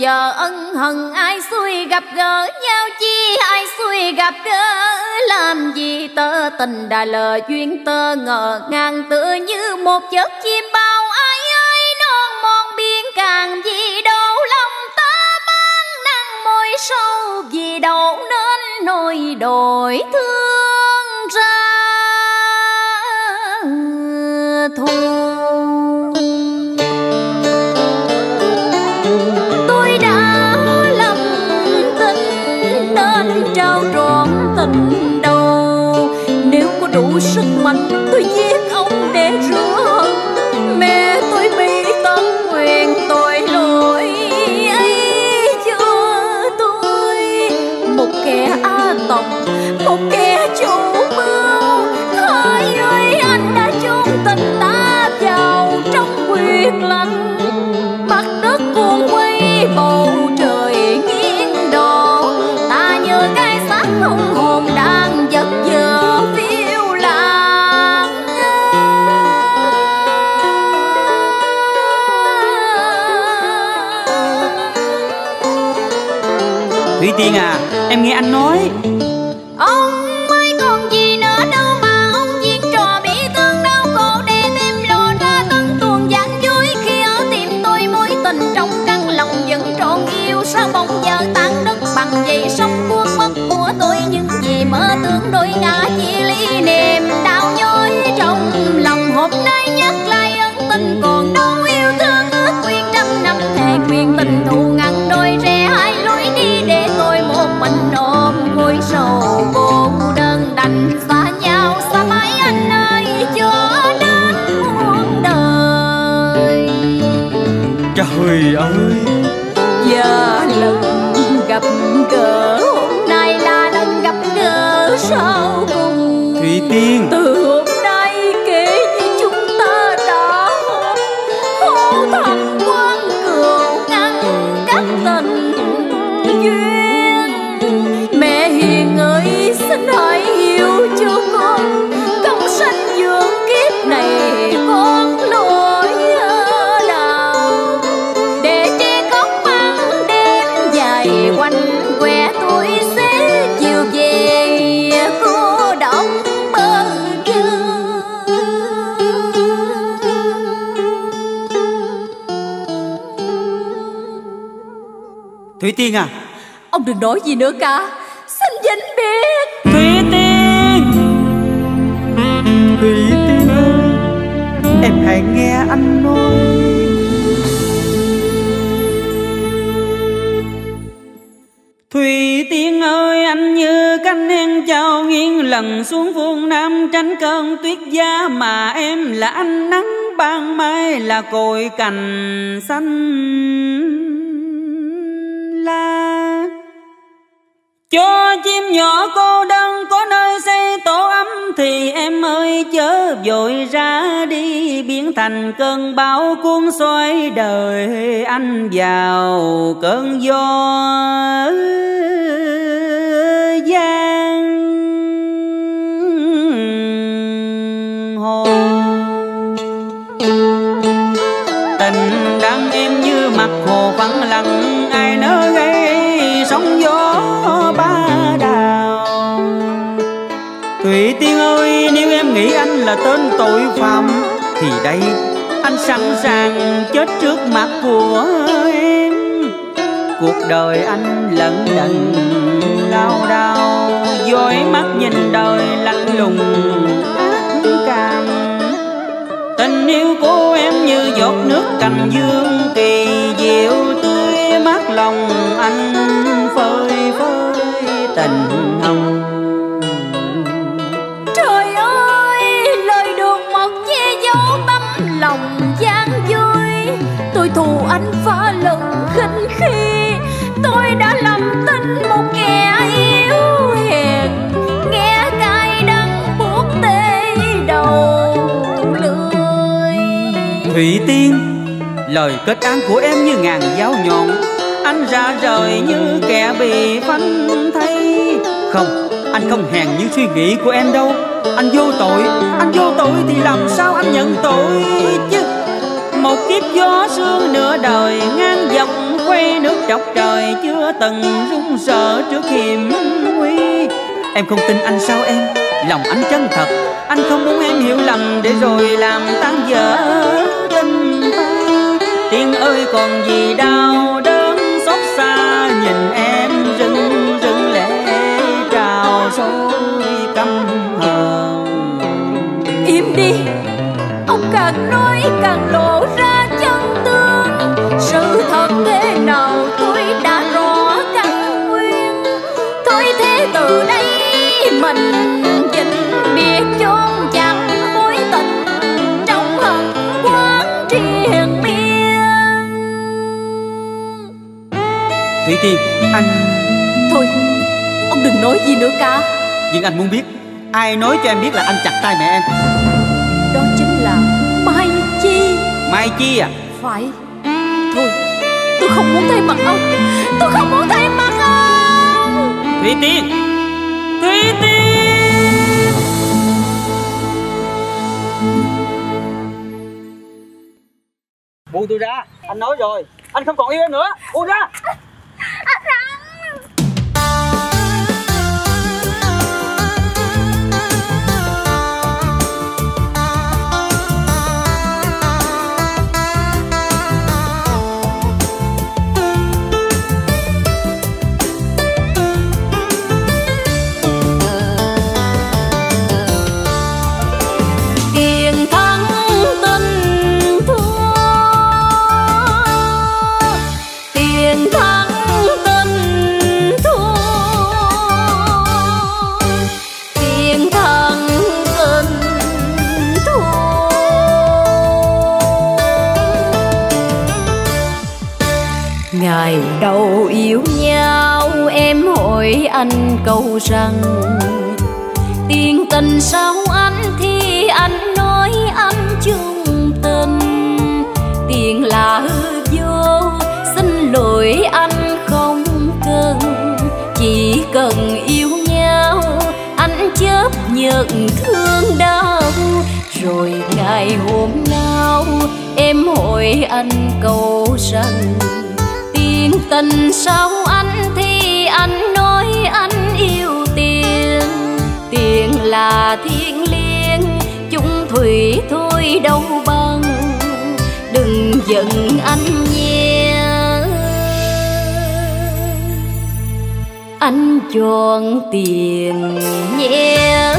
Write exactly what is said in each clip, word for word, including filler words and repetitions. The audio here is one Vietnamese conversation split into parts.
giờ ân hận ai xui gặp gỡ nhau chi, ai xui gặp gỡ làm gì. Tơ tình đã lờ duyên tơ ngờ ngàn tựa như một giấc chim bao. Ai ơi non mòn biên càng gì đâu, lòng ta mang nắng môi sâu vì đâu nên nỗi đổi thương ra thôi. Tôi đã lầm tin nên trao trọn tình đầu. Nếu có đủ sức mạnh tôi giết ông để rửa hận. Mẹ tôi bị tận nguyện tội lỗi ấy cho tôi. Một kẻ a tòng, một kẻ chủ mưu. Thôi ơi anh đã chôn tình ta vào trong huyệt lạnh. Mặt đất cuồng quay bầu trời nghiêng đổ. Ta như cái xác không hồn đang giật giờ phiêu lãng. Thủy Tiên à, em nghe anh nói. Ông mới còn gì nữa đâu mà ông diễn trò bị thương đau khổ để thêm lộ ra tân tuồng gian dối. Khi ở tim tôi mối tình trong căn lòng vẫn trọn yêu. Sao bỗng giờ tan đất bằng vậy sống cuốn mất của tôi. Những gì mơ tưởng đôi ngã chia ly niềm đau nhói trong lòng. Hôm nay nhắc lại ân tình còn đâu yêu thương ước quyên trăm năm thề nguyện tình thù ngăn đôi rẽ hai lối đi để tôi một mình ôm khối sầu cô đơn đành xa nhau. Xa mãi anh ơi cho đến muôn đời. Trời ơi, Và lần gặp gỡ hôm nay là lần gặp gỡ sau cùng. Thủy Tiên, Từ hôm nay kể như chúng ta đã hô thầm quan cừu ngăn cách tình duyên. Mẹ hiền ơi xin hãy hiểu cho con. Công sanh dưỡng kiếp này con lỗi nào. Để che khóc ban đêm dài quanh que tôi sẽ chiều về cô độc bơ vơ. Thủy Tiên à. Ông đừng nói gì nữa cả, xin vĩnh biệt. Thủy Tiên, Thủy Tiên ơi, em hãy nghe anh nói. Thủy Tiên ơi, anh như cánh hen trao nghiêng lần xuống phương Nam tránh cơn tuyết giá. Mà em là ánh nắng ban mai, là cội cành xanh la. Cho chim nhỏ cô đơn có nơi xây tổ ấm thì em ơi chớ vội ra đi. Biến thành cơn bão cuốn xoay đời anh vào cơn gió giang hồ. Tình đắng em như mặt hồ vắng lặng, ai nỡ gây sóng gió ba đào. Thủy Tiên ơi, nếu em nghĩ anh là tên tội phạm thì đây anh sẵn sàng chết trước mặt của em. Cuộc đời anh lận đận lao đao, dõi mắt nhìn đời lạnh lùng ác cảm. Tình yêu của em như giọt nước cành dương kỳ diệu tươi mát lòng anh phơi phới tình hồng. Trời ơi, lời được mật che giấu tấm lòng gian dối. Tôi thù anh phá lần khinh khi tôi đã lầm tin một kẻ yếu hèn. Nghe cay đắng buốt tê đầu lưỡi. Thủy Tiên, lời kết án của em như ngàn dao nhọn. Anh ra rời như kẻ bị phanh thay. Không, anh không hèn như suy nghĩ của em đâu. Anh vô tội, anh vô tội thì làm sao anh nhận tội chứ. Một kiếp gió sương nửa đời ngang dọc quay nước chọc trời, chưa từng run sợ trước hiểm nguy. Em không tin anh sao em? Lòng anh chân thật, anh không muốn em hiểu lầm để rồi làm tan vỡ tình ta. Tiên ơi còn gì đau đớn xót xa, nhìn em rưng rưng lệ trào sôi căm hờn. Im đi, ông càng nói càng lộ ra chân tướng. Sự thật thế nào tôi đã rõ căn nguyên. Thôi thế từ đây mình vĩnh biệt chốn chẳng mối tình trong hận quán triền miên. Thủy Tiên, anh... Thôi, ông đừng nói gì nữa cả. Nhưng anh muốn biết, ai nói cho em biết là anh chặt tay mẹ em? Đó chính là Mai Chi. Mai Chi à? Phải. Thôi, tôi không muốn thấy mặt ông. Tôi không muốn thấy mặt ông. Thủy Tiên, Thủy Tiên. Buông tôi ra, anh nói rồi, anh không còn yêu em nữa. Buông ra. Anh Thắng. Ngày đầu yêu nhau em hỏi anh câu rằng tiền tình sao anh, thì anh nói anh chung tình. Tiền là hư vô, xin lỗi anh không cần. Chỉ cần yêu nhau anh chấp nhận thương đau. Rồi ngày hôm nào em hỏi anh câu rằng tiền tình sao anh, thì anh nói anh yêu tiền. Tiền là thiên liêng, chung thủy thôi đâu bằng. Đừng giận anh nhé, anh chọn tiền nhé.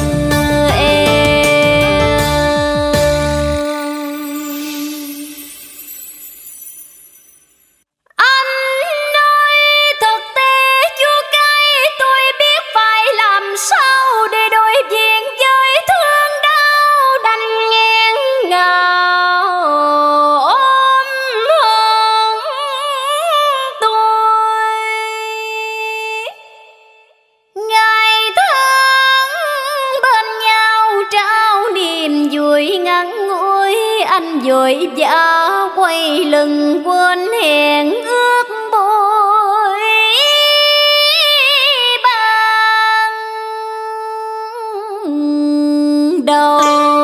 Vội vã quay lưng quên hẹn ước bội ban đầu.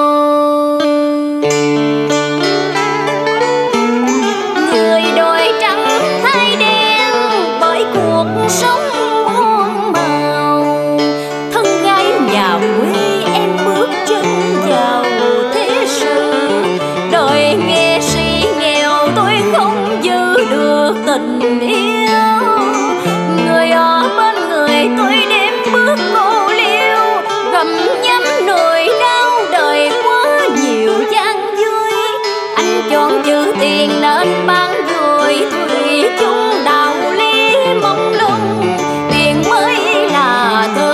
Người đổi trắng thay đen bởi cuộc sống muôn màu. Thân gái nhà quê em bước chân vào thế sự. Đời nghệ sĩ nghèo tôi không giữ được tình yêu. Người ở bên người tôi đêm bước cô liêu. Gặm nhấm nỗi đau đời quá nhiều gian vui. Anh chọn chữ tiền nên bán vui thủy chung đạo lý mong lung. Tiền mới là thực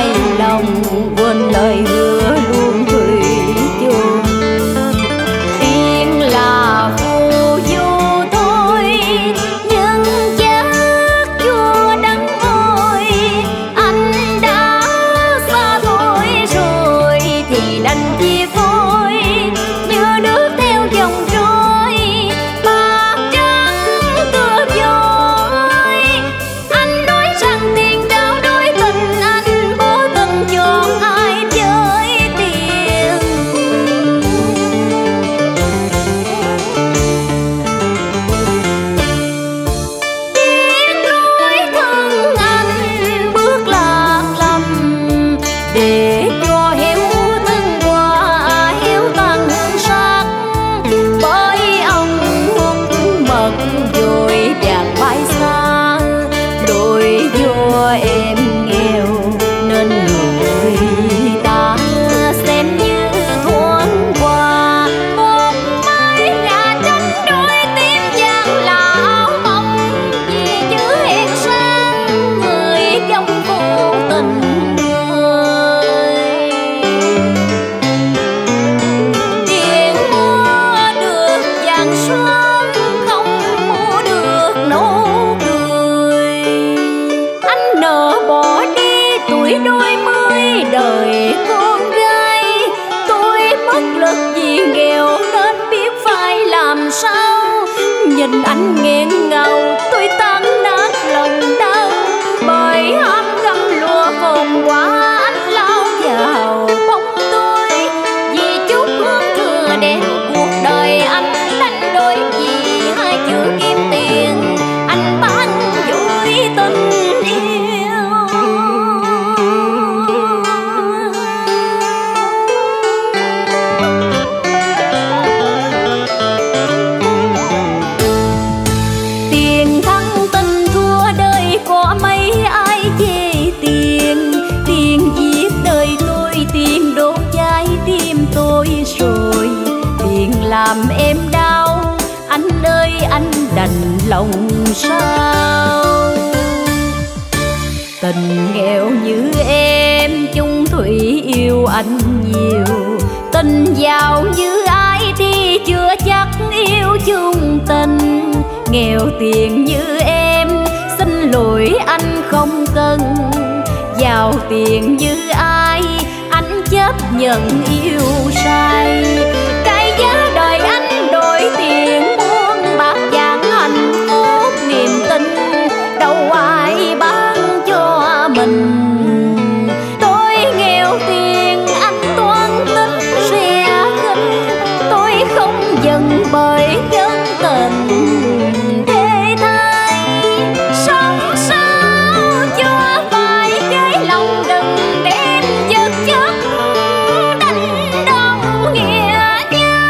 ai lòng quên lời hứa luôn thủy chung. Tiền là phù du thôi nhưng chắc chua đắng môi. Anh đã xa thôi rồi thì đành chia phôi, như nước theo dòng trôi bạc trắng tựa vôi. Anh nói rằng tiền trao đổi tình, anh cố tình chọn ai với tiền. Tiếc nuối thân anh bước lạc lầm, để cho héo thân qua héo tăng sắc. Bởi ông hút mật rồi vàng bay xa, lội vô em nghèo nên người ta xem như thoáng qua. Một mái nhà tranh đôi tím vàng là áo mong, vì chữ hẹn sang người trong vô tình người. Tiền mua được vàng son, không mua được nụ cười. Anh nỡ bỏ đi tuổi đôi mươi đời con gái. Tôi mất lực vì nghèo nên biết phải làm sao. Nhìn anh nghẹn ngào tôi tan nát lòng đau, bởi ham găm lúa vòng quá anh lao vào bóng tôi. Vì chút hương thừa đen cuộc đời anh đánh đổi vì hai chữ kiếm tiền. Anh bán vui tình yêu. Tiền thắng tình thua đời có mấy ai chê tiền. Tiền giết đời tôi, tiền đốt trái tim tôi rồi. Tiền làm em đau, anh ơi anh đành lòng sao. Tình nghèo như em chung thủy yêu anh nhiều. Tình giàu như ai thì chưa chắc yêu chung tình. Nghèo tiền như em xin lỗi anh không cần. Giàu tiền như ai anh chấp nhận yêu say. Cái giá đời anh đổi tiền muôn bạc vàng hạnh phúc niềm tin, đâu ai bán cho mình. Tôi nghèo tiền anh toan tính rẻ khinh, tôi không giận bởi nhân tình thế thái. Sống sao cho phải cái lòng đừng đem vật chất đánh đồng nghĩa nhân.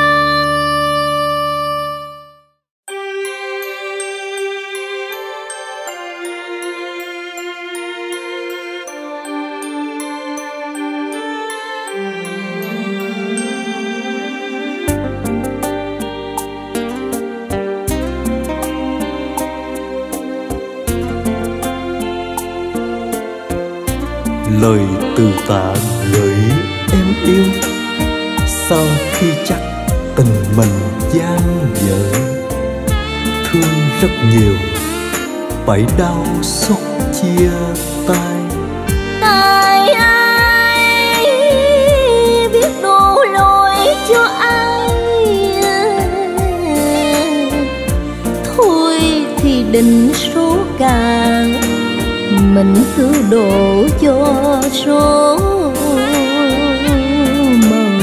Lời từ tạ gửi em yêu, sau khi chắc tình mình gian dở. Thương rất nhiều, phải đau xót chia tay. Tại ai biết đổ lỗi cho ai. Thôi thì định số càng, mình cứ đổ cho số mừng.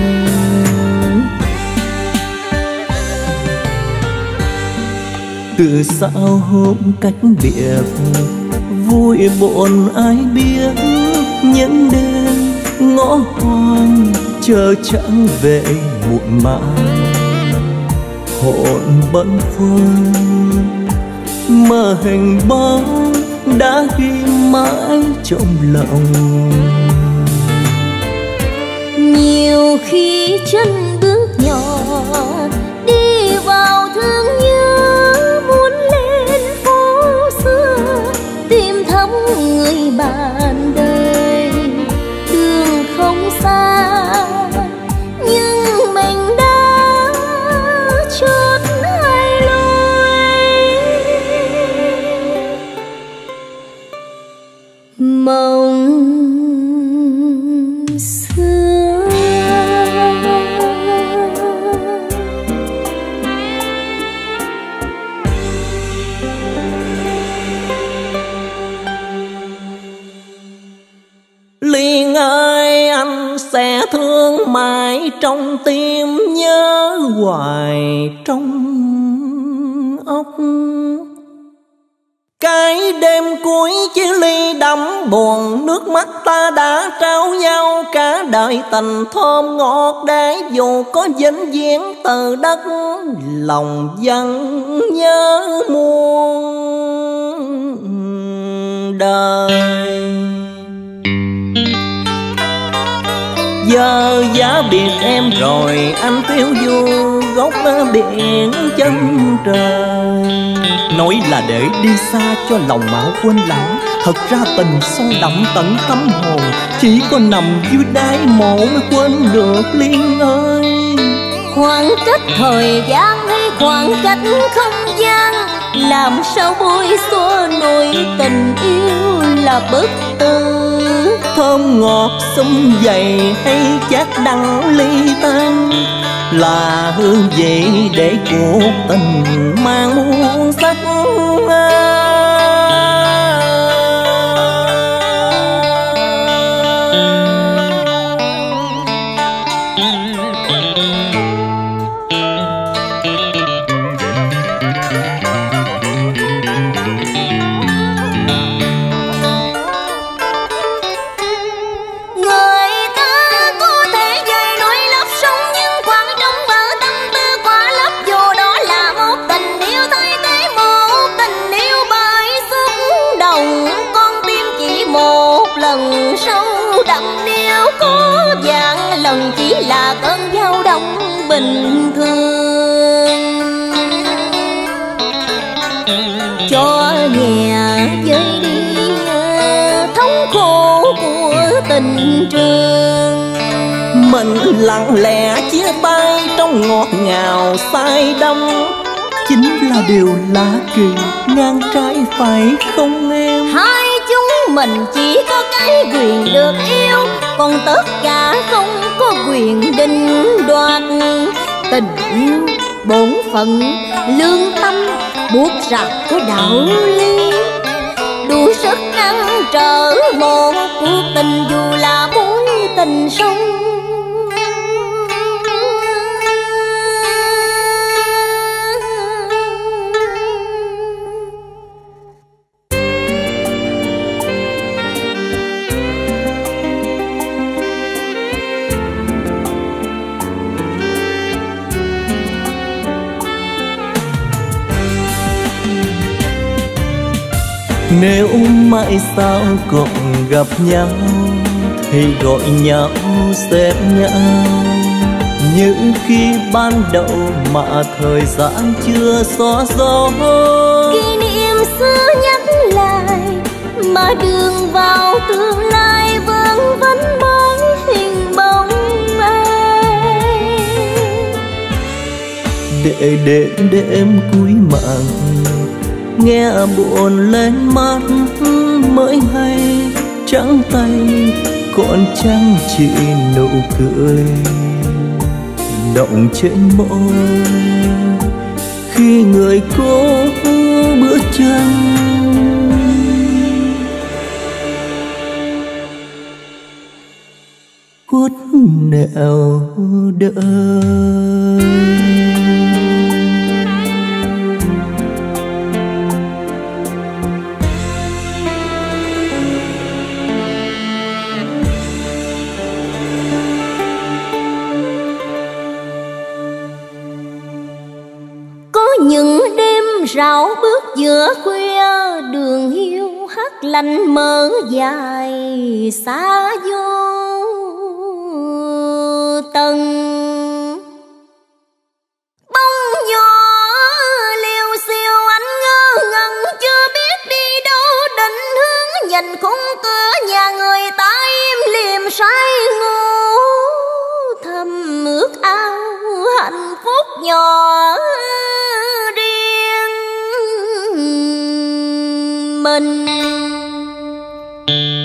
Từ sao hôm cách biệt, vui buồn ai biết. Những đêm ngõ hoang chờ chẳng về muộn màng. Hồn bâng khuâng mơ hình bóng đã ghi mãi trong lòng. Nhiều khi chân bước nhỏ đi vào thương nhớ, muốn lên phố xưa tìm thăm người bạn đời. mộng xưa. Liên ơi, anh sẽ thương mãi trong tim, nhớ hoài trong óc. Cái đêm cuối chia ly đắm buồn, nước mắt ta đã trao nhau cả đời tình thơm ngọt để dù có vĩnh viễn từ đất, lòng vẫn nhớ muôn đời. Giờ giá biệt em rồi, anh tiêu du góc biển chân trời. Nói là để đi xa cho lòng mạo quên lãng, thật ra tình sâu đậm tận tâm hồn, chỉ có nằm dưới đáy mộ mới quên được Liên ơi. Khoảng cách thời gian hay khoảng cách không gian, làm sao bôi xóa nỗi tình yêu là bất tử. Thơm ngọt sum dày hay chát đắng ly tan, là hương vị để cuộc tình mang muôn sắc. Chỉ là cơn dao động bình thường, cho nhẹ vơi đi thống khổ của tình trường. Mình lặng lẽ chia tay trong ngọt ngào say đắm, chính là điều lạ kỳ ngang trái phải không em? Hai chúng mình chỉ có cái quyền được yêu, còn tất cả không có quyền định đoạt. Tình yêu bổn phận lương tâm buộc ràng có đạo lý, đủ sức ngăn trở một cuộc tình dù là mối tình sâu. Nếu mãi sau còn gặp nhau thì gọi nhau xếp nhau, như khi ban đầu mà thời gian chưa xóa dấu. Kỷ niệm xưa nhắc lại mà đường vào tương lai vương vấn mãi hình bóng ai. Để đêm đêm cuối màn nghe buồn lên mắt mới hay, trắng tay còn chẳng chỉ nụ cười động trên môi khi người cố bước chân. Khuất nẻo đời. Những đêm rảo bước giữa khuya, đường hiu hắt lạnh mơ dài xa vô tầng. Bóng gió liêu xiêu anh ngơ ngẩn chưa biết đi đâu định hướng, nhìn khung cửa nhà người ta im lìm say ngủ, thầm ước ao hạnh phúc nhỏ mình.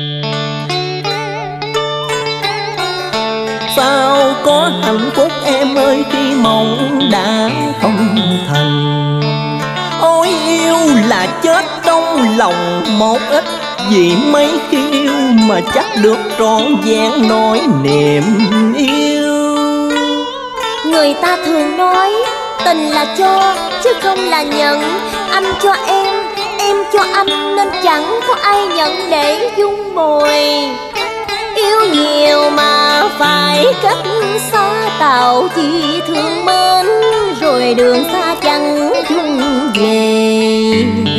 có hạnh phúc em ơi khi mong đã không thành. Ôi yêu là chết trong lòng một ít, vì mấy khi yêu mà chắc được trọn vẹn nỗi niềm yêu. Người ta thường nói tình là cho chứ không là nhận. Anh cho em, em cho anh, nên chẳng có ai nhận để dung bồi. Yêu nhiều mà phải cách xa, tạo chi thương mến, rồi đường xa chẳng chung về.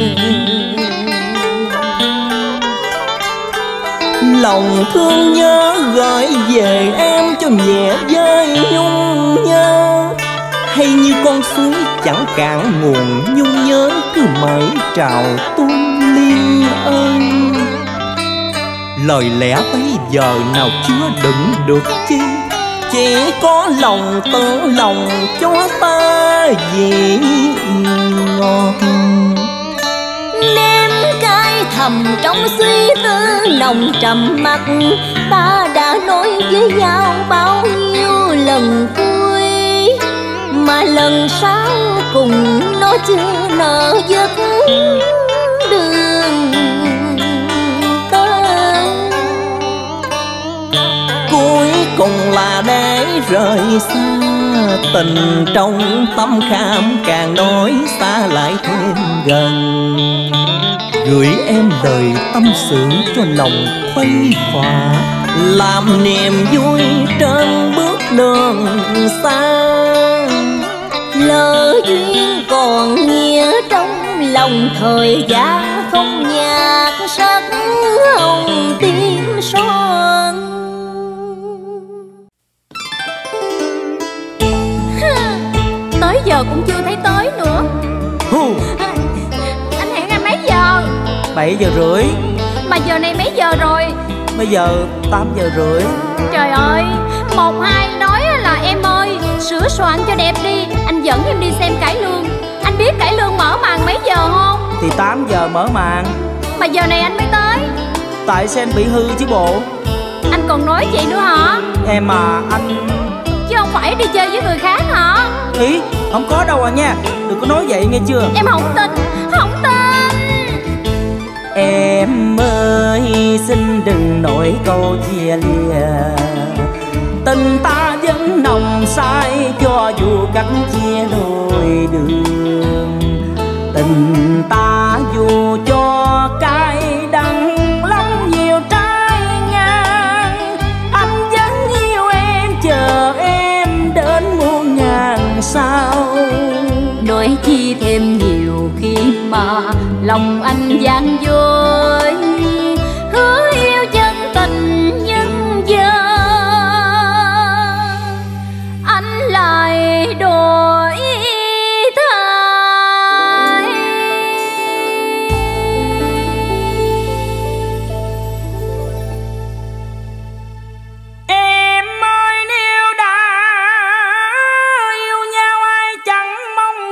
Lòng thương nhớ gửi về em cho nhẹ với nhung nhớ, hay như con suối chẳng cạn nguồn nhung nhớ cứ mãi trào tuôn liên ơn. Lời lẽ bây giờ nào chứa đựng được chi, chỉ có lòng tự lòng cho ta vị ngọt. Ném cái thầm trong suy tư nồng trầm mặc, ta đã nói với nhau bao nhiêu lần vui, mà lần sau cùng nó chưa nở giấc đường tên. Cuối cùng là để rời xa, tình trong tâm kham càng nói xa lại thêm gần. Gửi em lời tâm sự cho lòng khuây khỏa, làm niềm vui trên bước đường xa. Lỡ duyên còn nghĩa trong lòng, thời gian không nhạt sắc hồng tim son. Tới giờ cũng chưa thấy tới nữa. Hù. Anh hẹn em mấy giờ? Bảy giờ rưỡi. Mà giờ này mấy giờ rồi? Bây giờ tám giờ rưỡi. Trời ơi, một hai nói là em ơi sửa soạn cho đẹp đi, anh dẫn em đi xem cải lương. Anh biết cải lương mở màn mấy giờ không? Thì tám giờ mở màn. Mà giờ này anh mới tới. Tại sen bị hư chứ bộ. Anh còn nói vậy nữa hả? Em mà anh... Chứ không phải đi chơi với người khác hả? Ý, không có đâu à nha. Đừng có nói vậy nghe chưa? Em không tin, không tin. Em ơi xin đừng nói câu chia lìa, tình ta vẫn nồng say cho dù cách chia đôi đường. Tình ta dù cho cay đắng lắm nhiều trái ngang, anh vẫn yêu em chờ em đến muôn ngàn sao. Nói chi thêm nhiều khi mà lòng anh gian dối, hứa yêu chân tình nhưng giờ anh lại đổi thay. Em ơi nếu đã yêu nhau ai chẳng mong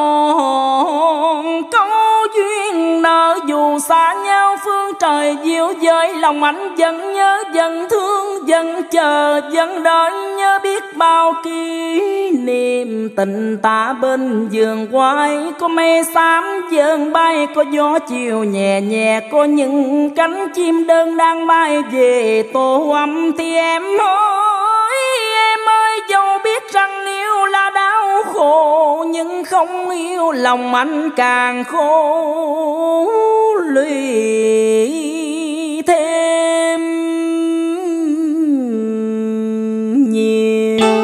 tròn câu duyên nợ, dù xa nhau phương trời dịu dơi lòng anh vẫn nhớ vẫn thương vẫn chờ vẫn đợi, nhớ biết bao kỷ niệm. Tình ta bên vườn quay có mây xám dơn bay, có gió chiều nhẹ nhẹ, có những cánh chim đơn đang bay về tổ ấm. Thì em ơi em ơi dẫu biết rằng yêu là đau khổ, nhưng không yêu lòng anh càng khổ lụy thêm nhiều.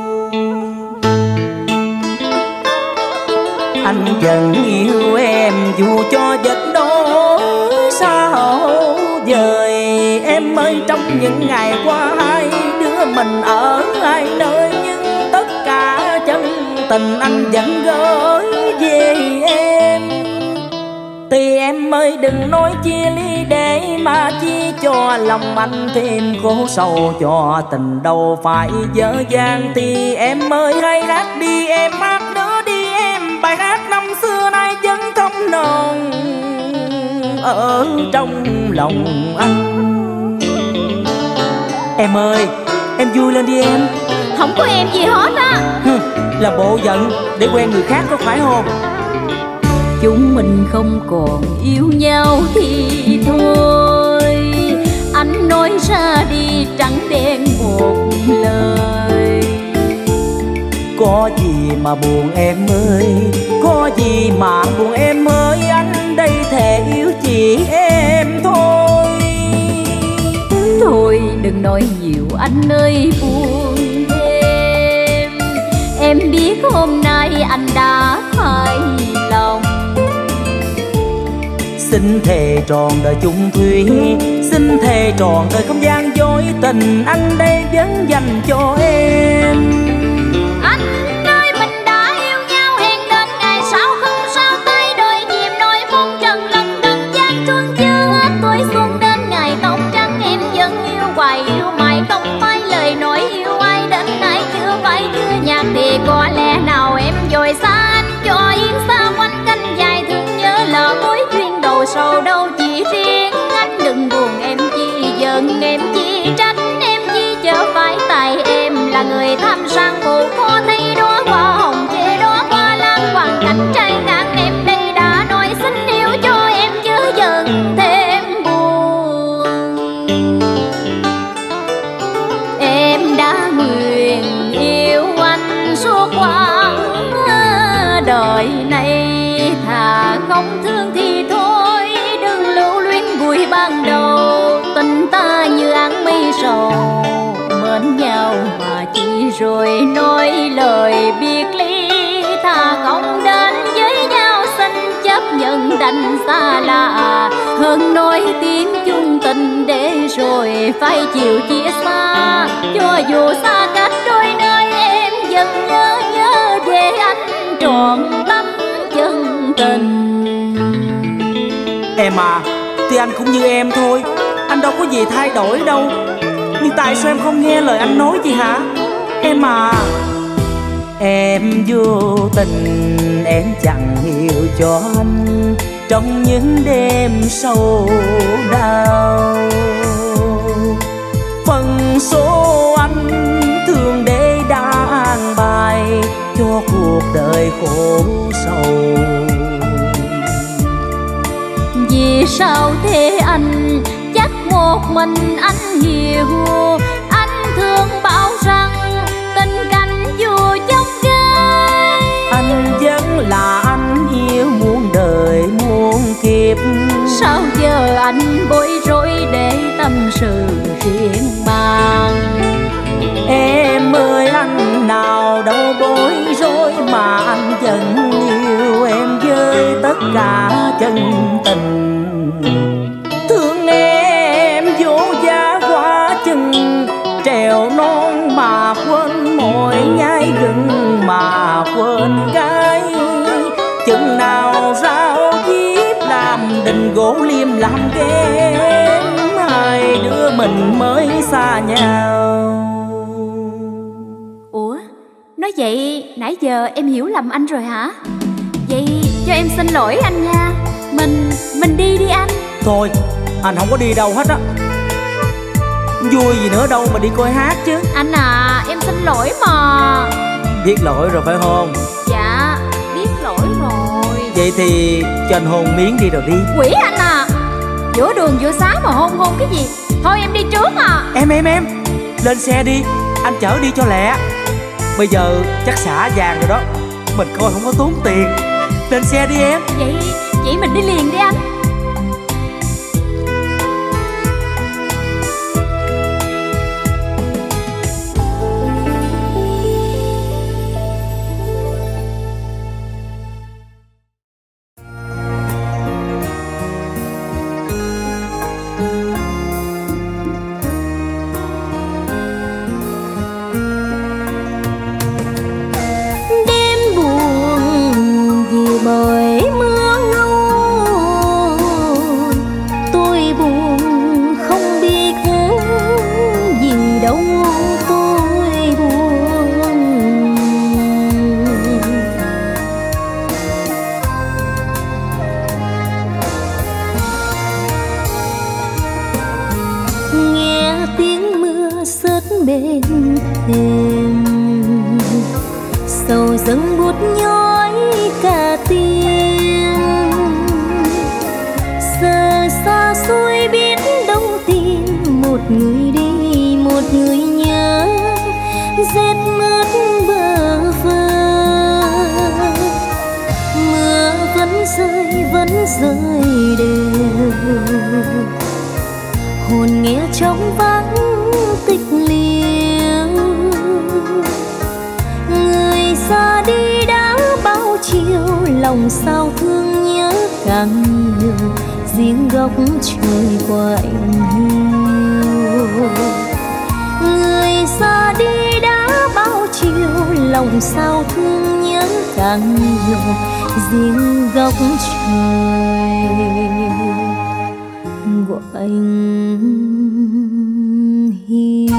Anh vẫn yêu em dù cho vật đổi sao vời. Em ơi trong những ngày qua hai đứa mình ở hai nơi, nhưng tất cả chân tình anh vẫn gửi về em. Thì em ơi đừng nói chia ly để mà chi cho lòng anh thêm khổ sầu, cho tình đâu phải dở dang. Thì em ơi hãy hát đi em, hát nữa đi em, bài hát năm xưa nay vẫn thấm nồng ở trong lòng anh. Em ơi em vui lên đi em. không có em gì hết á. Là bộ giận để quen người khác có phải không? Chúng mình không còn yêu nhau thì thôi, anh nói ra đi trắng đen một lời. Có gì mà buồn em ơi, có gì mà buồn em ơi, anh đây thề yêu chỉ em thôi. Thôi đừng nói nhiều anh ơi buồn thêm, em biết hôm nay anh đã thay lòng. Xin thề tròn đời chung thủy, xin thề tròn đời không gian dối tình, anh đây vẫn dành cho em. Anh ơi mình đã yêu nhau, hẹn đến ngày sau không sao tay đôi chìm nỗi phong trần lần đừng gian thương chưa. Tuổi xuân đến ngày tóc trắng em vẫn yêu hoài yêu mãi không phải lời nói yêu ai đến nay chưa phải chưa nhạc thì có lẽ nào em dội xa anh cho yên xa quanh cánh dài thương nhớ lỡ mối duyên đầu sầu đâu chỉ riêng anh. Đừng buồn em chi giận em chi trách em chi chớ phải tại em là người tham sang phụ khó thấy đó hoa hồng chê đó hoa lan hoàn cảnh trai ngang em đây đã nói xin yêu cho em chứ dần thêm buồn. Em đã nguyện yêu anh suốt quãng đời này, thà không thương thì thôi đừng lưu luyến vui ban đầu. Tình ta như áng mây sầu mến nhau mà chỉ rồi nói lời biệt ly, thà không đến với nhau xin chấp nhận đành xa lạ hơn nói tiếng chung tình để rồi phải chịu chia xa. Cho dù xa cách đôi nơi em vẫn nhớ nhớ về anh trọn tâm chân tình. Em à, thì anh cũng như em thôi, anh đâu có gì thay đổi đâu. Nhưng tại sao em không nghe lời anh nói gì hả? Em à, em vô tình em chẳng hiểu cho anh trong những đêm sâu đau. Phần số anh thường để đã an bài cho cuộc đời khổ sầu. Vì sao thế anh, chắc một mình anh hiểu. Anh thường bảo rằng tình cảnh dù chông gai, anh vẫn là anh yêu muôn đời muôn kiếp. Sao giờ anh bối rối để tâm sự riêng mang. Em ơi anh nào đâu bối rối mà anh vẫn yêu em với tất cả chân tình. Thương em vô giá quá chừng trèo non mà quên mồi, nhai rừng mà quên cái. Chừng nào rau diếp làm đình gỗ liêm làm ghen, hai đứa mình mới xa nhau. Ủa, nói vậy nãy giờ em hiểu lầm anh rồi hả? Vậy cho em xin lỗi anh nha. Mình, mình đi đi anh. Thôi, anh không có đi đâu hết á. Vui gì nữa đâu mà đi coi hát chứ. Anh à, em xin lỗi mà. Biết lỗi rồi phải không? Dạ, biết lỗi rồi. Vậy thì cho anh hôn miếng đi rồi đi. Quỷ anh à, giữa đường giữa xá mà hôn hôn cái gì. Thôi em đi trước à. Em em em, lên xe đi, anh chở đi cho lẹ. Bây giờ chắc xả vàng rồi đó, mình coi không có tốn tiền. Lên xe đi em. Vậy, vậy mình đi liền đi anh. Nghe tiếng mưa rớt bên thềm, sầu dâng bút nhói cả tiếng. Giờ xa xôi biết đâu tìm một người đi một người nhớ, rét mướt bơ vơ. Mưa vẫn rơi vẫn rơi đều, hồn nghe trong vắng tịch liêu. Người xa đi đã bao chiều, lòng sao thương nhớ càng nhiều, riêng góc trời quạnh hiu. Người xa đi đã bao chiều, lòng sao thương nhớ càng nhiều, riêng góc trời quạnh hiu.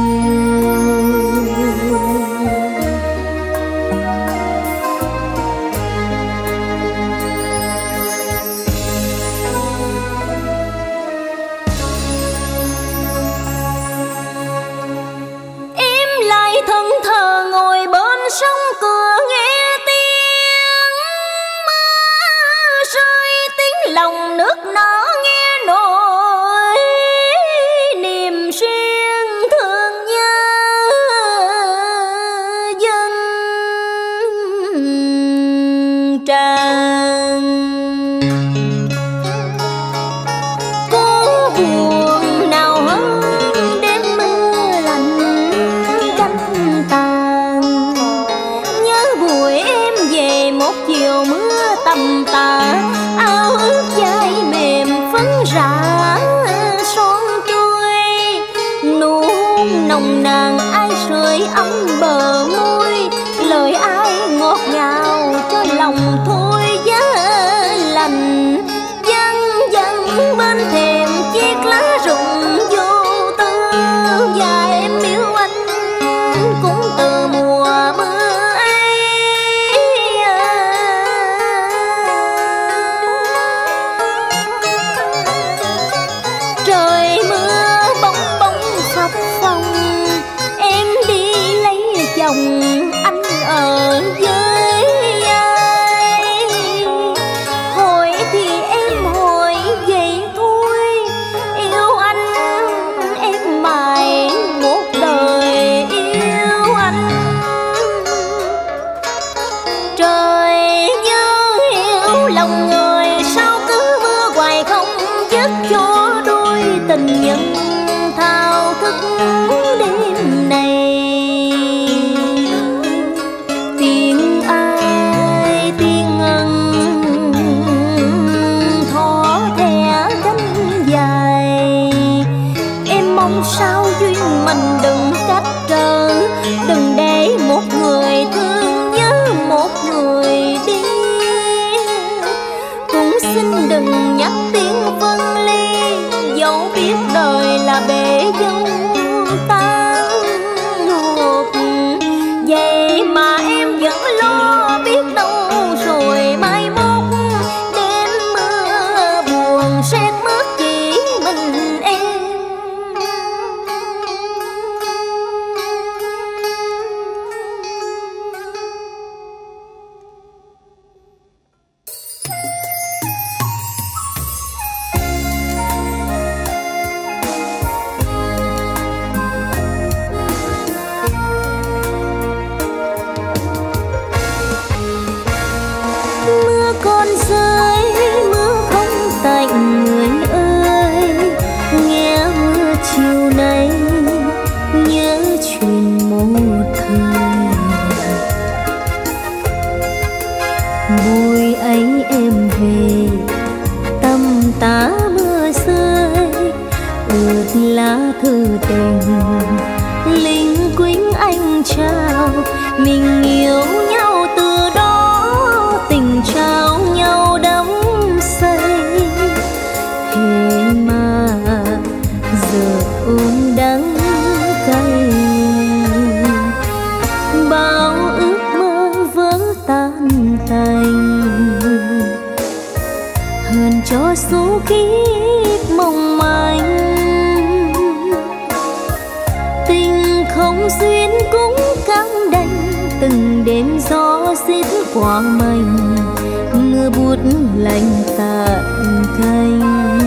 không duyên cũng căng đành từng đêm gió xiết qua mình, mưa buốt lạnh tàn canh.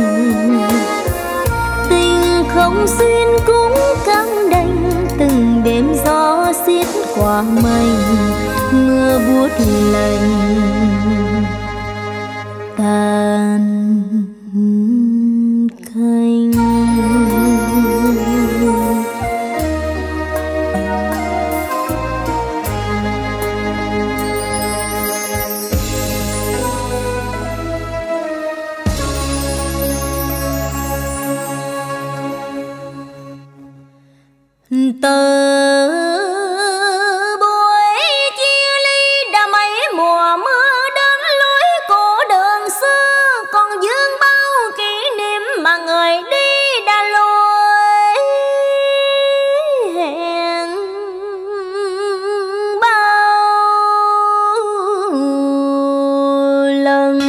Tình không xuyên cũng căng đành, từng đêm gió xiết qua mình, mưa buốt lạnh tàn canh. Tờ buổi chia ly đã mấy mùa mưa đến lối cổ đường xưa, còn vương bao kỷ niệm mà người đi đã lối hẹn bao lần.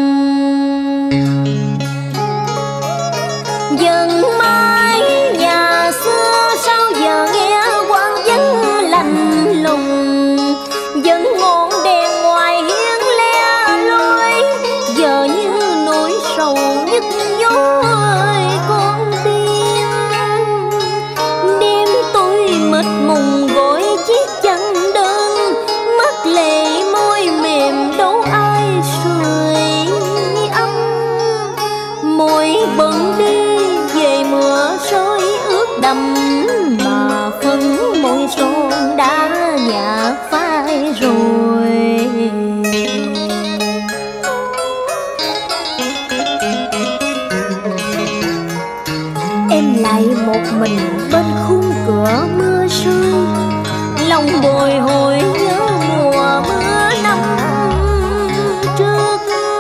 Dần mãi nhà xưa sao giờ nghe quan dân lạnh lùng, vẫn ngọn đèn ngoài hiên le lối, giờ như nỗi sầu nhức nhối con tim. Đêm tôi mệt mùng gối chiếc chăn đơn, mắt lệ môi mềm đâu ai sưởi ấm. Môi bận đi về mưa rơi ướt đẫm, mà phấn môi son đã nhạt phai rồi. Em lại một mình bên khung cửa mưa rơi, lòng bồi hồi nhớ mùa mưa năm trước.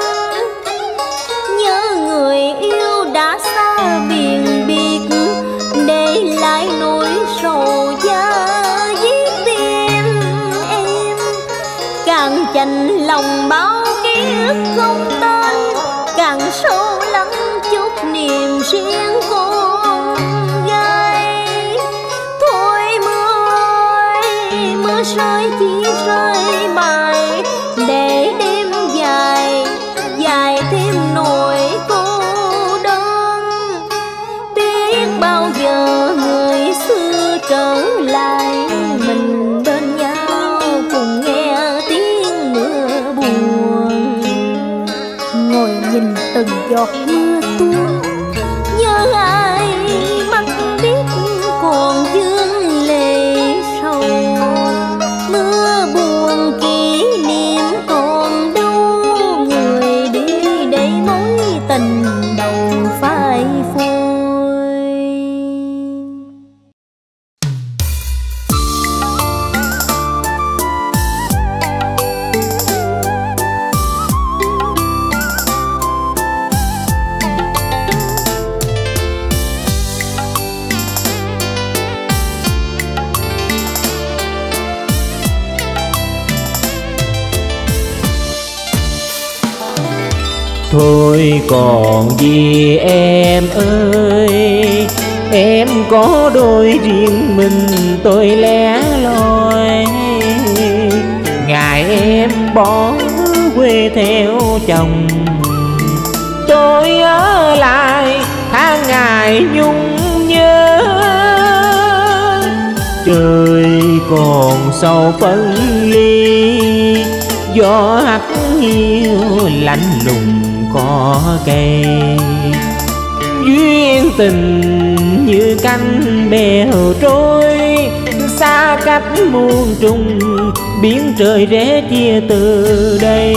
Nhớ người yêu đã xa biển biệt, để lại nỗi sầu da viết tim em. Càng chạnh lòng bao ký ức không tên, càng sâu lắng chút niềm riêng con gái. Thôi mưa ơi, mưa rơi chỉ rơi bài, để đêm dài dài thêm nỗi cô đơn. Biết bao giờ người xưa trở lại, mình bên nhau cùng nghe tiếng mưa buồn. Ngồi nhìn từng giọt mưa tuôn, nhớ ai mắt biết còn vương lệ sầu. Mưa buồn kỷ niệm còn đâu, người đi để mối tình đầu phai phôi. Thôi còn gì em ơi, em có đôi riêng mình tôi lẻ loi. Ngày em bỏ quê theo chồng, tôi ở lại tháng ngày nhung nhớ. Trời còn sầu phân ly, gió hắt hiu lạnh lùng có cây. Duyên tình như cánh bèo trôi, xa cách muôn trùng, biển trời rẽ chia từ đây.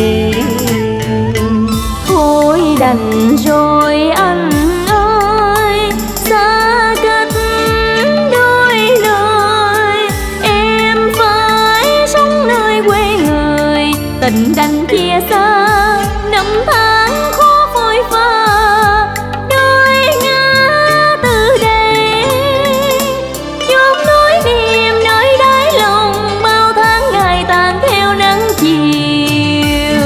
Thôi đành rồi anh ơi, xa cách đôi lời, em phải sống nơi quê người. Tình đành chia xa năm tháng khó phôi pha, đôi ngã từ đây chốn nỗi niềm nơi đáy lòng. Bao tháng ngày tàn theo nắng chiều,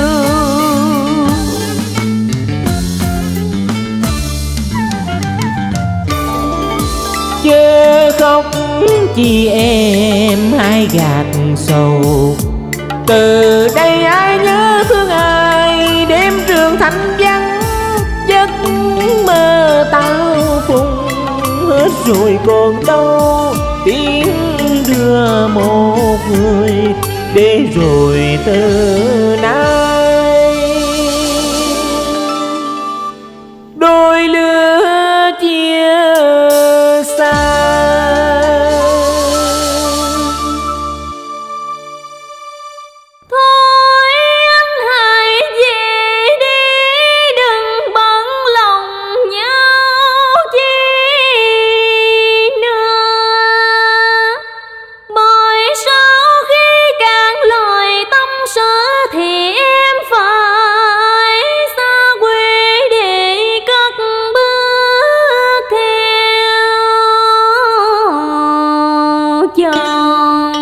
chớ khóc chi em hai gạt sầu. Từ đây ai nhớ thương ai, đêm trường thanh vắng giấc mơ tao phùng hết rồi còn đâu. Tiếng đưa một người để rồi từ nay đôi lứa chia xa. Thôi anh hãy về đi, đừng bận lòng nhau chi nữa. Bởi sau khi cạn lời tâm sự thì em phải xa quê để cất bước theo chồng.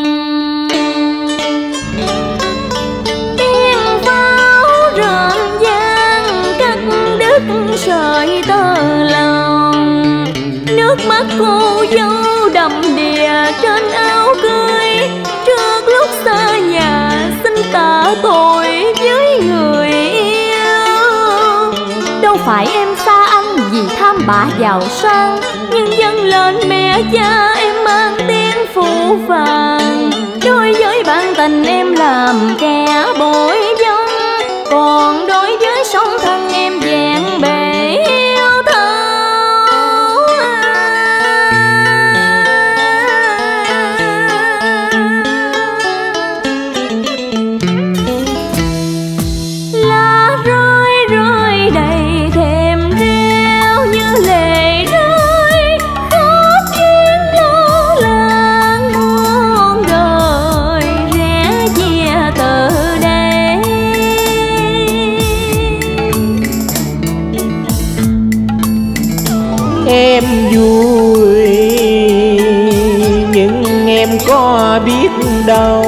Tiếng pháo rền vang cắt đứt sợi tơ lòng. Nước mắt cô dâu đầm đìa trên áo cưới, trước lúc xa nhà xin tạ tội với người yêu. Đâu phải em xa anh vì tham bạ giàu sang, nhưng dâng lên mẹ cha em mang tiếng phũ phàng. Đối với bạn tình em làm kẻ bội vong, còn đối với song thân em vẹn bề yêu thấu. Lá rơi rơi đầy thềm reo như lệ rơi, khóc tiếng lo lắng muôn đời rẽ chia từ đây. Em vui nhưng em có biết đâu,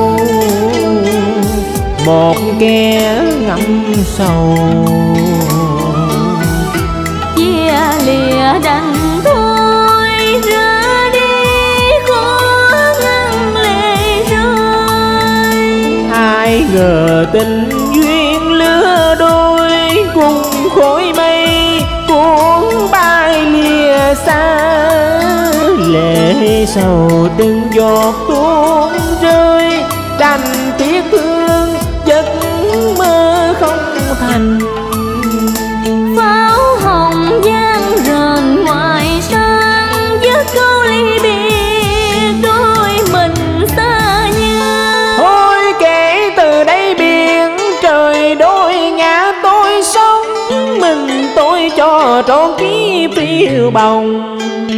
một kẻ ngậm sầu Chia lìa đành thôi, ra đi khó ngăn lệ rơi. ai ngờ tình duyên lứa đôi, cùng khói mây cuốn bay lìa xa. Lệ sầu từng giọt tuôn rơi, đành tiếc thương giấc mơ không thành. Pháo hồng vang rền ngoài sân, với câu ly biệt đôi mình xa nhau. Thôi kể từ đây biển trời đôi ngã, tôi sống mình tôi cho trọn kiếp phiêu bồng.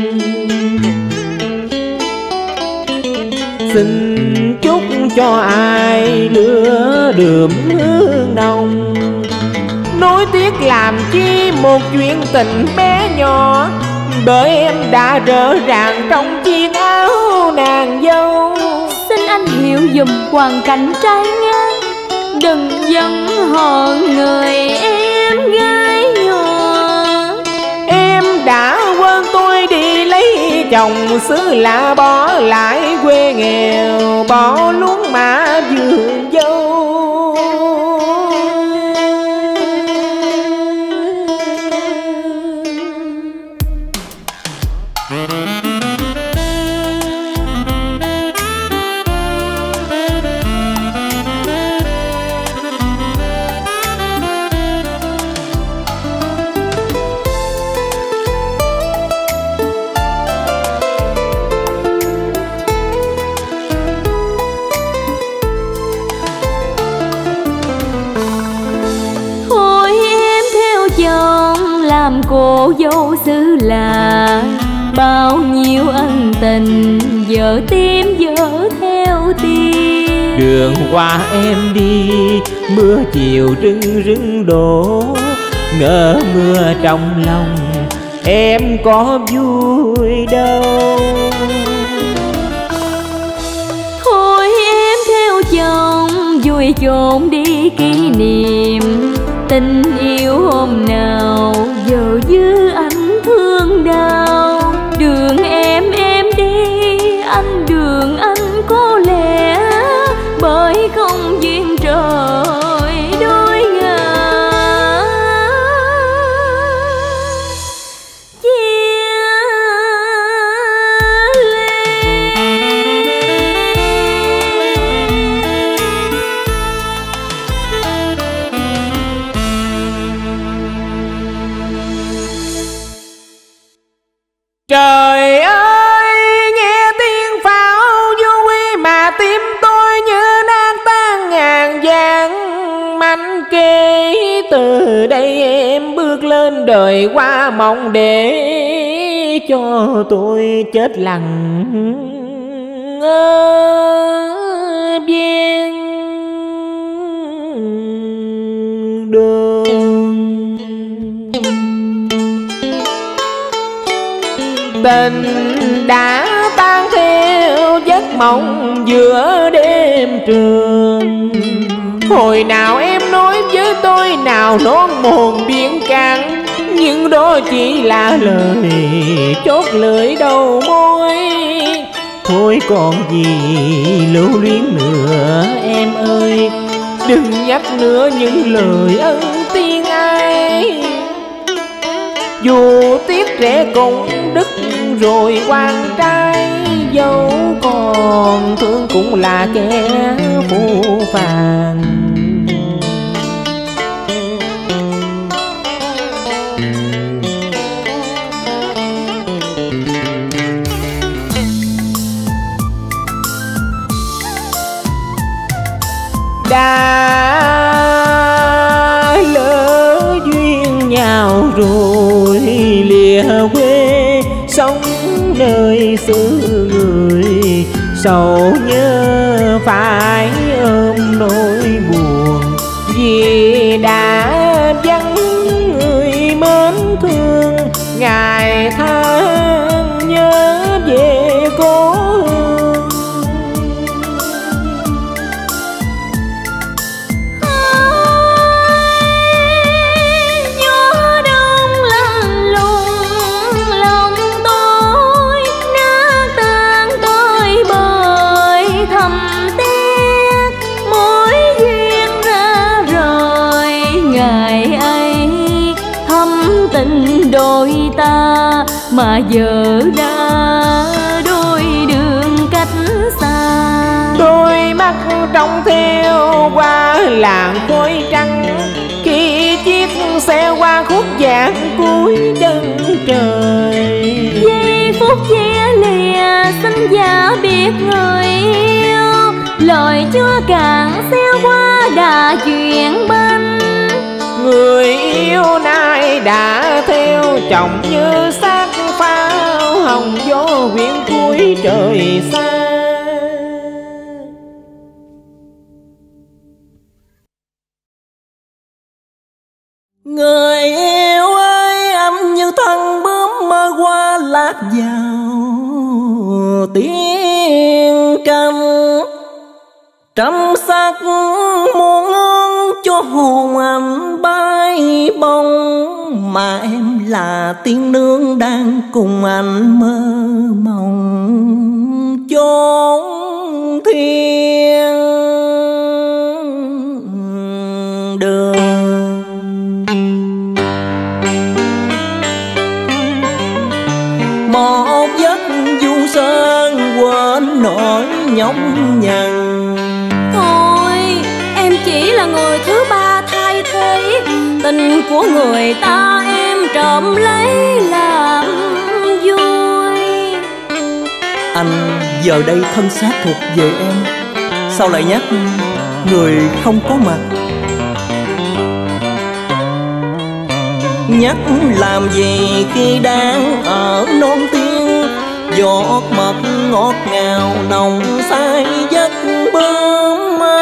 Xin chúc cho ai lửa đượm hương nồng, nối tiếc làm chi một chuyện tình bé nhỏ. Bởi em đã rỡ ràng trong chiếc áo nàng dâu. Xin anh hiểu dùm hoàn cảnh trái ngang, đừng giận hờn người em gái nhỏ. Em đã quên tôi đi lấy chồng xứ lạ, bỏ lại quê nghèo, bỏ luôn mã vườn dâu. làm cô dâu xứ lạ. Bao nhiêu ân tình giờ tim giờ theo tim. Đường qua em đi mưa chiều rưng rưng đổ, ngỡ mưa trong lòng em có vui đâu. Thôi em theo chồng vui chôn đi kỷ niệm. Tình yêu hôm nào giờ như anh thương đau. Đường em em đi anh đường anh có lẽ bởi không lòng để cho tôi chết lặng ở biên đường. Tình đã tan theo giấc mộng giữa đêm trường. Hồi nào em nói với tôi nào non mồn biển cạn, nhưng đó chỉ là lời chót lưỡi đầu môi. Thôi còn gì lưu luyến nữa em ơi, đừng nhắc nữa những lời ân tiên ai. Dù tiếc rẻ cũng đứt rồi quan trai, dẫu còn thương cũng là kẻ phũ phàng. Đã lỡ duyên nhau rồi lìa quê sống nơi xứ người, sầu nhớ phải ôm nỗi buồn vì đã vắng người mến thương. Ngày tháng nhớ về cố hương, đôi ta mà giờ đã đôi đường cách xa. đôi mắt trông theo qua làng khói trắng, khi chiếc xe qua khúc dạng cuối chân trời. Giây phút chia lìa xin giả biệt người yêu, lời chưa cạn xéo qua đã chuyện bên. Người yêu nay đã theo chồng như xác pháo hồng gió quyện cuối trời xa. Người yêu ơi, âm như thân bướm mơ qua lát vào tiếng trăm. Trăm sắc muôn hương cho hồn anh bay bông, mà em là tiên nương đang cùng anh mơ mộng chốn thiên đường. Một giấc du sơn quên nỗi nhọc nhằn. Thôi em chỉ là người thứ ba thay thế, tình của người ta em trộm lấy làm vui. Anh giờ đây thân xác thuộc về em, sao lại nhắc người không có mặt? Nhắc làm gì khi đang ở non tiên, giọt mật ngọt ngào nồng say giấc bướm mơ.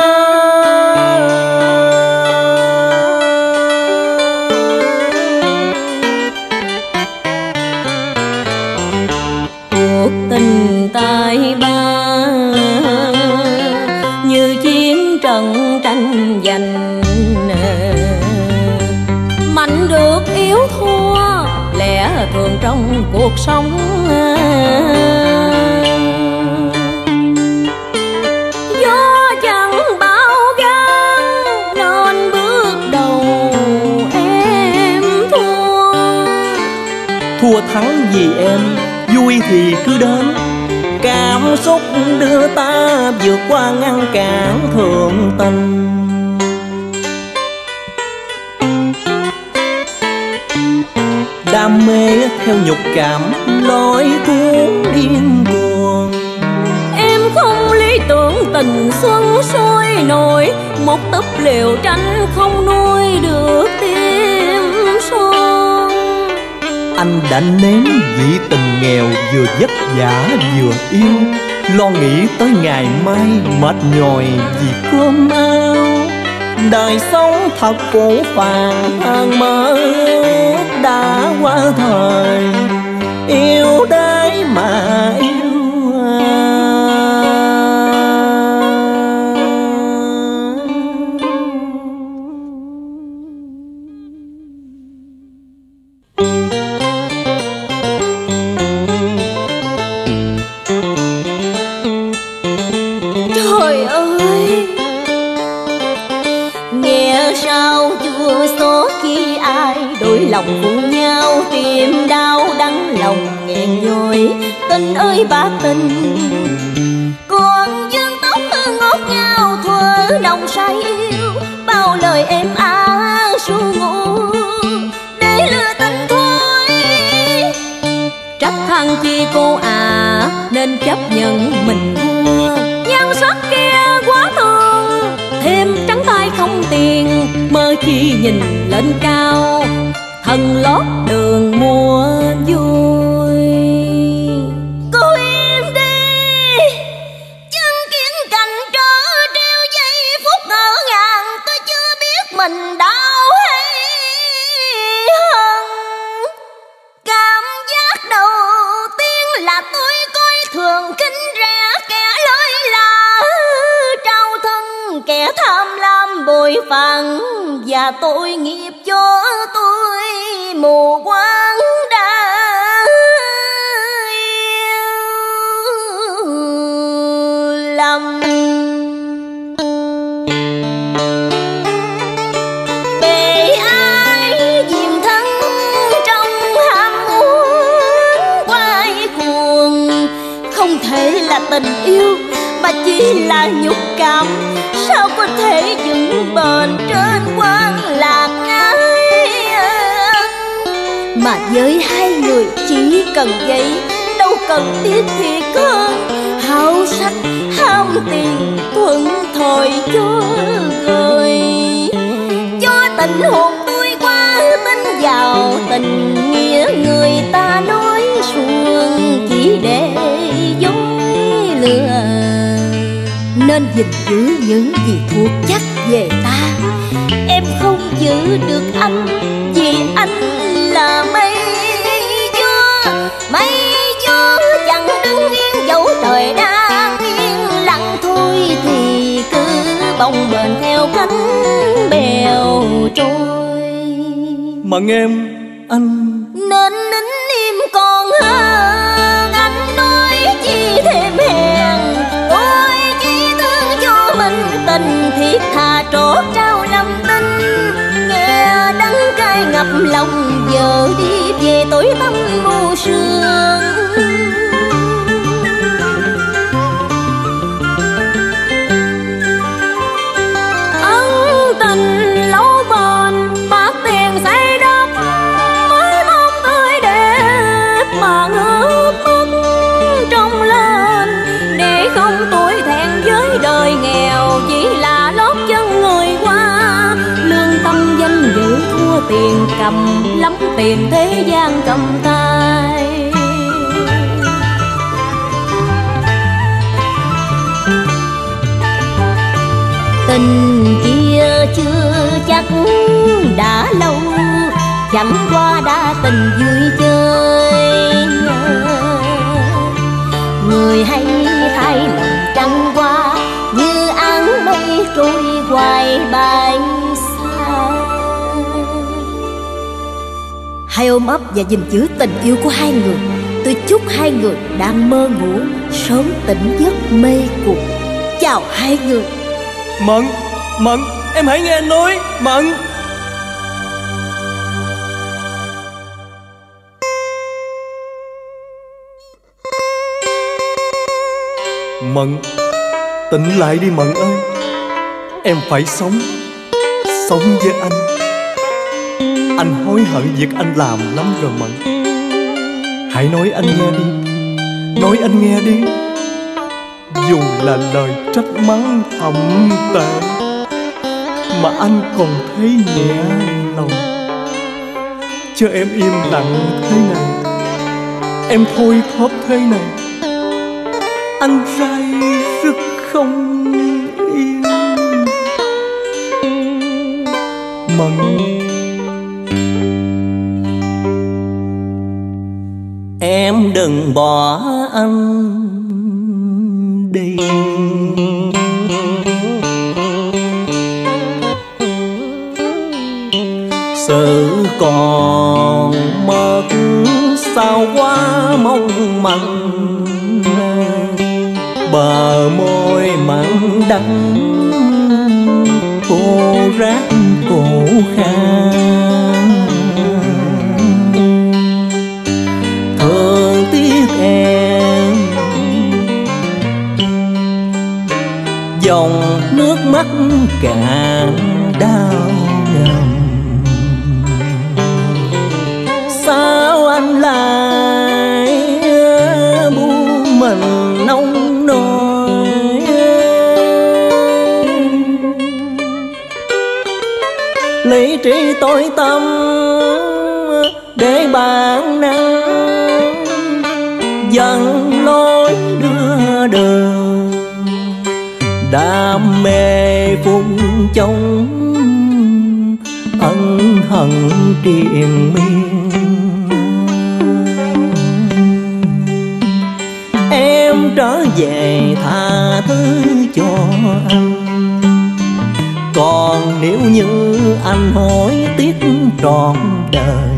Cuộc tình tài ba như chiến trận tranh giành, mạnh được yếu thua lẽ thường trong cuộc sống. Gió chẳng bao gắng nên bước đầu em thua. Thua thắng vì em, vui thì cứ đến. Cảm xúc đưa ta vượt qua ngăn cản thường tình. Đam mê theo nhục cảm, lối cuốn điên cuồng. Em không lý tưởng tình xuân sôi nổi, một túp liều tranh không nuôi được tim son. anh đã nếm vị tình nghèo, vừa vất vả vừa yêu, lo nghĩ tới ngày mai mệt nhòi vì cơm áo. Đời sống thật khổ phàn, mơ ước đã qua thời, yêu đấy mà yêu. Trời ơi, nghe sao chưa số khi ai đổi lòng phụ nhau, tìm đau đắng lòng nghẹn nhồi. Tình ơi ba tình, còn dương tóc ngọt ngào thuở nồng say yêu, bao lời em á ru ngủ để lừa tình thôi. Trách thằng chi cô à nên chấp nhận mình thua, nhan sắc kia quá thương, thêm trắng tay không tiền, mơ chi nhìn lên cao, thần lót đường mua vui. Cô im đi, chứng kiến cảnh trớ treo giây phút ngỡ ngàng, tôi chưa biết mình đau hay hận. Cảm giác đầu tiên là tôi coi thường kính rẻ kẻ lối là trao thân, kẻ tham lam bội phận, và tội nghiệp cho tôi mù quáng đã yêu lầm. Bề ai diệm thân trong ham muốn quay cuồng, không thể là tình yêu mà chỉ là nhục cảm. Sao có thể vững bền trên quan lạc ái, mà với hai người chỉ cần vậy, đâu cần thiết thiệt hơn. Háo sắc ham tiền thuận thôi cho rồi, cho tình hồn tôi qua tin vào tình nghĩa người ta nói suông chỉ để dối lừa. Nên gìn giữ những gì thuộc chắc về ta, em không giữ được anh vì anh là mây gió. Mây gió chẳng đứng yên dẫu trời đang yên lặng thôi, thì cứ bồng bềnh theo cánh bèo trôi. Mận em, anh nên nín im còn hơn, anh nói chi thêm hèn. Tôi chỉ thương cho mình tình thiết tha trót trao lòng tin, nghe đắng cay ngập lòng giờ đi về tối tăm mù sương. Ân tình lâu bền bạc tiền xây đắp, mới mong tươi đẹp mà ngước mắt trong lên, để không tuổi thẹn với đời nghèo, chỉ là lót chân người qua. Lương tâm danh dự thua tiền cầm, lắm tiền thế gian cầm tay. Tình kia chưa chắc đã lâu, chẳng qua đã tình vui chơi. Người hay thay lòng trăng qua, như áng mây trôi hoài bay xa. Hãy ôm ấp và gìn giữ tình yêu của hai người. Tôi chúc hai người đang mơ ngủ sớm tỉnh giấc mê cuộc. Chào hai người. Mận, Mận, em hãy nghe anh nói, Mận. Mận, tỉnh lại đi Mận ơi. Em phải sống, sống với anh. Anh hối hận việc anh làm lắm rồi Mận. Hãy nói anh nghe đi, nói anh nghe đi. Dù là lời trách mắng thậm tệ, mà anh còn thấy nhẹ lòng. cho em im lặng thế này, em thôi thóp thế này, anh rai rất không yên. Mận, em đừng bỏ anh đi. Sự còn mất sao quá mong manh, bờ môi mặn đắng cô rác cổ khan. Thương tiếc em, dòng nước mắt cạn đau ngầm. Sao anh lại buông mình nông nổi, lý trí tối tăm để bản năng dần lối đưa đường. Đam mê phun trống ân hận triền miên. Em trở về tha thứ cho anh, còn nếu như anh hối tiếc trọn đời.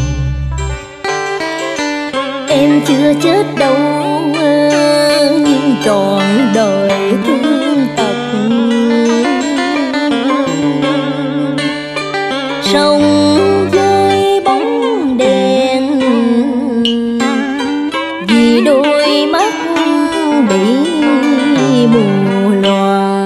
Em chưa chết đâu nhưng trọn đời thương tật. Sống với bóng đèn vì đôi mắt bị mù lòa.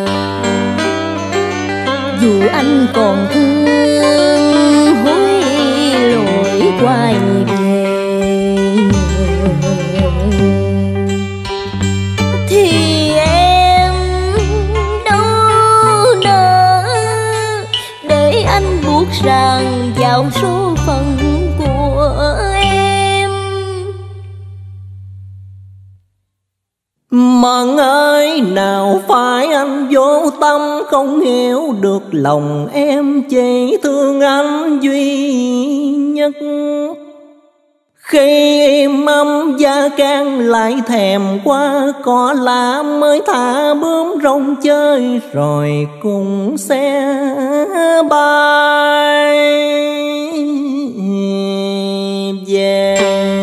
Dù anh còn thương hối lỗi quay về thì em đâu nỡ để anh buộc ràng vào số phận của em. Mận ơi, nào phải anh vô tâm không hiểu được lòng em chỉ thương anh duy nhất. Khi im ấm da can lại thèm qua cỏ lá mới thả bướm rong chơi rồi cùng xe bay về.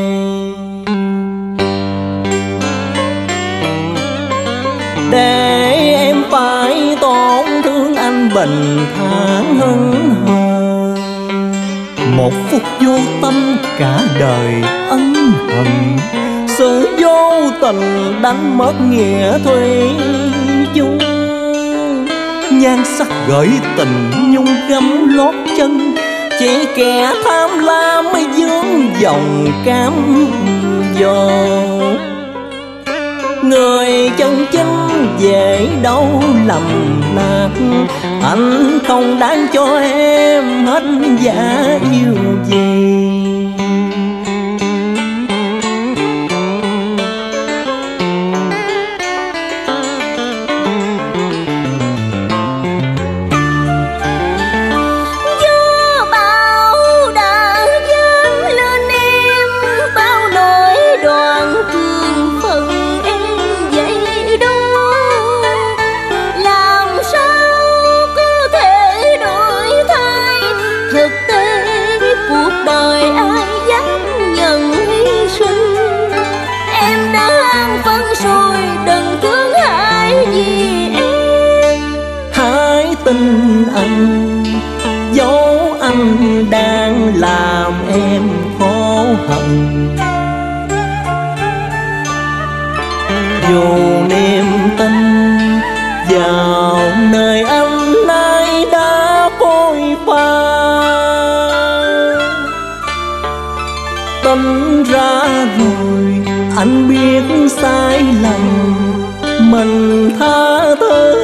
Để em phải tổn thương anh bình thản hững hờ, một phút vô tâm cả đời ân hận. Sự vô tình đánh mất nghĩa thủy chung, nhan sắc gửi tình nhung gấm lót chân. Chỉ kẻ tham lam mới vướng dòng cám dỗ, người chân chính về đâu lầm lạc. Anh không đáng cho em hết giá yêu gì. Anh dấu anh đang làm em khổ hận. Dù niềm tin vào nơi anh nay đã phôi pha, tính ra rồi anh biết sai lầm mình tha thứ.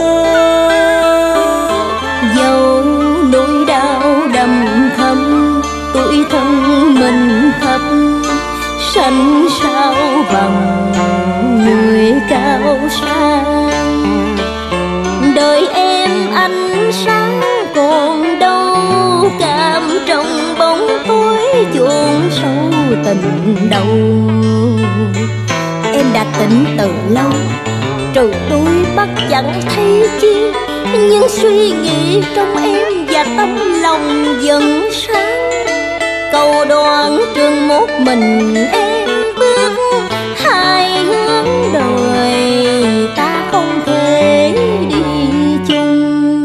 Dẫu nỗi đau đầm thắm tuổi thơ xanh sao bằng người cao sang. Đời em ánh sáng còn đâu, cam trong bóng tối chôn sâu tình đầu. Em đã tỉnh từ lâu, trừ tôi bắt chẳng thấy chi, nhưng suy nghĩ trong em và tâm lòng dần sáng. Cầu đoạn trường một mình em bước, hai hướng đời ta không thể đi chung.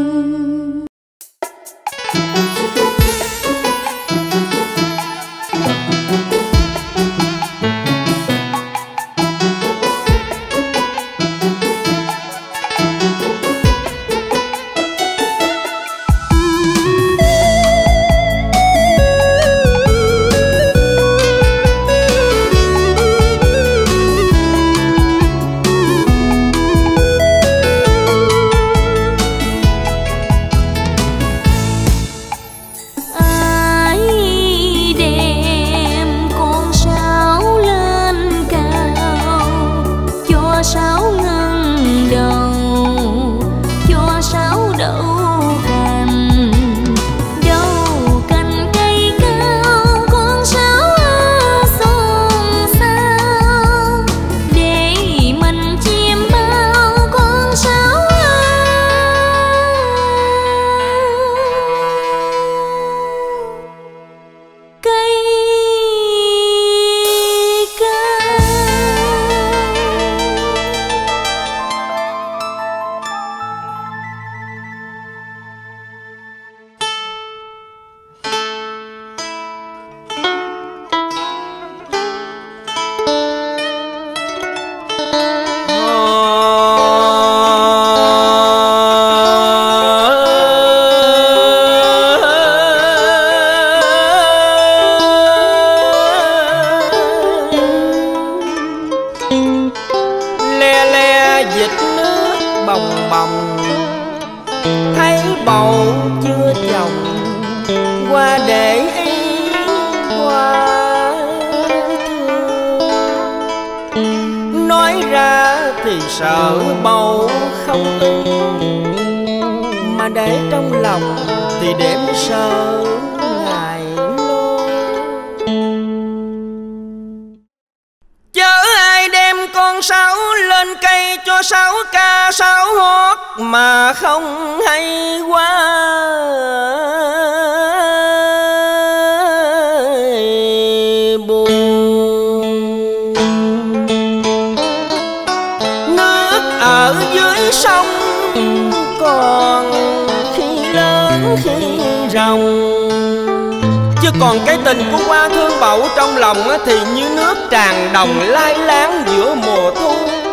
Còn cái tình của Hoa Thương Bậu trong lòng thì như nước tràn đồng lai láng giữa mùa thu.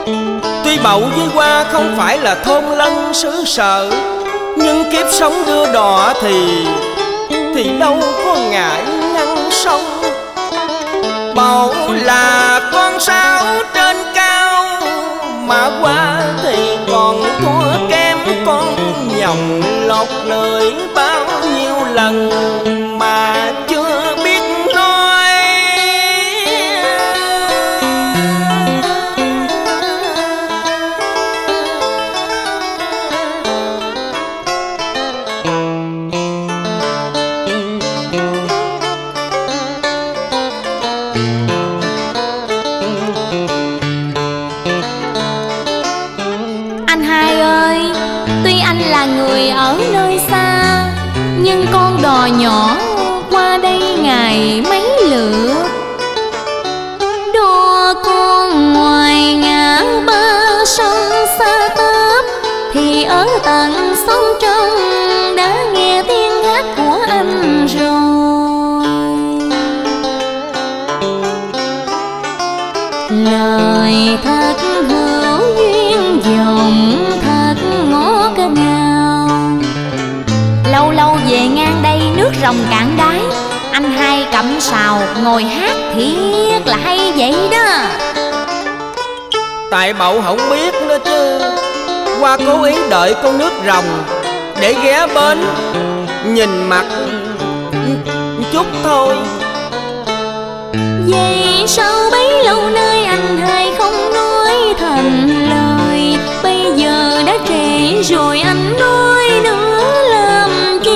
Tuy Bậu với Hoa không phải là thôn lân xứ sở, nhưng kiếp sống đưa đò thì thì đâu có ngại ngăn sông. Bậu là con sáo trên cao, mà Hoa thì còn thua kém con nhộng lọt lời bao nhiêu lần mà chưa biết nói. Anh hai ơi, tuy anh là người ở nơi xa, nhưng con đò nhỏ qua đây ngày mấy lượt. Đò con ngoài ngã ba sông xa tấp, thì ở tận sông trong đã nghe tiếng hát của anh rồi. Lời thật hữu duyên dòng thật ngót ngào. Lâu lâu về ngang đây nước rồng cạn đáy, anh hai cắm sào ngồi hát thiệt là hay vậy đó. Tại Bậu không biết nữa chứ. Hoa cố ý đợi con nước rồng để ghé bến nhìn mặt chút thôi. Vậy sao bấy lâu nay anh hai không nói thành lời? Bây giờ đã trễ rồi anh nói nữa làm chi?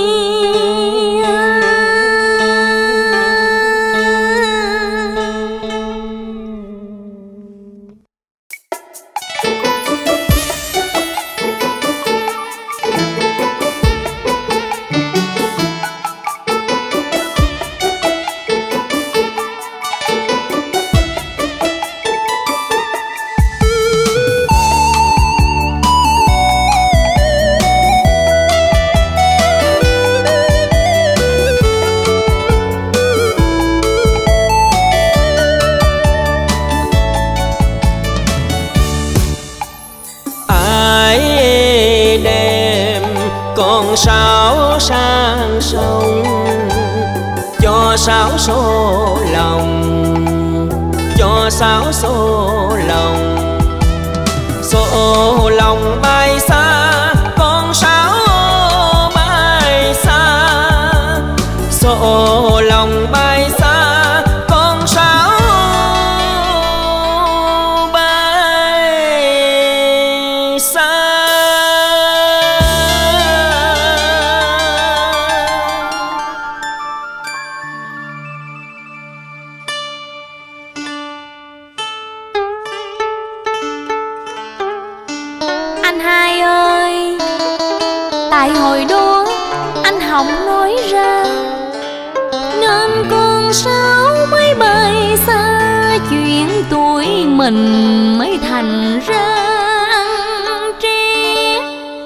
Sáo sang sông cho sáo xô lòng, cho sáo xô lòng. Xô lòng bay xa, con sáo bay xa. Xô lòng bay xa, con sáo bay xa. Anh hai ơi, tại hồi đó anh không nói ra, nên con sáo mới bay xa. Chuyện tuổi mình mới thành ra ăn tre.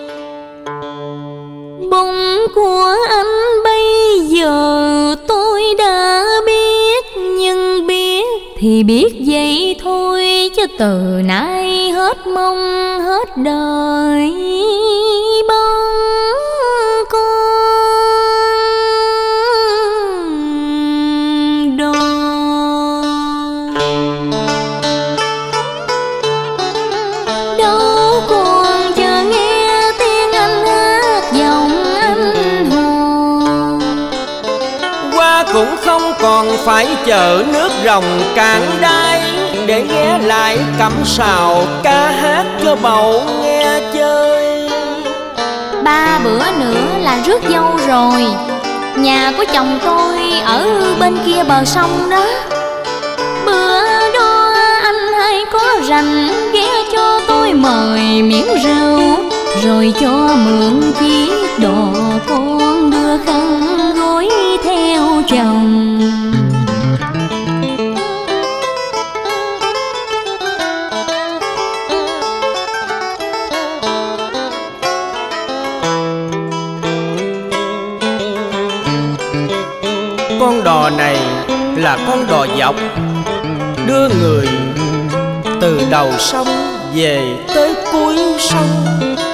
Bông của anh bây giờ tôi đã biết, nhưng biết thì biết vậy thôi, chứ từ nay hết mong hết đời bông con đò. Đâu còn chờ nghe tiếng anh hát giọng anh hò. Qua cũng không còn phải chờ nước rồng cạn đáy, để ghé lại cắm sào ca hát cho bầu nghe chơi. Ba bữa nữa là rước dâu rồi, nhà của chồng tôi ở bên kia bờ sông đó. Bữa đó anh hay có rành ghé cho tôi mời miếng rượu, rồi cho mượn chiếc đò con đưa khăn gối theo chồng. Con đò này là con đò dọc, đưa người từ đầu sông về tới cuối sông.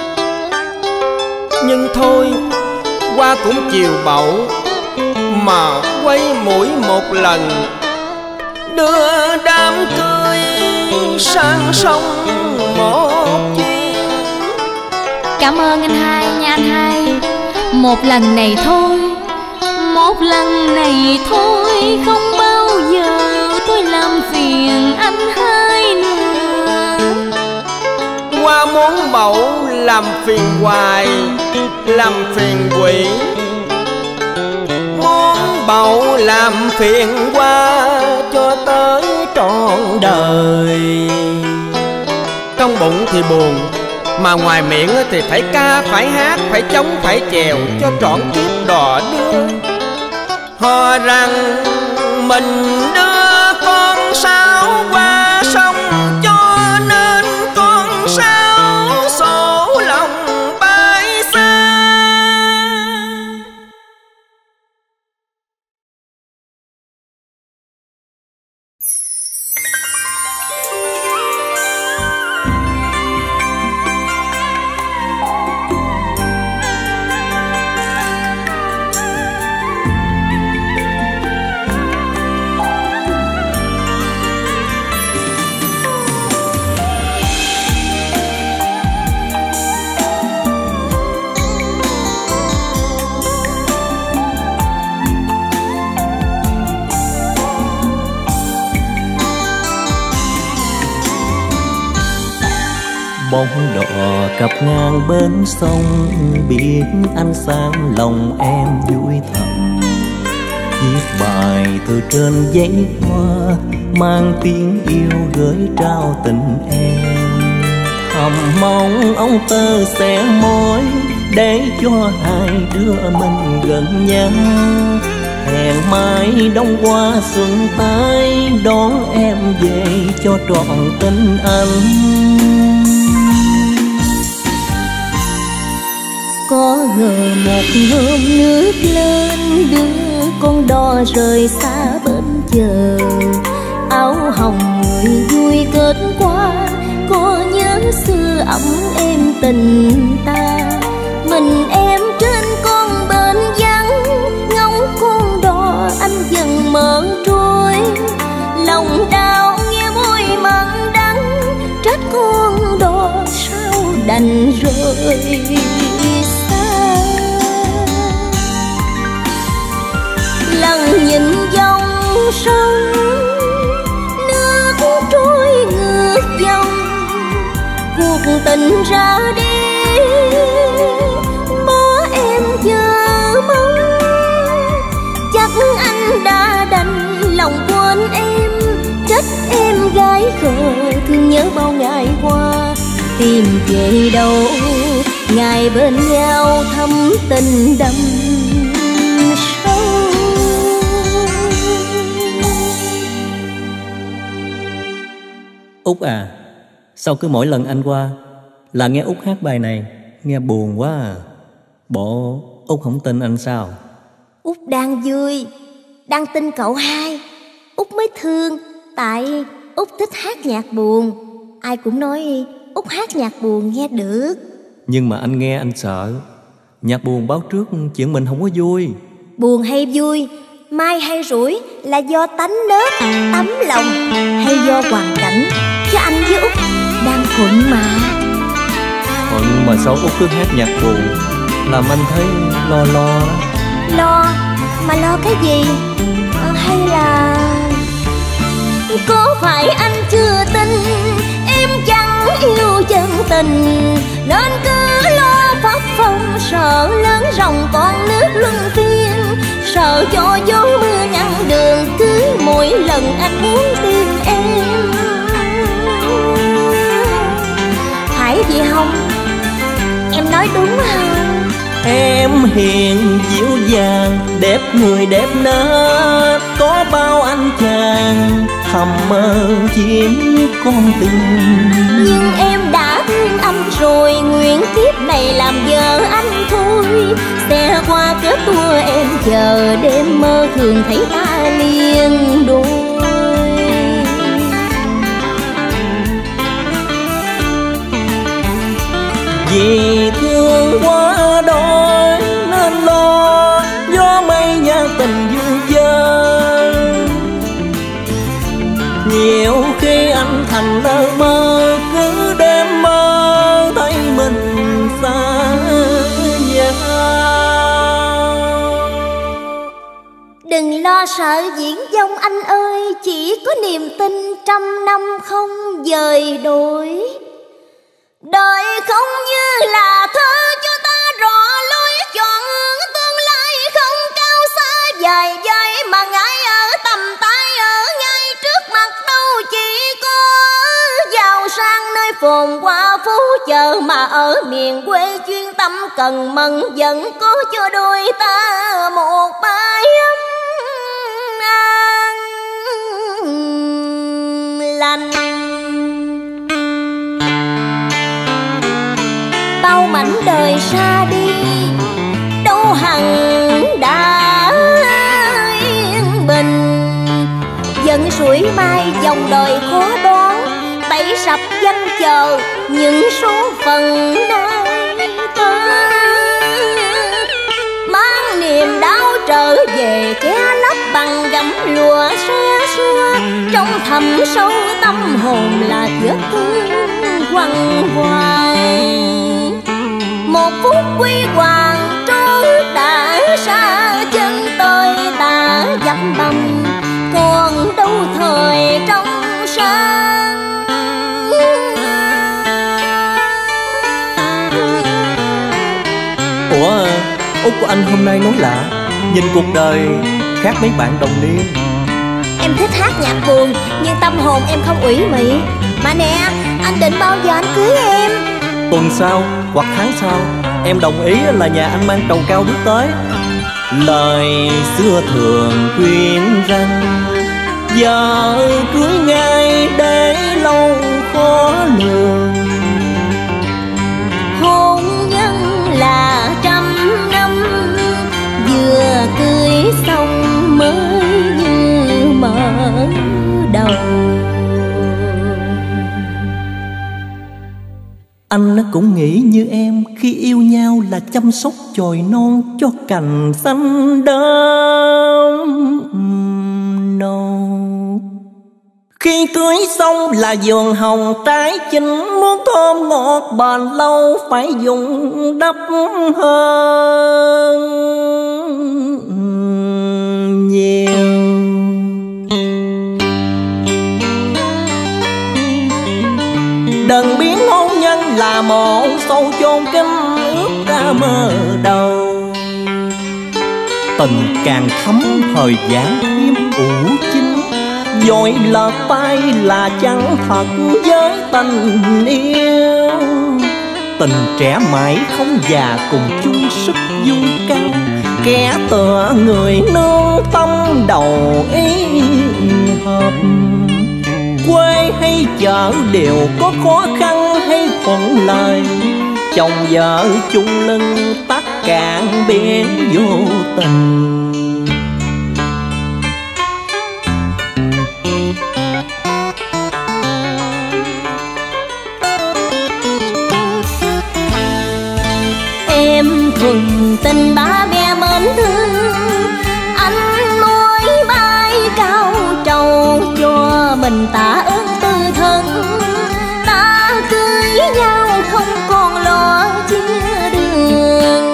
Nhưng thôi, qua cũng chiều bậu mà quay mũi một lần, đưa đám cưới sang sông một chuyến. Cảm ơn anh hai nha anh hai. Một lần này thôi, một lần này thôi, không bao giờ tôi làm phiền anh hai nữa. Qua muốn bậu làm phiền hoài, làm phiền quỷ. Muốn bậu làm phiền qua cho tới trọn đời. Trong bụng thì buồn, mà ngoài miệng thì phải ca, phải hát, phải trống, phải chèo cho trọn kiếp đò đưa. Hò rằng mình đưa con sáo qua sông, cho nên con sáo sổ lòng bay xa. Bóng đò cập ngang bến sông, biết ánh sáng lòng em vui thầm. Viết bài từ trên giấy hoa, mang tiếng yêu gửi trao tình em. Thầm mong ông tơ sẽ mối, để cho hai đứa mình gần nhau. Hẹn mai đông qua xuân tới, đón em về cho trọn tình anh. Có ngờ một hôm nước lên, đưa con đò rời xa bên chờ. Áo hồng người vui kết qua, có nhớ xưa ấm êm tình ta. Mình em trên con bến vắng, ngóng con đò anh dần mở trôi. Lòng đau nghe môi mặn đắng, trách con đò sao đành rơi xa. Lần nhìn dòng sông, nước trôi ngược dòng, cuộc tình ra đi bỏ em chờ mong. Chắc anh đã đành lòng quên em, trách em gái khờ thương nhớ bao ngày qua. Tìm về đâu ngày bên nhau thắm tình đậm sâu. Út à, sao cứ mỗi lần anh qua là nghe Út hát bài này, nghe buồn quá à. Bộ Út không tin anh sao? Út đang vui, đang tin cậu hai. Út mới thương, tại Út thích hát nhạc buồn. Ai cũng nói Út hát nhạc buồn nghe được. Nhưng mà anh nghe anh sợ. Nhạc buồn báo trước chuyện mình không có vui. Buồn hay vui, mai hay rủi là do tánh nết, tấm lòng hay do hoàn cảnh. Chứ anh với Út đang thuận mà. Thuận mà sao Út cứ hát nhạc buồn, làm anh thấy lo lo. Lo? Mà lo cái gì? À, hay là có phải anh chưa tin em chẳng yêu chân tình, nên cứ lo pháp phong, sợ lớn rồng con nước luân phiên, sợ cho gió mưa ngăn đường cứ mỗi lần anh muốn tìm em. Phải gì không? Em nói đúng không? Em hiền dịu dàng, đẹp người đẹp nết, có bao anh chàng thầm mơ chiếm con tình. Nhưng em đã thương anh rồi, nguyện kiếp này làm vợ anh thôi. Xe qua kết tua em chờ, đêm mơ thường thấy ta liên đôi. Vì thương quá đôi nên lo, gió mây nhà tình duyên dơ. Nhiều khi anh thành lơ mơ, cứ đêm mơ thấy mình xa nhau. Đừng lo sợ diễn vong anh ơi, chỉ có niềm tin trăm năm không dời đổi. Đời không như là thơ cho ta rõ lối chọn hướng tương lai không cao xa dài dài, mà ngại ở tầm tay ở ngay trước mặt đâu. Chỉ có giàu sang nơi phồn hoa phú chợ, mà ở miền quê chuyên tâm cần mẫn vẫn có cho đôi ta một mái ấm an lành. Bao mảnh đời xa đi đâu hằng đã yên bình, dần suối mai dòng đời khó đoán, bẫy sập danh chờ những số phận nay ta. Mang niềm đau trở về che lấp bằng gấm lụa xe xưa, trong thẳm sâu tâm hồn là vết thương quằn quại. Một phút quy hoàng trôi đã xa chân tôi ta dập bầm, còn đâu thời trong sáng. Út của anh hôm nay nói lạ, nhìn cuộc đời khác mấy bạn đồng niên. Em thích hát nhạc buồn, nhưng tâm hồn em không ủy mị. Mà nè, anh định bao giờ anh cưới em? Tuần sau hoặc tháng sau, em đồng ý là nhà anh mang trầu cao bước tới. Lời xưa thường khuyên rằng vợ cưới ngay để lâu khó lường. Hôn nhân là trăm năm, vừa cưới xong mới như mở đầu. Anh cũng nghĩ như em, khi yêu nhau là chăm sóc chồi non cho cành xanh đơm nâu. Khi cưới xong là vườn hồng trái chín, muốn thơm ngọt bền lâu phải dùng đắp hơn nhiều. Đừng biến hôn nhân là một sâu chôn kín ước ra mơ đầu. Tình càng thấm thời gian thêm ủ chín, vội lật tay là chẳng thật với tình yêu. Tình trẻ mãi không già cùng chung sức vui cao, kẻ tựa người nương tâm đầu ý hợp. Quê hay chợ đều có khó khăn hay thuận lời, chồng vợ chung lưng tắt cạn biển vô tình. Em thuần tình ba mẹ mến thương, anh môi bay cao trầu cho mình tạ ơn tư thân. Ta cưới nhau không còn lo chia đường.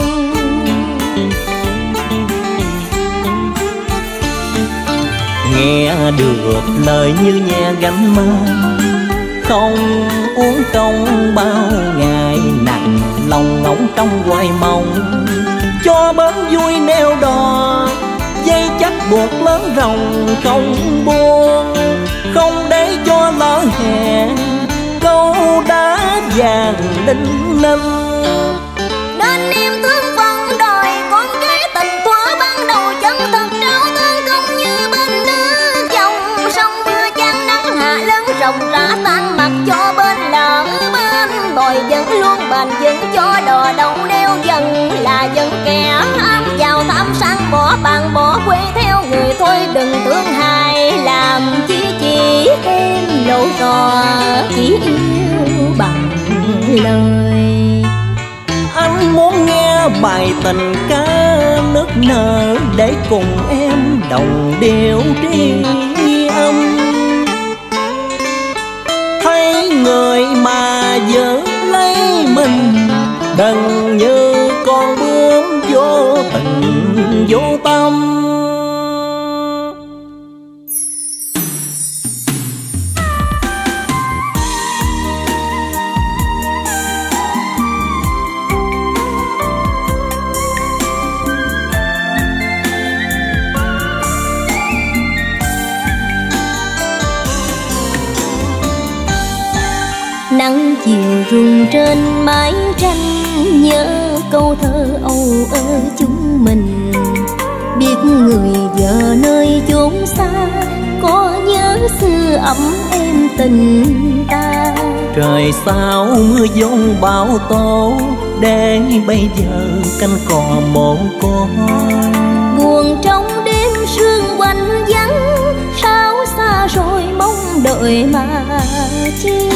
Nghe được lời như nhẹ gánh mang, không uống công bao ngày nặng lòng ngóng trong hoài mong. Cho bến vui neo đò, dây chắc buộc lớn rồng không buông, không để cho lỡ hẹn câu đá vàng đinh ninh. Nên em thương phân đòi con gái tình thuở ban đầu chân thật trao thương công như bên nước dòng sông mưa chan nắng hạ lớn rộng rã tan mặt cho bên lỡ bên bồi vẫn luôn bền vững cho đò đầu neo dần là dân kẻ ám vào tham sang bỏ bàn bỏ quê theo người thôi đừng thương hại làm chi chỉ thêm lộ trò chỉ yêu bằng lời. Anh muốn nghe bài tình ca nức nở để cùng em đồng điệu tri âm. Thấy người mà giữ lấy mình đừng như con bướm vô tình vô tâm. Nắng chiều rung trên mái tranh, nhớ câu thơ âu ơ chúng mình. Biết người vợ nơi chốn xa, có nhớ xưa ấm êm tình ta. Trời sao mưa giông bão tố, để bây giờ canh cò mồ côi. Buồn trong đêm sương quanh vắng, sao xa rồi mong đợi mà chi.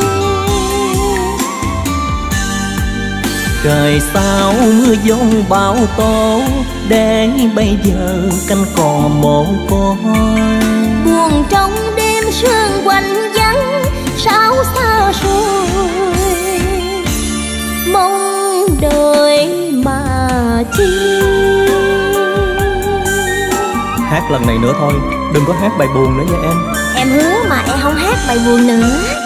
Trời sao mưa giông bão tố, để bây giờ canh cò mồ côi. Buồn trong đêm sương quanh vắng, sao xa rồi mong đợi mà chi. Hát lần này nữa thôi, đừng có hát bài buồn nữa nha em. Em hứa mà em không hát bài buồn nữa.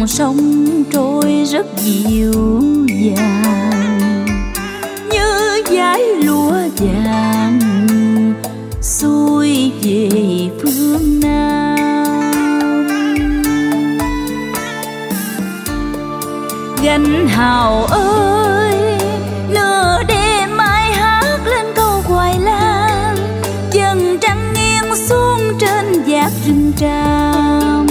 sông trôi rất dịu dàng, như dải lúa vàng xuôi về phương Nam. Gánh hào ơi, nửa đêm ai hát lên câu hoài lan, dần trăng nghiêng xuống trên vạt rừng tràm.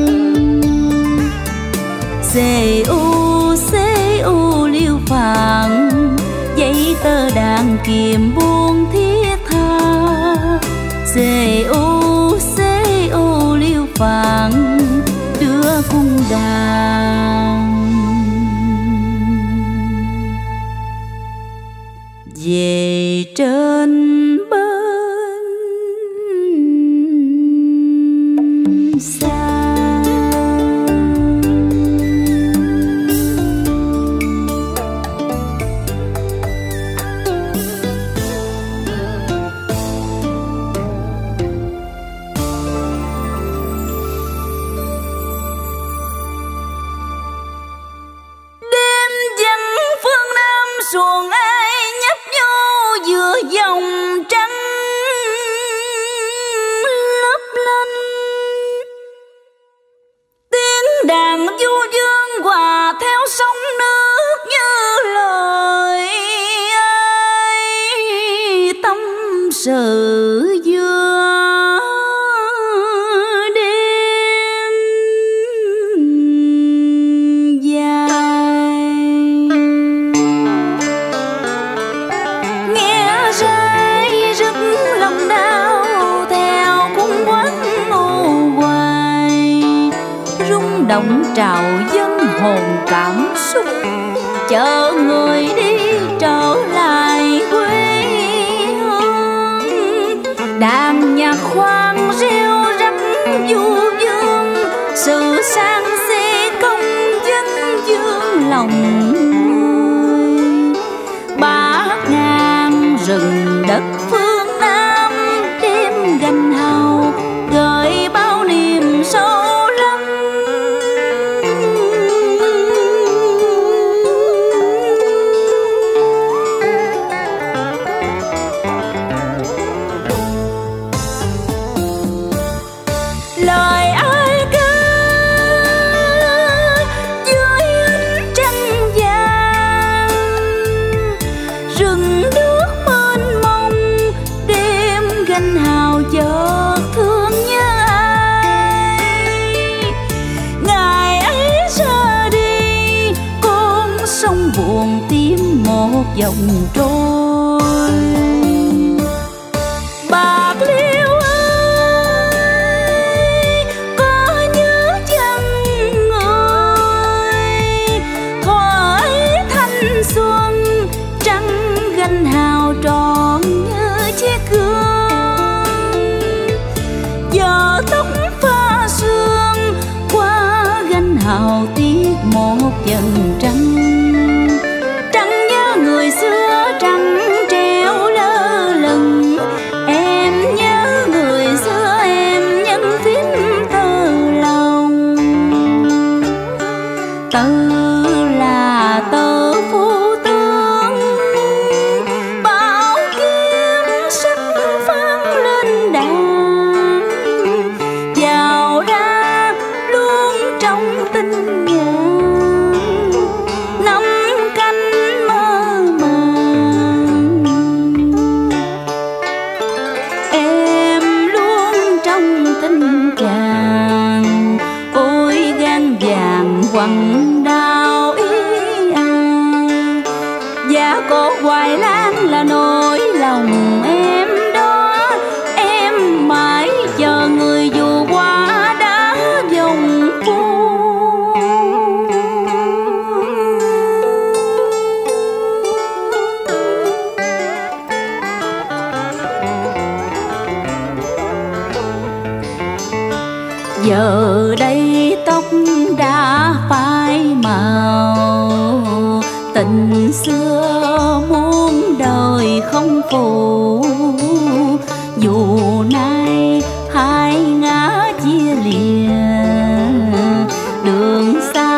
Xê u xê u liêu phạn, dây tơ đàn kiềm buông thiết tha. Xê u xê u liêu phạn, đưa cung đàn về trên bên xa. Đêm vắng phương Nam xuồng ai nhấp nhô giữa dòng trăng lấp lánh. Tiếng đàn du dương hòa theo sóng nước như lời ai tâm sự giữa đêm dài. Nghe rơi rứt lòng đau theo cung quán u hoài, rung động trào dâng hồn cảm xúc, chờ người đi trở lại quê hương. Đàn nhạc khoan reo rắc du dương, sự sang xê công dân dương lòng người. Bát ngàn rừng đất phương Nam, đêm gành hào gợi bao niềm sâu lắng. Lời ai ca dưới ánh trăng vàng, rừng nước mênh mông, đêm gành hào chợt thương nhớ ai. Ngày ấy ra đi, con sông buồn tím một dòng trôi. Bạc Liêu ơi, có nhớ chăng người, thuở ấy thanh xuân trăng gành hào tròn như chiếc gương. Giờ tóc pha sương qua gành hào tiếc một dần trăng. Trăng nhớ người xưa trăng treo lơ lửng, em nhớ người xưa em nhân phím tơ lòng. Tơ là tơ phu tướng, bảo kiếm sắc vang lên đàn, vào ra luôn trong tinh nhàn, năm canh mơ màng. Em luôn trong tình càng, ôi gan vàng quằn đau ý à. Và cô hoài lan là nỗi lòng em đó, em mãi chờ người dù qua đã dòng phố. Giờ đây tóc đã phai màu, tình xưa muôn đời không phụ. Dù nay hai ngã chia lìa, đường xa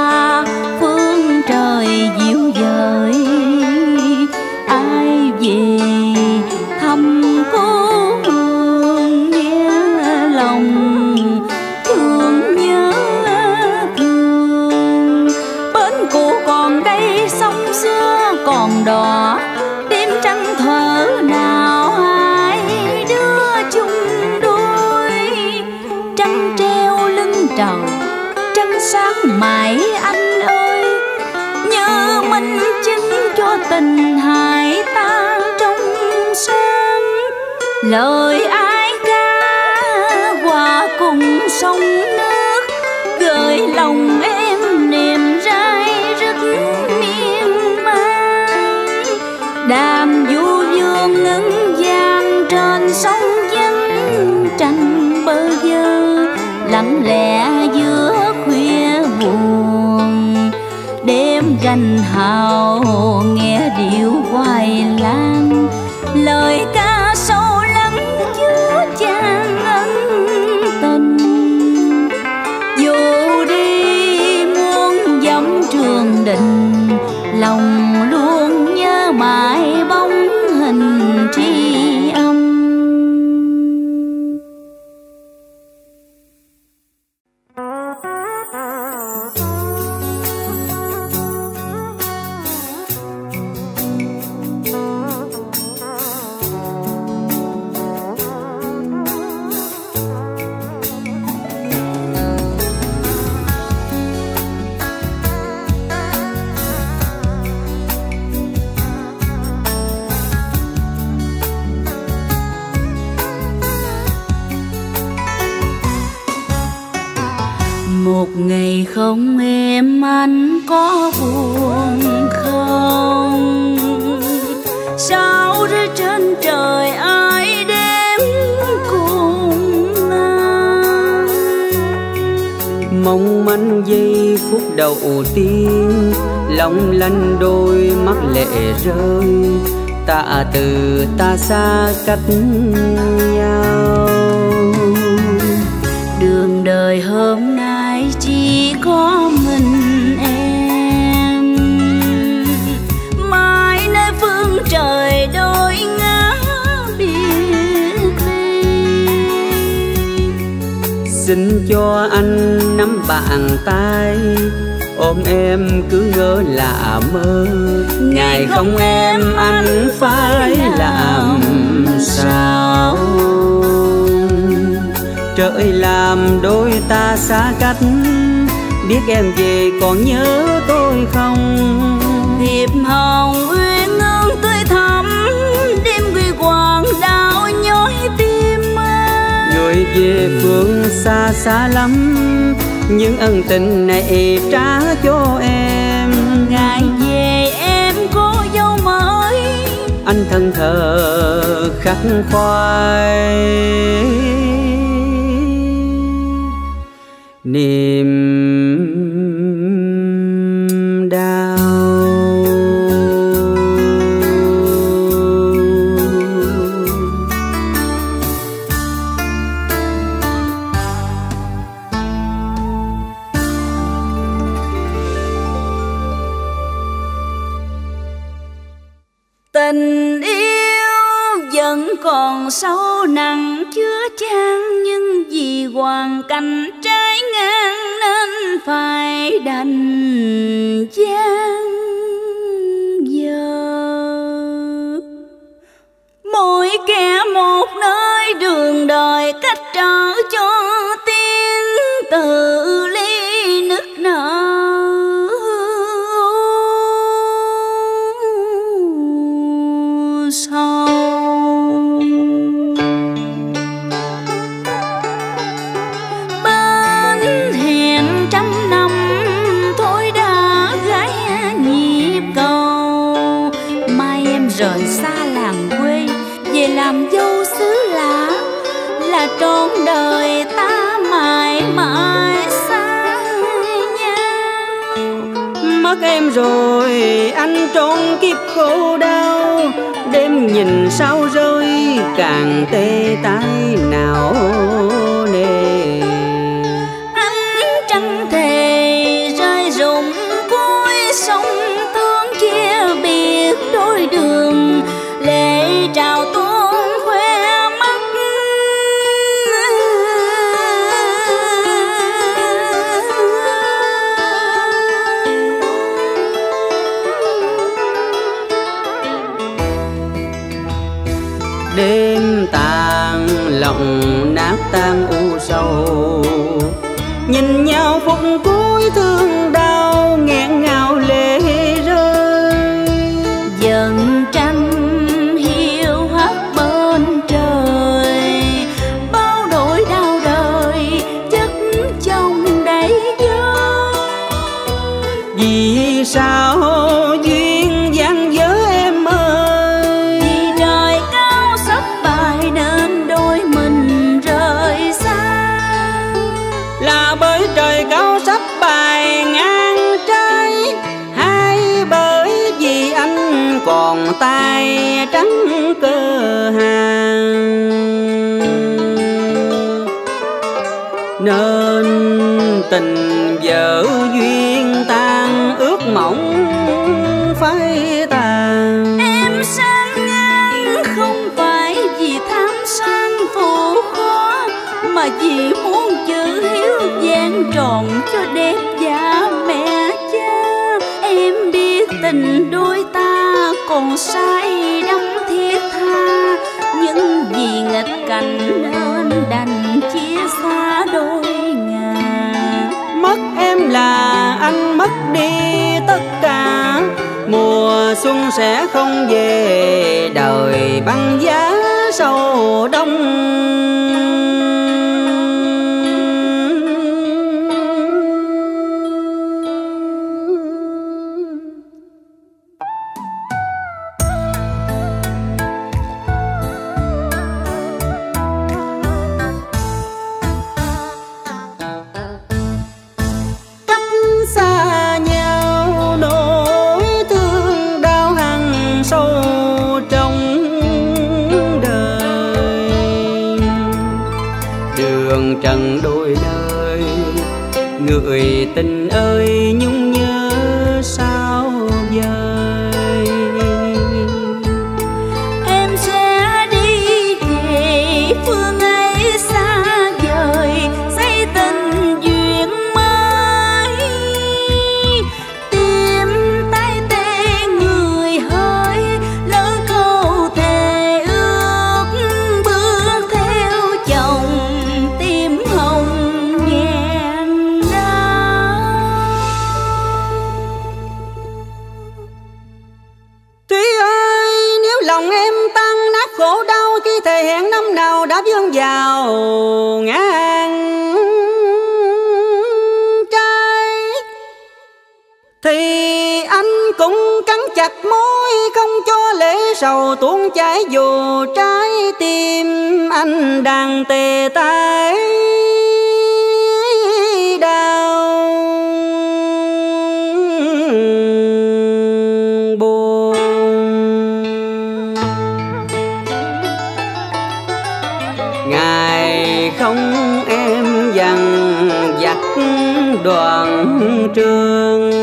tình hải tan trong sớm. Lời ai ca hòa cùng sông nước, gợi lòng em niềm rai rứt miên man. Đàn du dương ngân vang trên sông vắng, tranh bơ vơ lặng lẽ giữa khuya buồn. Đêm gành hào nghe điệu hoài lan, lời ca sâu lắng chứa chan ân tình. Dù đi muôn dặm trường đình, lòng luôn nhớ mãi bóng hình tri âm. Một ngày không em anh có buồn không? Sao rơi trên trời ai đêm cùng anh? Mong manh giây phút đầu tiên, long lanh đôi mắt lệ rơi. Ta từ ta xa cách nhau, đường đời hôm nay chỉ có mình em. Mãi nơi phương trời đôi ngã biệt ly. xin cho anh nắm bàn tay, ôm em cứ ngỡ là mơ. Ngày không em anh phải làm sao? Trời làm đôi ta xa cách, biết em về còn nhớ tôi không? Thiệp hồng uyên ương tươi thắm, đêm quy hoàng đau nhói tim anh. Người về phương xa xa lắm, những ân tình này trả cho em. Ngày về em có dấu mới, anh thân thờ khắc khoải niềm đau. Tình yêu vẫn còn sâu nặng chứa chan, nhưng vì hoàn cảnh trái ngang nên phải đành gian dở. Mỗi kẻ một nơi đường đời cách trở cho tiếng tự ly nức nở. Bên hẹn trăm năm thôi đã gái nhịp cầu, mai em rời xa làng quê về làm dâu xứ lạ, là trọn đời ta mãi mãi xa nhau. Mất em rồi anh trọn kiếp khổ đau, đêm nhìn sao rơi càng tê tái não nề. Ánh trăng thề rơi rụng cuối sông thương chia biệt đôi đường, lệ trào tuôn khoe mắt. Đêm tàn lòng nát tan u sầu, nhìn nhau phút cuối thương đau nghẹn ngào lệ rơi. Giờ Vì sao duyên gian dở em ơi? Vì trời cao sắp bài nên đôi mình rời xa. Là bởi trời cao sắp bài ngang trái, hay bởi vì anh còn tay trắng cơ hàng, nên tình vợ duyên tan, ước mộng phai tàn. Em sang ngang không phải vì tham sang phù khó, mà vì muốn giữ hiếu vẹn tròn cho đẹp và mẹ cha. Em biết tình đôi ta còn say đắm thiết tha, nhưng vì nghịch cảnh nên đành chia xa đôi ngả. Mất em là anh mất đi tất cả, mùa xuân sẽ không về, đời băng giá sầu đông. Trần đôi nơi, người tình ơi nhung nhớ sao vời. Em sẽ đi về phương ấy xa vời, xây tình duyên mới. Tim tay tê người hỡi, lỡ câu thề ước bước theo chồng. Khổ đau khi thề hẹn năm nào đã vươn vào ngang trái, thì anh cũng cắn chặt môi không cho lệ sầu tuôn chảy, dù trái tim anh đang tê tái đau buồn. Ngày không em dằn vặt đoàn trường,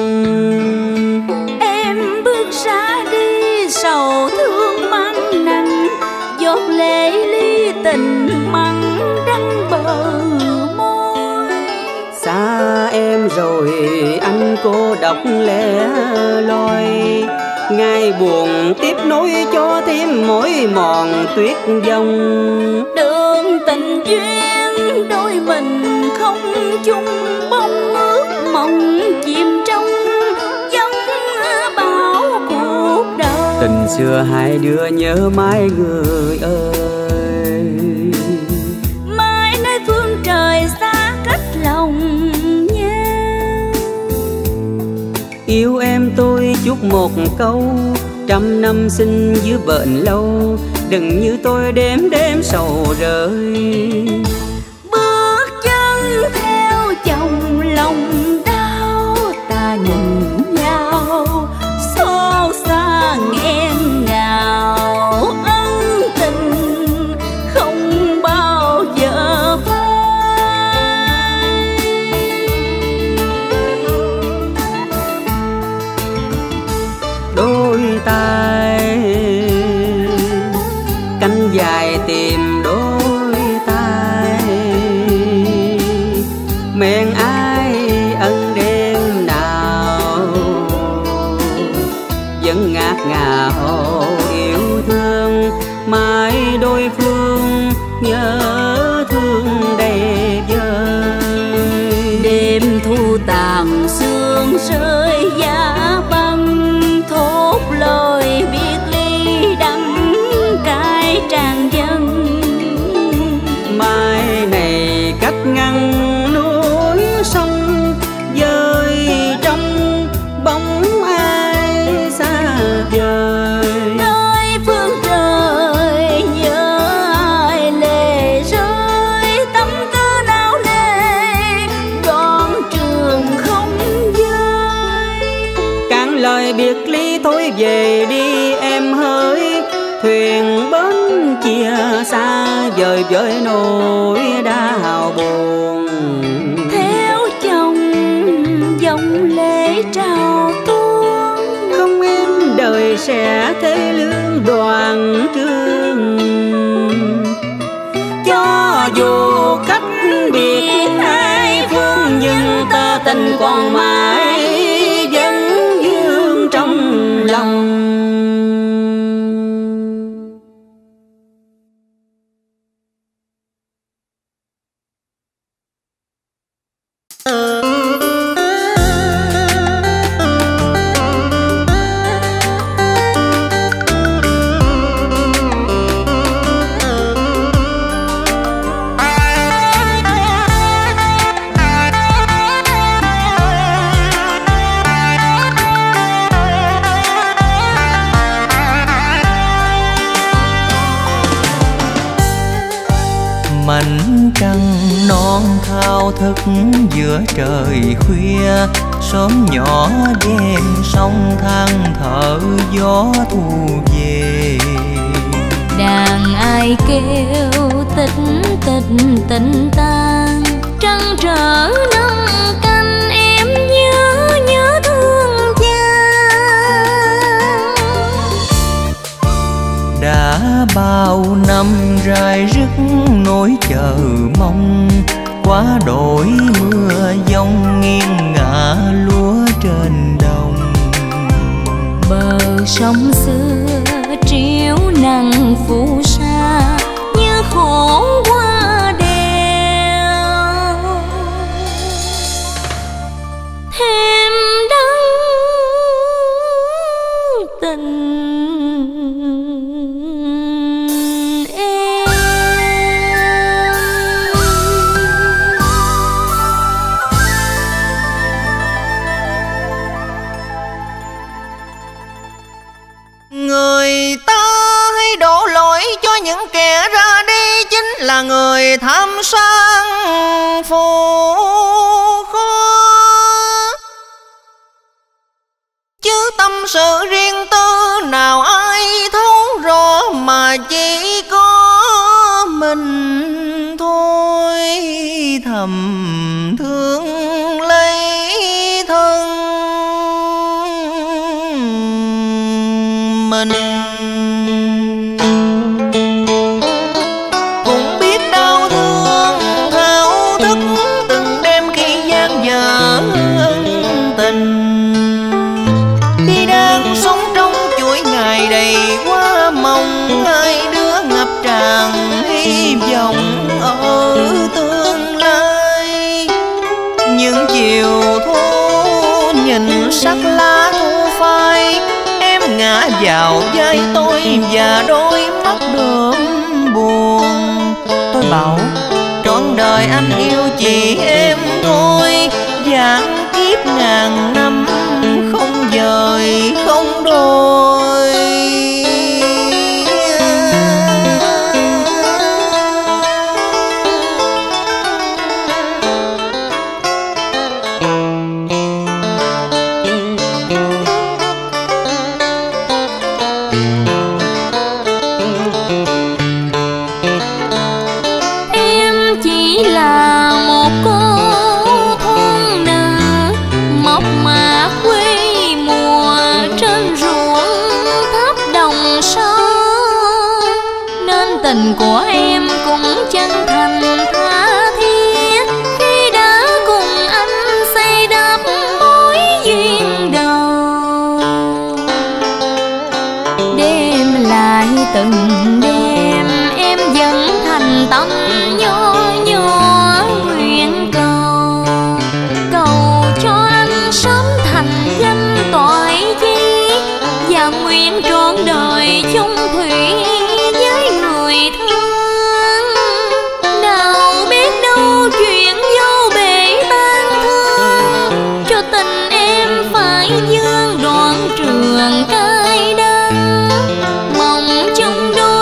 em bước ra đi sầu thương mặn nặng, giọt lệ ly tình mặn đắng bờ môi. Xa em rồi anh cô độc lẻ loi, ngày buồn tiếp nối cho thêm mỏi mòn tuyết dòng. Đường tình duyên đôi mình không chung, bóng ước mộng chìm trong giông bão cuộc đời. Tình xưa hai đứa nhớ mãi người ơi, mãi nơi phương trời xa cách lòng nhau. Yêu em tôi chúc một câu, trăm năm sinh dưới bệnh lâu, đừng như tôi đêm đêm sầu rơi. Bước chân theo chồng lòng đau, ta nhìn nhau xót xa nghẹn ngào. Ân tình không bao giờ phai, đôi tay cánh dài tìm đôi tay, men ai ân đêm nào vẫn ngát ngào yêu thương, mãi đôi phương nhớ thương đầy vơi. đêm thu tàn sương rơi giá băng, thốt lời biệt ly đắng cay tràn dâng. Mai này cách ngăn núi sông, dơi trong lời biệt ly thôi về đi em hỡi, thuyền bến chia xa vời vợi nỗi đau buồn. Theo chồng dòng lễ trào tuôn, không em đời sẽ thế lương đoàn trường. Cho dù cách biệt hai phương nhưng tơ tình còn mãi vẫn vương trong lòng. Mảnh trăng non thao thức giữa trời khuya, sớm nhỏ ven sông than thở gió thu về. Đàn ai kêu tịch tịch tình tan, trăng trở năm canh em nhớ nhớ thương cha. Đã bao năm rai rứt nỗi chờ mong, quá đổi mưa giông nghiêng ngả lúa trên đồng. Bờ sông xưa triểu nắng phù sa như khổ qua đèo, thêm đắng tình em. Người ta hay đổ lỗi cho những kẻ ra đi, chính là người tham sang phù khó. Chứ tâm sự riêng tư nào ai thấu rõ, mà chỉ có mình thôi thầm thương lấy thân mình. Cũng biết đau thương thao thức từng đêm khi gian dở ân tình, khi đang sống trong chuỗi ngày đầy quá mong, hai đứa ngập tràn hy vọng ở tương lai. Những chiều thu nhìn sắc lá thu phai, em ngã vào vai tôi và đôi mắt đượm buồn. Tôi bảo trọn đời anh yêu chỉ em thôi, vạn kiếp ngàn năm không dời không đôi. Em chỉ là một cô thôn nữ mộc mạc quê mùa trên ruộng thấp đồng sâu, nên tình của em cũng chân thành tha thiết khi đã cùng anh xây đắp mối duyên đầu. Đêm lại từng đêm em vẫn thành tâm nho nhỏ nguyện cầu, cầu cho anh sớm thành danh toại chi, và nguyện trọn đời chung thủy với người thương. Nào biết đâu chuyện vô bể tan thương, cho tình em phải dương đoạn trường cay đắng. Mong trong đôi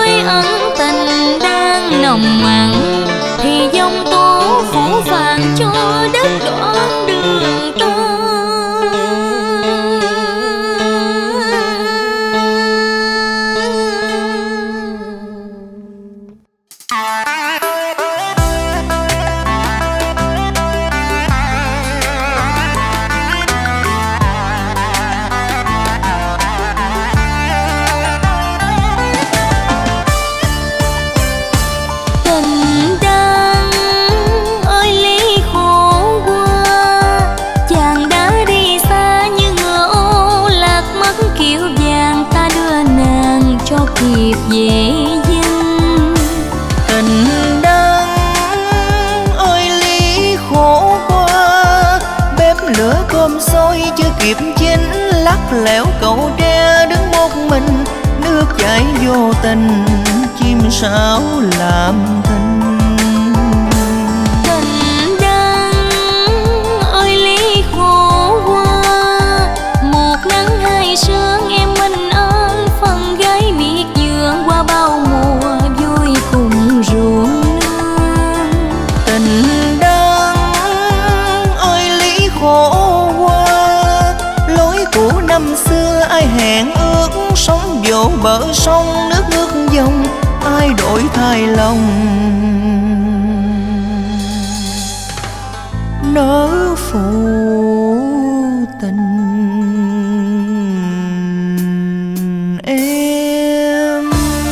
về dân. Tình đắng ơi ly khổ quá, bếp lửa cơm sôi chưa kịp chín, lắc lẻo cậu tre đứng một mình, nước chảy vô tình chim sáo làm thinh. Tình đắng ơi ly khổ quá, một nắng hai sương em mình ở phần gái miệt vườn, qua bao mùa vui cùng ruộng nương. Tình đắng ơi lý khổ quá, lối cũ năm xưa ai hẹn ước, sống vỗ bờ sông nước nước dòng, ai đổi thay lòng nỡ phụ tình em.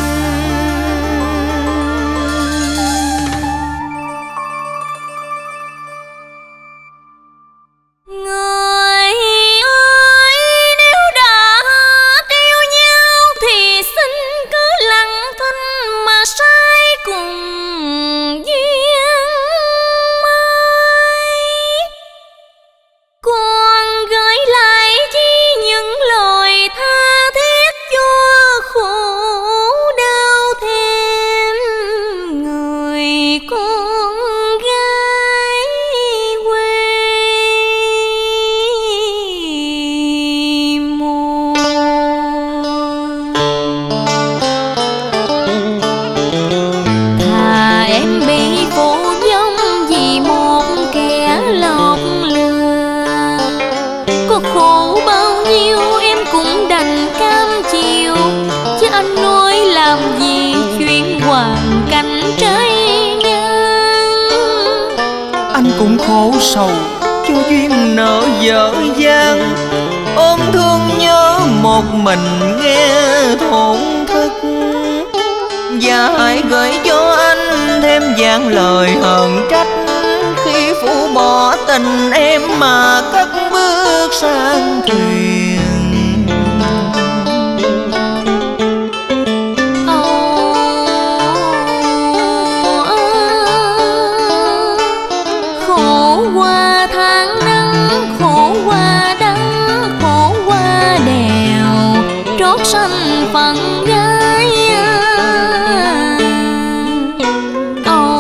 Người ơi, nếu đã yêu nhau thì xin cứ lặng thinh mà say cùng duyên mai. Còn gửi lại chi những lời tha thiết cho khổ đau thêm người con gái quê mùa. Thà em bị phụ vong vì một kẻ lọc lừa, có khổ bao nhiêu em cũng đành cam chịu, chứ anh nói làm gì chuyện hoàn cảnh trái ngang. Anh cũng khổ sầu cho duyên nợ dở dang, ôm thương nhớ một mình nghe thổn thức, và hãy gửi cho anh thêm vạn lời hờn trách, khi phụ bỏ tình em mà cất bước sang thuyền. Khổ qua tháng nắng, khổ qua đắng, khổ qua đèo, trót sanh phận gái. Ồ,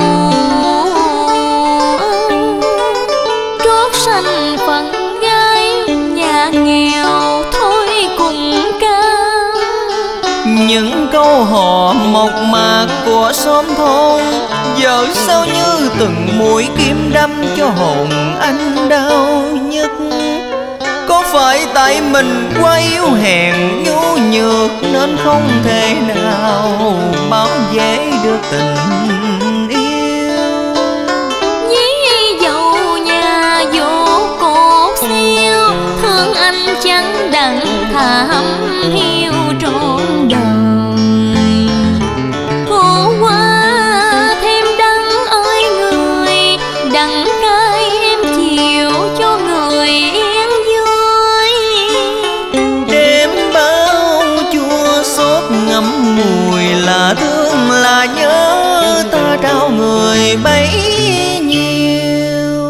trót sanh phận gái nhà nghèo thôi cùng cao. Những câu hò mộc mạc của xóm thôn giờ sao như từng mũi kim đâm cho hồn anh đau nhức. Có phải tại mình quá yếu hèn nhu nhược nên không thể nào bảo vệ được tình yêu. Dí dầu nhà vô cột xiêu, thương anh chẳng đặng thảm hiu trọn đời. Khổ quá thêm đắng ơi người, đắng cay em chịu cho người yên vui. Đêm bao chua xót ngậm ngùi là thương là nhớ, ta trao người bấy nhiêu.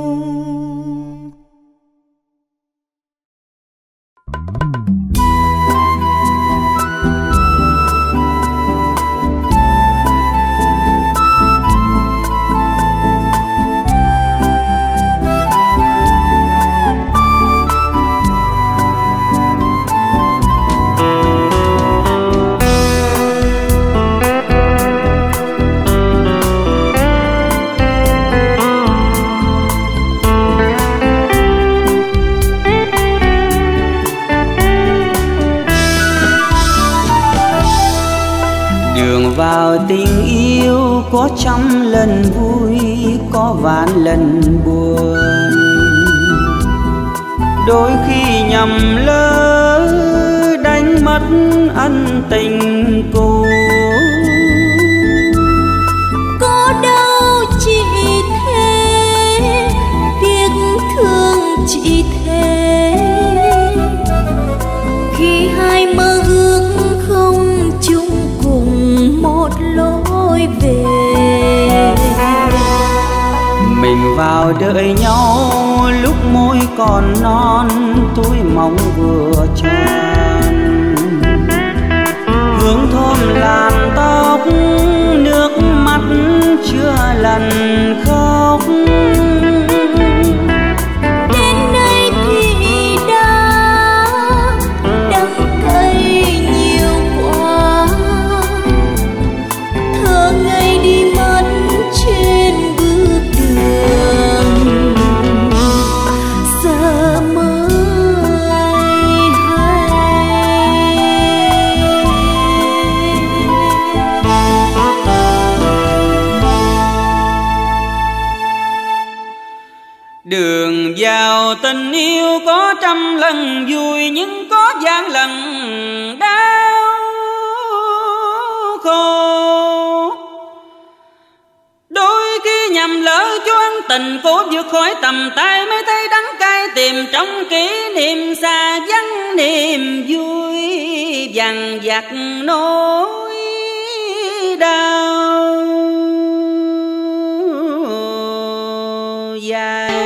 Đường vào tình yêu có trăm lần vui, có vạn lần buồn. Đôi khi nhầm lỡ đánh mất ân tình cũ. Có đâu chỉ thế, tiếc thương chỉ thế. Khi hai mơ ước không chung cuộc, vào đợi nhau lúc môi còn non, túi mong vừa tròn. Hương thơm làn tóc, nước mắt chưa lần khóc. Đến nơi thì đã đắng cay nhiều quá, thơ ngây đi mất trên bước đường, giờ mới hay. Đường vào tình yêu có trăm lần vui, nhưng có vạn lần đau khổ. Đôi khi nhầm lỡ cho anh tình cố vượt khỏi tầm tay, mới thấy đắng cay tìm trong kỷ niệm xa vắng niềm vui, dằn vặt nỗi đau dài.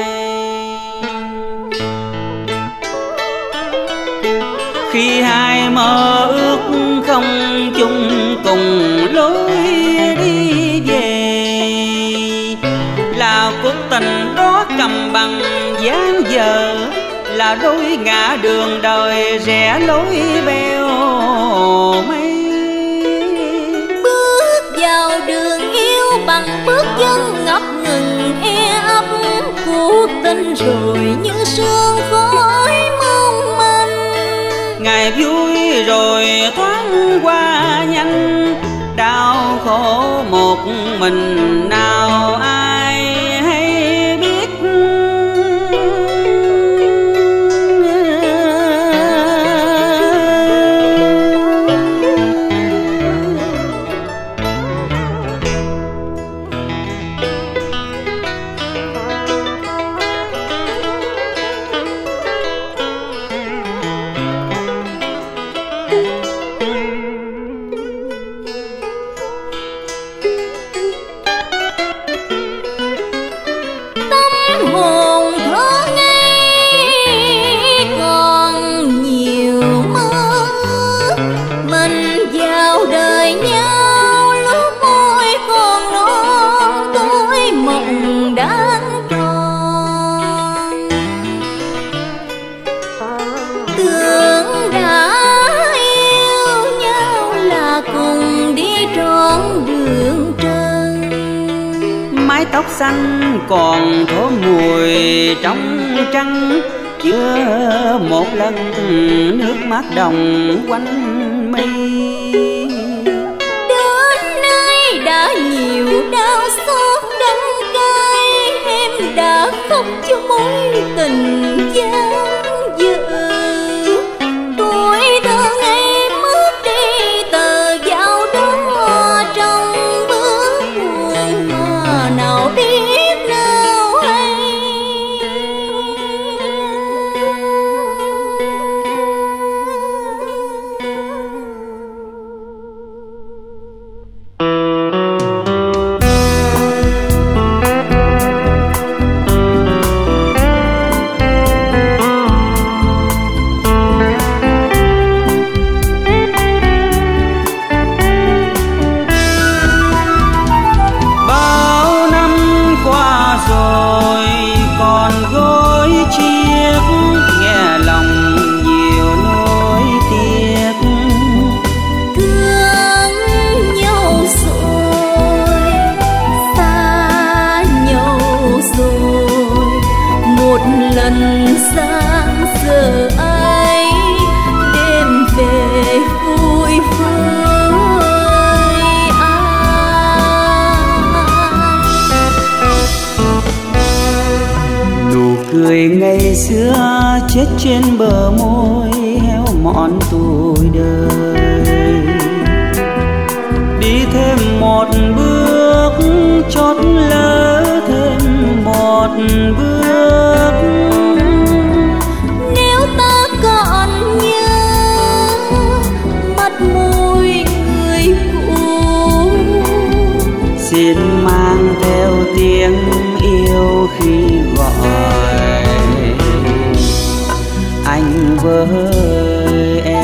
Khi hai mơ ước không chung cùng lối đi về, là cuộc tình đó cầm bằng dáng giờ, là đôi ngã đường đời rẽ lối bèo mây. Bước vào đường yêu bằng bước chân ngập ngừng e ấp, cuộc tình rồi như sương khói mong manh. Ngày vui rồi thoáng qua nhanh, đau khổ một mình nào ai hay biết. Tóc xanh còn thơm mùi trong trăng, chưa một lần nước mắt đồng quanh mi. Đến nay đã nhiều đau xót đắng cay, em đã khóc cho mối tình dang dở. Tuổi thơ ngày mất đi tờ dạo đó, trong bước buồn mà nào biết nào hay. Lần sáng giờ ấy đêm về vui với ai. Nụ cười ngày xưa chết trên bờ môi héo mòn tuổi đời. Đi thêm một bước chót lỡ thêm một bước. Nếu ta còn nhớ mặt môi người cũ, xin mang theo tiếng yêu khi anh với em.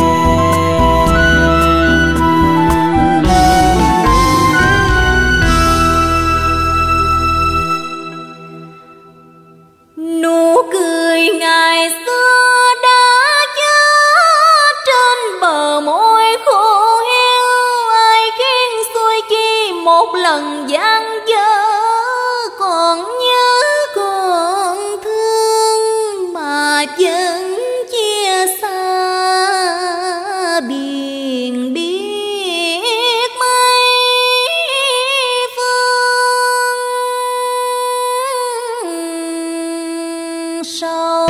Nụ cười ngày xưa đã chết trên bờ môi khô héo, ai khen xuôi chi một lần gian dở, còn nhớ còn thương mà vẫn chia xa biển biết mấy phương sâu.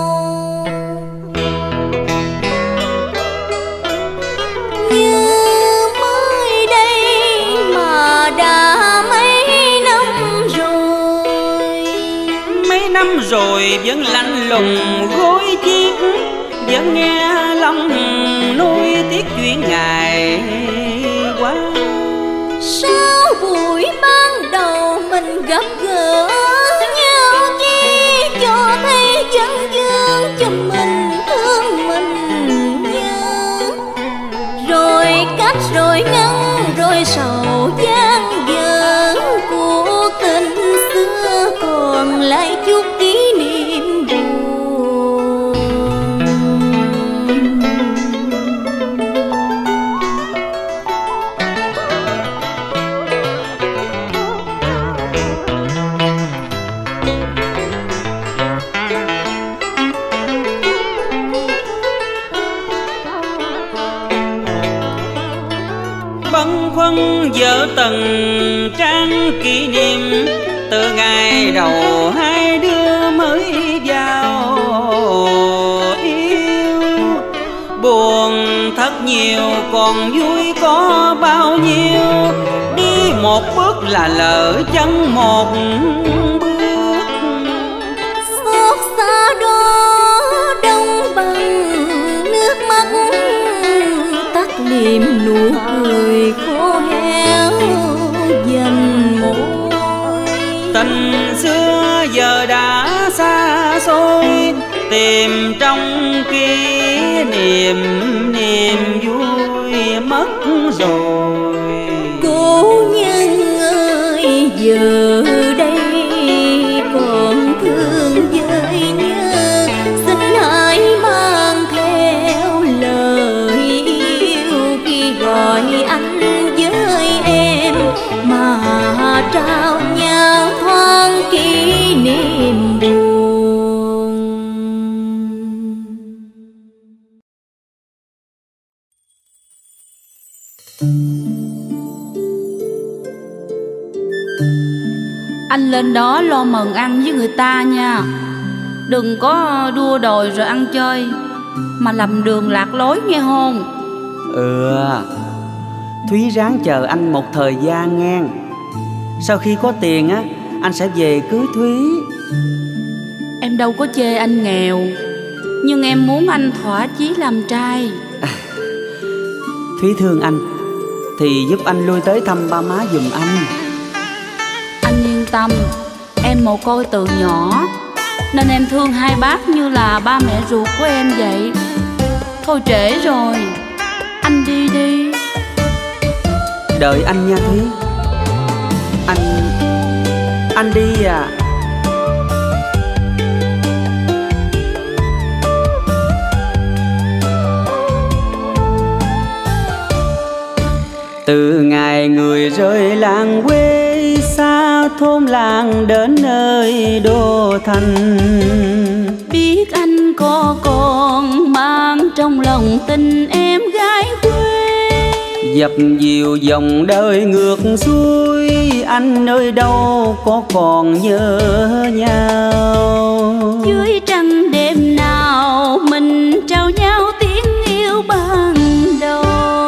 Như mới đây mà đã mấy năm rồi, Mấy năm rồi vẫn lạnh lùng gối chiếc, vẫn nghe lòng nuối tiếc chuyện ngày qua. sao buổi ban đầu mình gặp gỡ nhau chi cho thấy chân dương cho mình thương mình nhớ, rồi cách rồi ngăn rồi sầu gian dở, cuộc tình xưa còn lại chút kỷ niệm buồn. Bâng khuâng vợ từng trang kỷ niệm, từ ngày đầu hai đứa mới vào yêu. Buồn thật nhiều còn vui có bao nhiêu, đi một bước là lỡ chân một bước. Xót xa đó đông bằng nước mắt, tắt liệm nụ cười khô héo dần môi. Tình xưa giờ đã xa xôi, tìm trong kỷ niệm niềm vui mất rồi. Cố nhân ơi giờ đây còn thương với nhớ, xin hãy mang theo lời yêu khi gọi anh với em, mà trao nhau thoáng kỷ niệm buồn. Anh lên đó lo mần ăn với người ta nha, đừng có đua đòi rồi ăn chơi mà lầm đường lạc lối nghe hôn. Ừ, Thúy ráng chờ anh một thời gian ngang. Sau khi có tiền á, anh sẽ về cưới Thúy. Em đâu có chê anh nghèo, nhưng em muốn anh thỏa chí làm trai. à, Thúy thương anh thì giúp anh lui tới thăm ba má giùm anh. Anh yên tâm, em mồ côi từ nhỏ nên em thương hai bác như là ba mẹ ruột của em vậy. Thôi trễ rồi, anh đi đi. Đợi anh nha Thúy. Anh... anh đi à. Từ ngày người rời làng quê, xa thôn làng đến nơi đô thành, biết anh có còn mang trong lòng tình em gái quê. dập dìu dòng đời ngược xuôi, anh ơi đâu có còn nhớ nhau. Dưới trăng đêm nào mình trao nhau tiếng yêu ban đầu.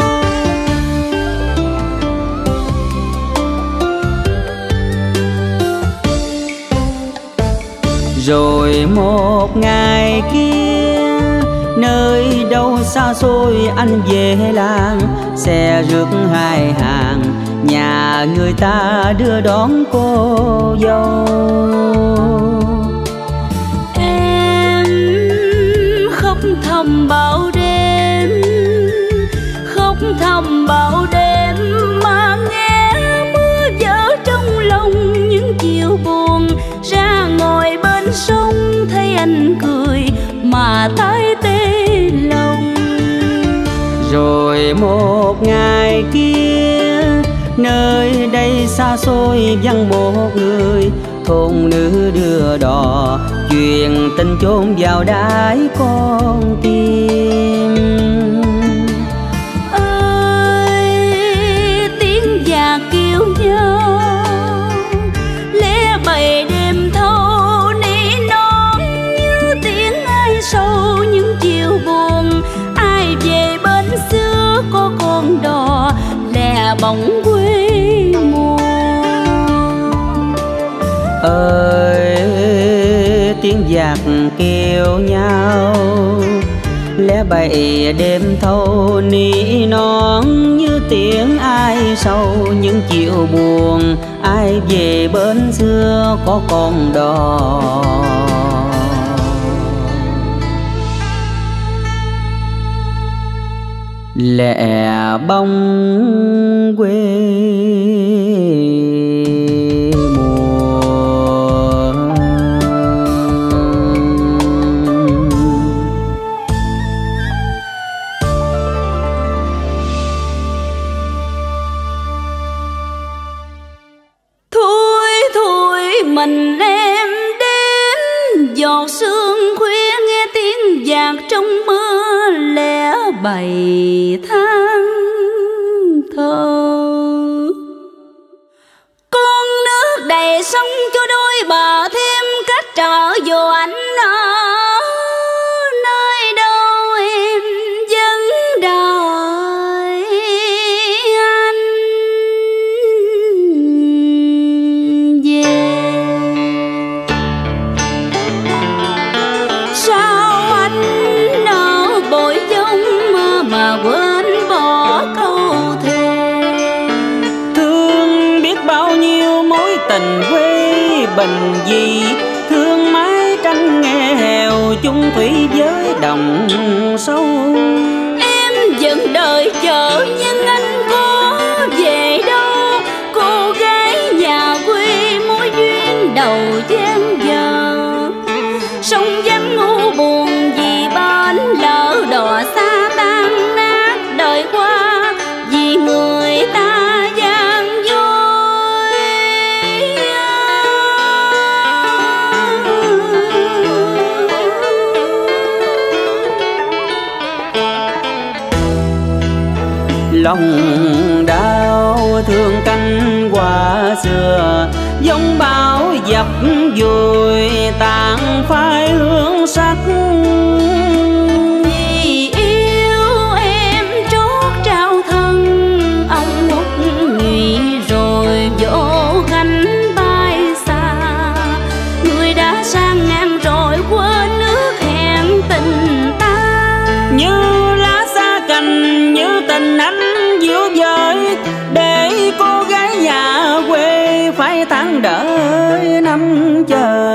Rồi một ngày kia, nơi đâu xa xôi anh về làng, xe rước hai hàng, nhà người ta đưa đón cô dâu. Em khóc thầm bao đêm, khóc thầm bao đêm mà nghe mưa vỡ trong lòng những chiều buồn. Ra ngồi bên sông thấy anh cười mà thấy tê lòng. Rồi một ngày kia nơi đây xa xôi vắng một người, thôn nữ đưa đò chuyện tình chôn vào đáy con tim. Ơi tiếng già kêu nhau lẽ bày đêm thâu nỉ non, như tiếng ai sâu những chiều buồn. Ai về bên xưa có con đò lẻ bóng quê mùa. Ơi tiếng giặc kêu nhau lẽ bậy đêm thâu nỉ non, như tiếng ai sâu những chiều buồn. Ai về bên xưa có con đò lẻ bóng quê mùa. Thôi thôi mình em đến giọt sương khuya, nghe tiếng giặc trong mưa lẻ bày than thở. Con nước đầy sông cho đôi bờ thêm cách trở vô anh ở nơi đâu em vẫn đợi anh về. Sao anh nỡ bội giống mà quên bỏ câu thề. Thương biết bao nhiêu mối tình quê bình dị, thương mái tranh nghe hèo chung thủy với đồng sâu. Em vẫn đợi chờ nhưng anh có về đâu, cô gái nhà quê mối duyên đầu gian giờ. Sông vắng u buồn vì bên lỡ đò xa tan nát đời qua, vì người ta gian dối. Lòng đau thương canh hoa xưa, giống bão dập vùi tàn phai hương sắc. Vì yêu em trót trao thân, ông ngút nghỉ rồi vô gánh bay xa. Người đã sang ngang rồi quên nước hẹn tình ta. Như lá xa cành như tình anh diệu vời, để cô gái nhà quê phải than đợi năm chờ.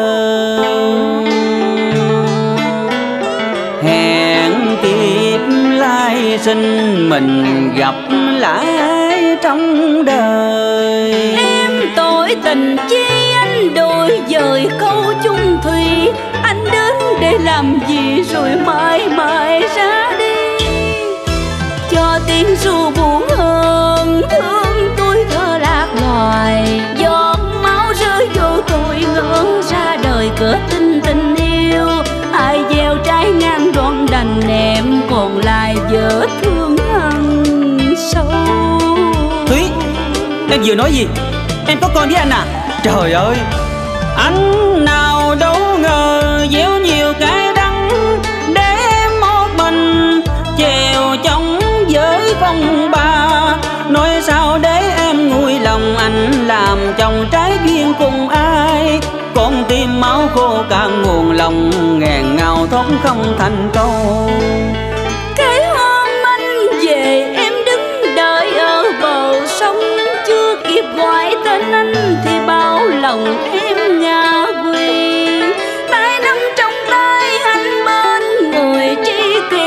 Hẹn kịp lai sinh mình gặp lại trong đời. Em tội tình chi anh đổi dời câu chung thủy. Anh đến để làm gì rồi mãi mãi ra đi, cho tiếng ru buồn hơn thương tôi thơ lạc loài. Giọt máu rơi vô tôi ngỡ ra đời cỡ tình tình yêu. Ai gieo trái ngang đoạn đành em còn lại vỡ thương hằn sâu. Thúy, em vừa nói gì? Em có con với anh à? Trời ơi, anh nào đâu ngờ gieo nhiều cái đắng để em một mình chèo chống với phong ba. Nói sao để em nguôi lòng anh làm chồng trái duyên cùng ai. Con tim máu khô càng nguồn lòng nghẹn ngào thốt không thành câu. Cái hôm anh về em đứng đợi ở bờ sông, chưa kịp gọi tên anh thì bao lòng em ngã quỵ. Tay nắm trong tay anh bên người tri kỷ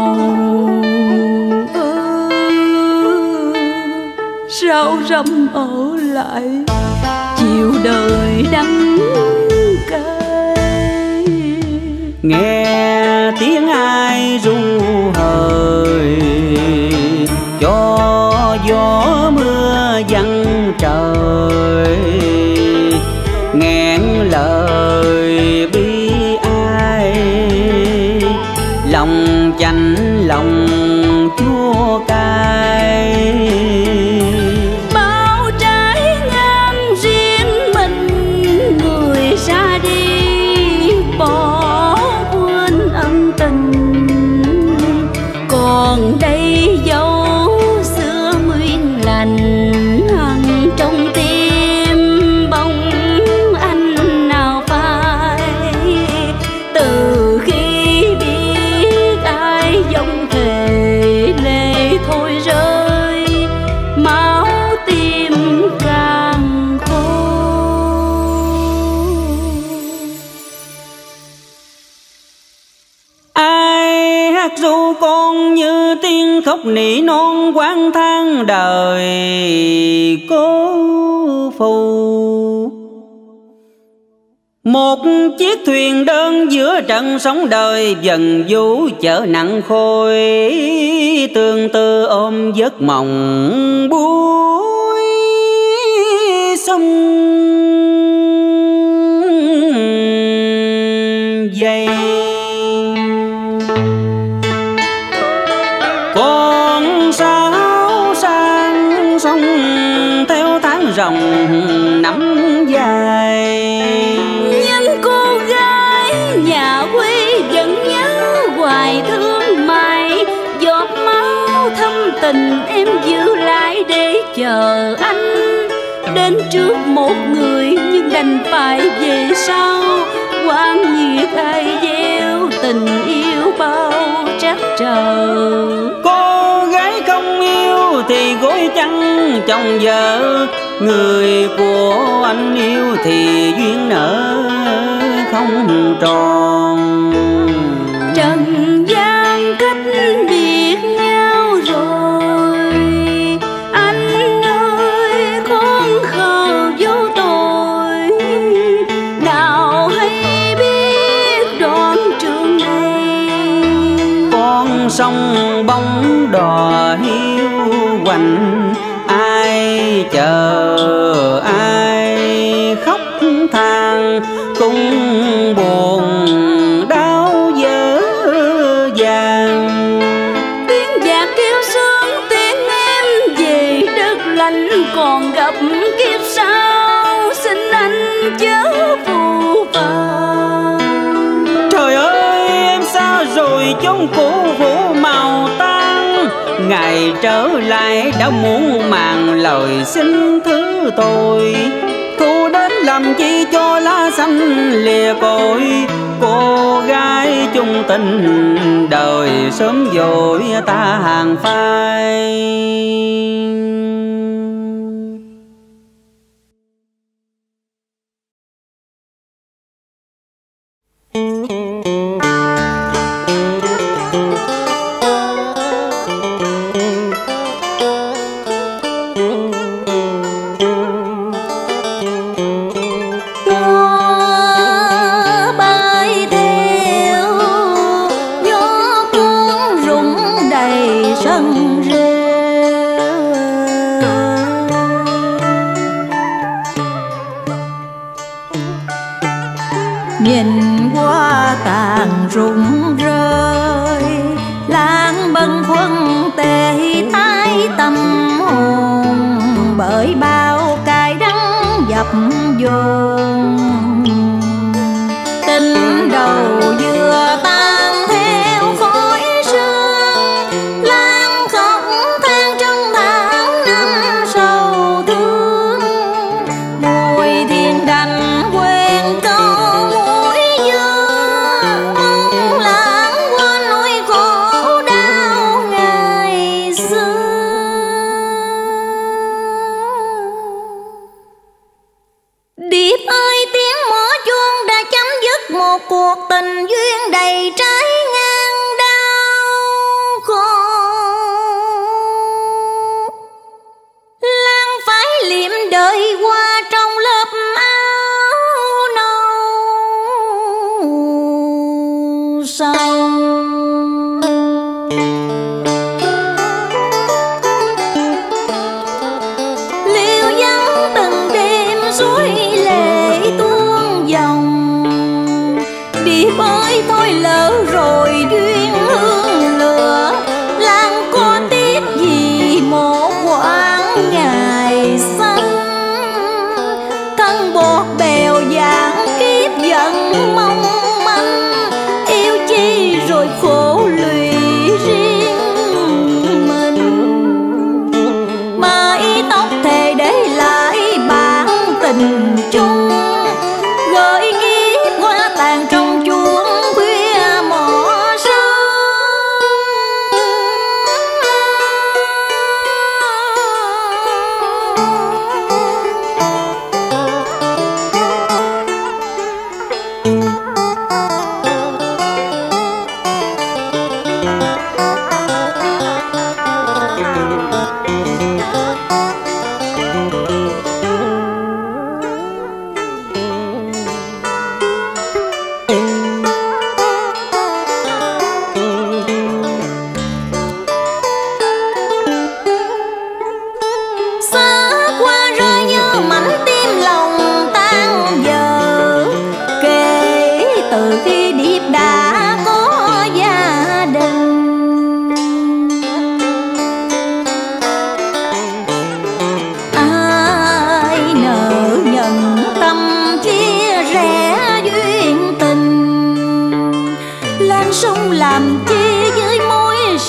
màu. Sao râm ở lại chiều đời đắng cay. Nghe tiếng ai ru hời, cho gió mưa giăng trời. Nghẹn lời bi ai, lòng chạnh lòng chua cay. Bao trái ngang riêng mình, người ra đi bỏ quên ân tình. Còn đây dấu xưa nguyên lành hằn trong tim bóng anh nào phai. Từ khi biết ai dòng thề lệ thôi rơi, máu tim càng khô. Ai hát ru con như tiếng khóc nỉ non quán than đời cố phù. Một chiếc thuyền đơn giữa trận sóng đời, dần vũ chở nặng khôi. Tương tư ôm giấc mộng buổi sông dây. Con sáo sang sông theo tháng rồng nắm dài. Nhưng cô gái nhà quê vẫn nhớ hoài thương mãi. Giọt máu thâm tình em giữ lại để chờ anh. Đến trước một người nhưng đành phải về sau. Oan nghiệt ai gieo tình yêu bao trắc trở. Cô gái không yêu thì gối chăn chồng vợ. Người của anh yêu thì duyên nợ không tròn. Trần gian cách biệt nhau rồi, anh ơi khốn khờ vô tội. Nào hay biết đoạn trường này, Con sông bóng đò hiu quạnh. Ai chờ ai khóc than cũng buồn đau dở dàng. tiếng giặc kêu sướng tiếng em về đất lạnh. Còn gặp kiếp sau xin anh chớ phù phàng. Trời ơi em sao rồi chốn cũ vũ màu tan. Ngày trở lại đã muộn màng lời xin thứ tôi. Thu đến làm chi cho lá xanh lìa cội. Cô gái chung tình đời sớm vội ta hàng phai. Nhìn qua tàn rụng rơi, lang bâng khuâng tê tái tâm hồn. Bởi bao cay đắng dập dồn, tình đầu vừa tan theo khói sương. Lang khóc than trong tháng năm sầu thương, mùi thiên đành quên câu mũi dưa. Mong lãng quên nỗi khổ đau ngày xưa. Điệp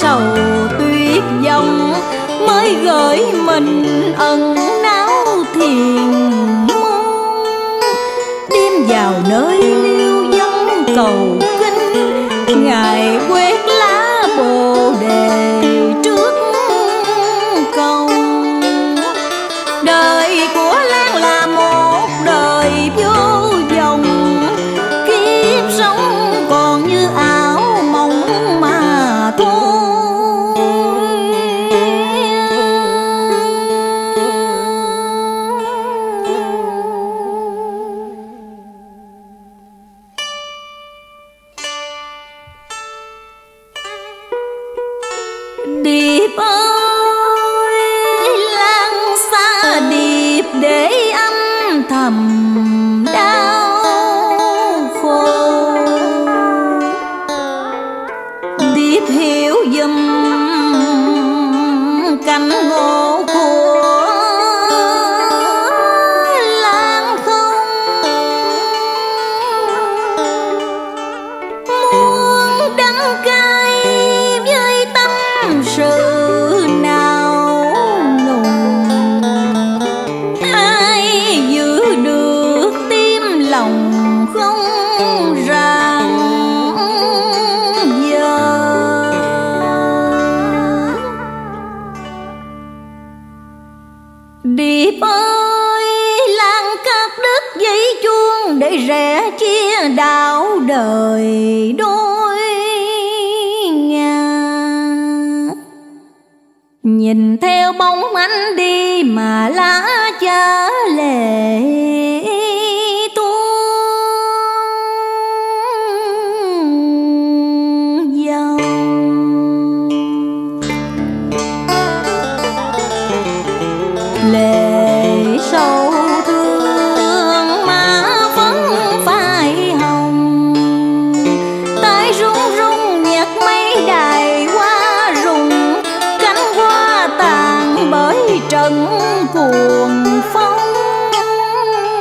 sầu tuyết dòng, mới gửi mình ẩn náu thiền môn. Đêm vào nơi liêu dân cầu kinh, ngài quét lá bồ đề trước cầu. Đời của Lan là một đời vô vọng, kiếp sống còn như ảo mộng mà thôi. Điệp ơi, Lan xa điệp để âm thầm đau khổ. Điệp hiểu giùm cảnh ngộ của Lan không. Muốn đắng cay với tâm sự nào nùng, ai giữ được tim lòng không ràng giờ. Điệp ơi, Lan cắt đứt dây chuông để rẽ chia đảo đời đôi ngả. Nhìn theo bóng anh đi mà lá cha lệ tuôn dòng. Lệ sâu thương má phấn phai hồng, tay run run nhặt mấy đài hoa rụng, cánh hoa tàn bởi trận cuồng phong.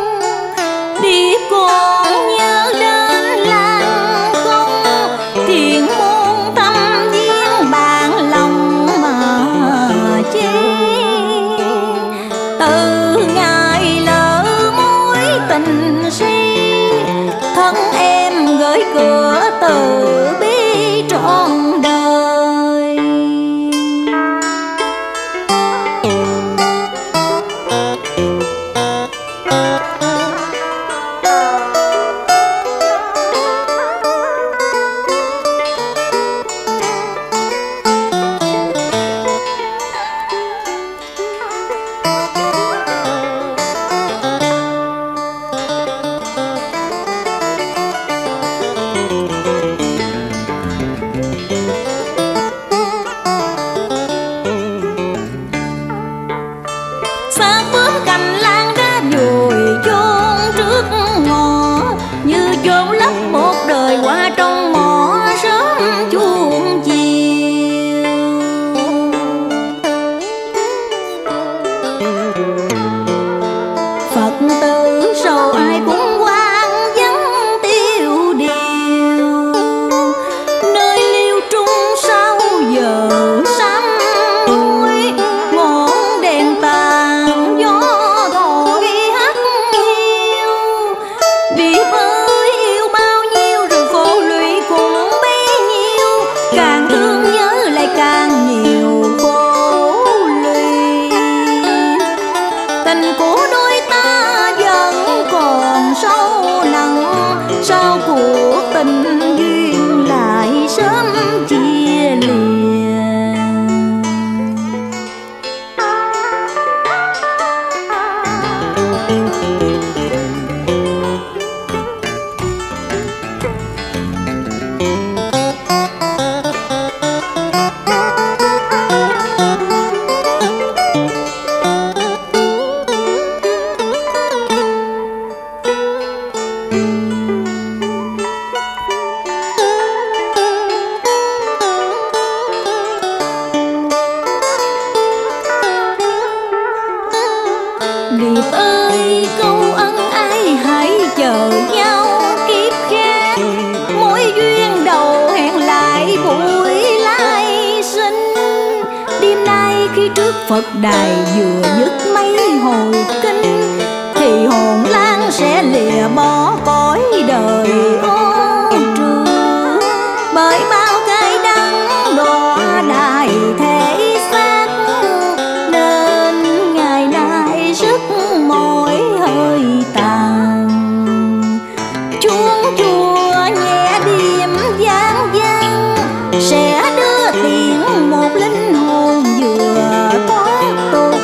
trước Phật đài vừa dứt mấy hồi kinh, thì hồn lang sẽ lìa bỏ cõi đời ô trường. Bởi bao cay đắng đọa đài thể xác, nên ngày nay sức mỏi hơi tàn. Chuông chùa nhẹ điềm vang vang, sẽ đưa tiễn một linh hồn vừa thoát tục.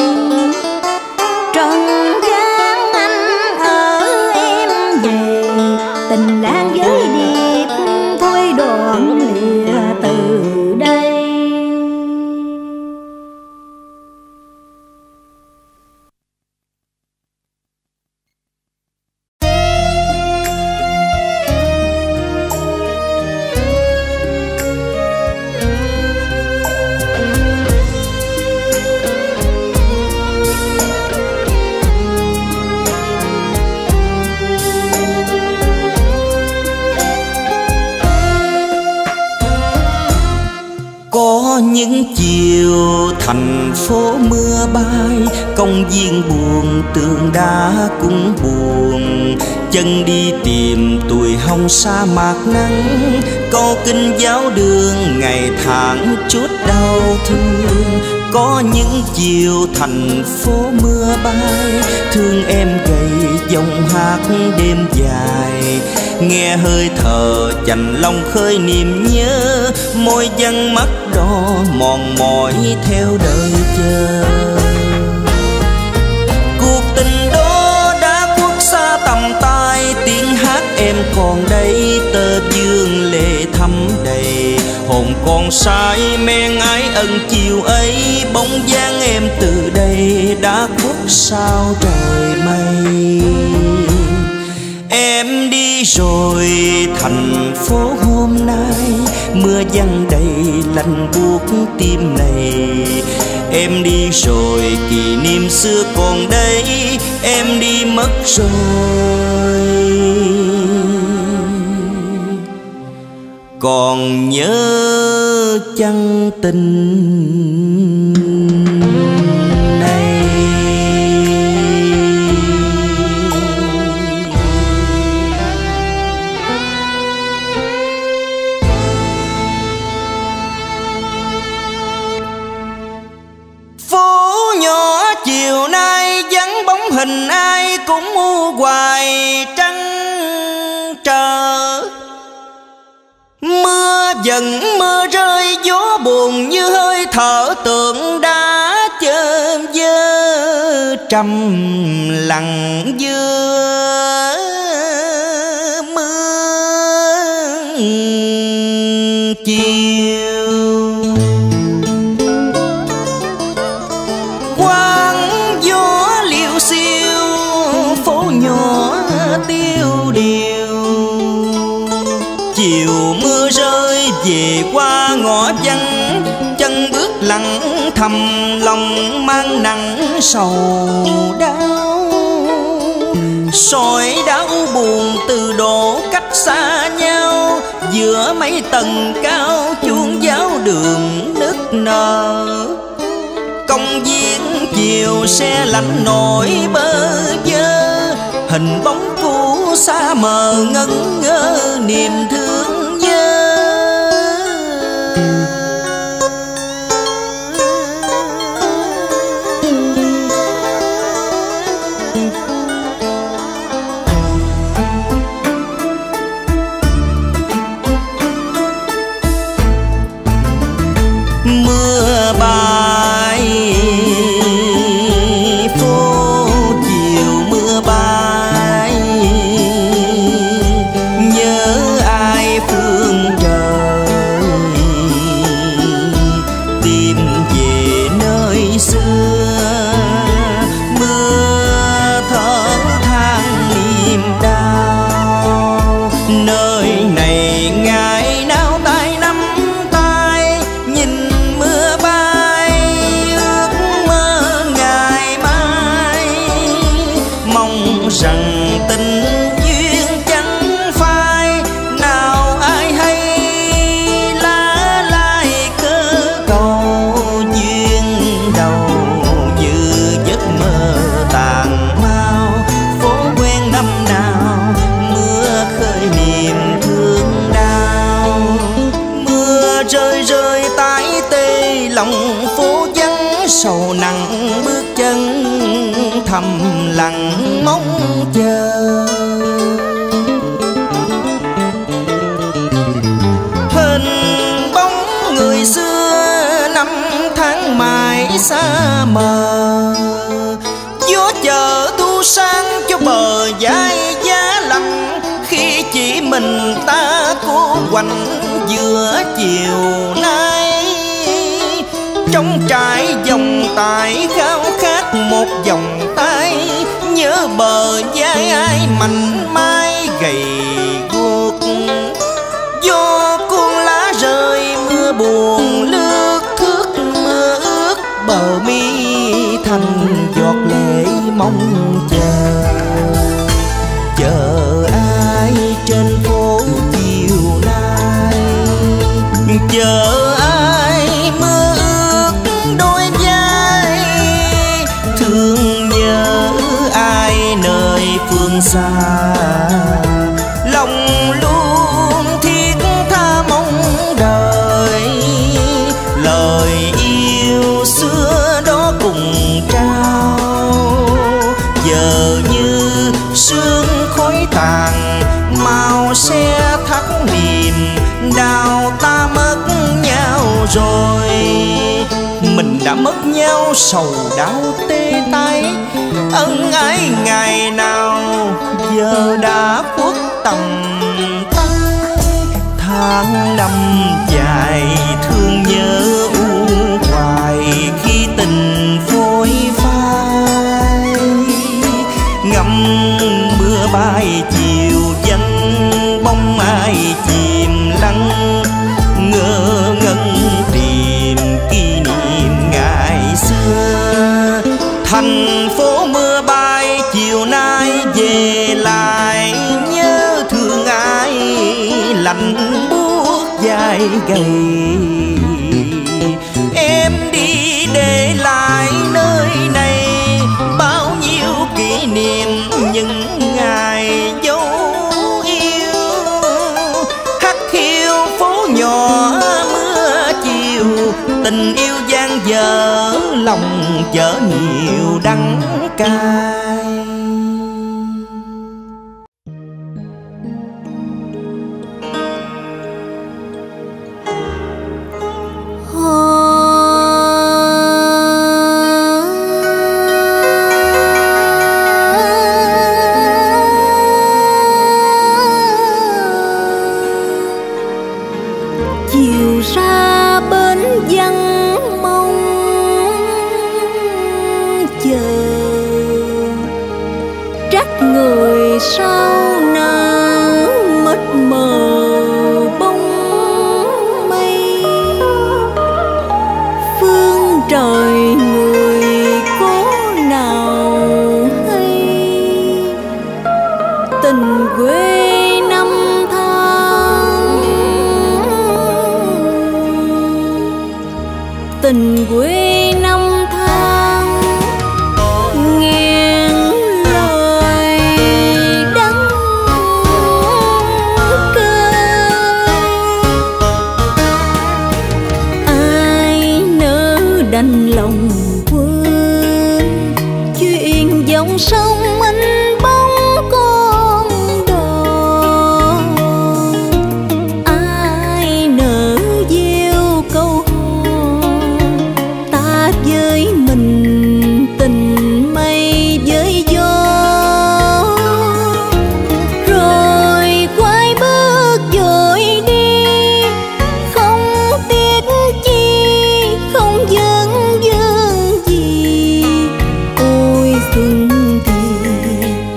Trần gian anh ở em về, tình lang với điệp thôi đoạn lìa từ đây. Có những chiều thành phố mưa bay, công viên buồn tường đá cũng buồn. Chân đi tìm tuổi hồng sa mạc nắng, câu kinh giáo đường ngày tháng chút đau thương. Có những chiều thành phố mưa bay, thương em gầy dòng hát đêm dài. Nghe hơi thở chạnh lòng khơi niềm nhớ, môi văng mắt đỏ mòn mỏi theo đời chờ. Cuộc tình đó đã khuất xa tầm tay, tiếng hát em còn đây, tơ vương lệ thắm đầy. Hồn còn say men ái ân chiều ấy, bóng dáng em từ đây đã khuất sao trời mây. Em đi rồi thành phố hôm nay, mưa giăng đầy lạnh buốt tim này. Em đi rồi kỷ niệm xưa còn đây, em đi mất rồi còn nhớ chăng tình này. Phố nhỏ chiều nay vắng bóng hình ai cũng u hoài trăng trở. Mưa dần mưa rơi gió buồn như hơi thở tượng đã chơm dơ trầm lặng giữa mưa chiều. Quang gió liêu xiêu phố nhỏ tiêu điều, chiều mưa rơi về qua ngõ vắng, chân bước lặng thầm lòng mang nặng sầu đau. Sỏi đau buồn từ độ cách xa nhau, giữa mấy tầng cao chuông giáo đường nức nở. Công viên chiều xe lạnh nổi bơ vơ, hình bóng cũ xa mờ ngẩn ngơ niềm thương nhớ. Mưa bay phố chiều mưa bay, nhớ ai lòng phố vắng sầu nặng bước chân thầm lặng mong chờ. Hình bóng người xưa năm tháng mãi xa mờ, gió chợ thu sang cho bờ vai giá lạnh, khi chỉ mình ta cô quạnh giữa chiều nay. Trong trải dòng tải khao khát một vòng tay, nhớ bờ vai ai mạnh mai gầy guộc. Do cuốn lá rơi mưa buồn lướt thước mưa ướt bờ mi thành giọt lệ mong chờ. Chờ ai trên phố chiều nay, chờ ai mưa ướt đôi vai, thương nhớ ai nơi phương xa, lòng luôn thiết tha mong đời. Lời yêu xưa đó cùng trao, giờ như sương khói tàn màu xe thắt niềm đau. Ta mất nhau rồi, mình đã mất nhau sầu đau tê tái. Ân ái ngày nào giờ đã khuất tầm tay. Tháng năm dài thương nhớ u hoài, khi tình phôi phai ngắm mưa bay chiều vắng bóng ai chìm lắng. Ngơ ngẩn tìm kỷ niệm ngày xưa, thành phố mưa bay chiều nay về lại nhớ thương ai lạnh buốt vai gầy. Em đi để lại nơi này bao nhiêu kỷ niệm những ngày dấu yêu. Hắt hiu phố nhỏ mưa chiều, tình yêu gian dở lòng chở nhiều đắng cay. Chiều ra bến vắng mong chờ, trách người sao nỡ mất mờ bóng mây. Phương trời người có nào hay, tình quê năm tháng, tình quê năm tháng nghe lời đắng cay. Ai nỡ đành lòng quên chuyện dòng sông anh bóng con đò. Ai nỡ gieo câu ta với mình tình mây với gió, rồi quay bước vội đi không tiếc chi không vấn vương gì. Ôi xuân thì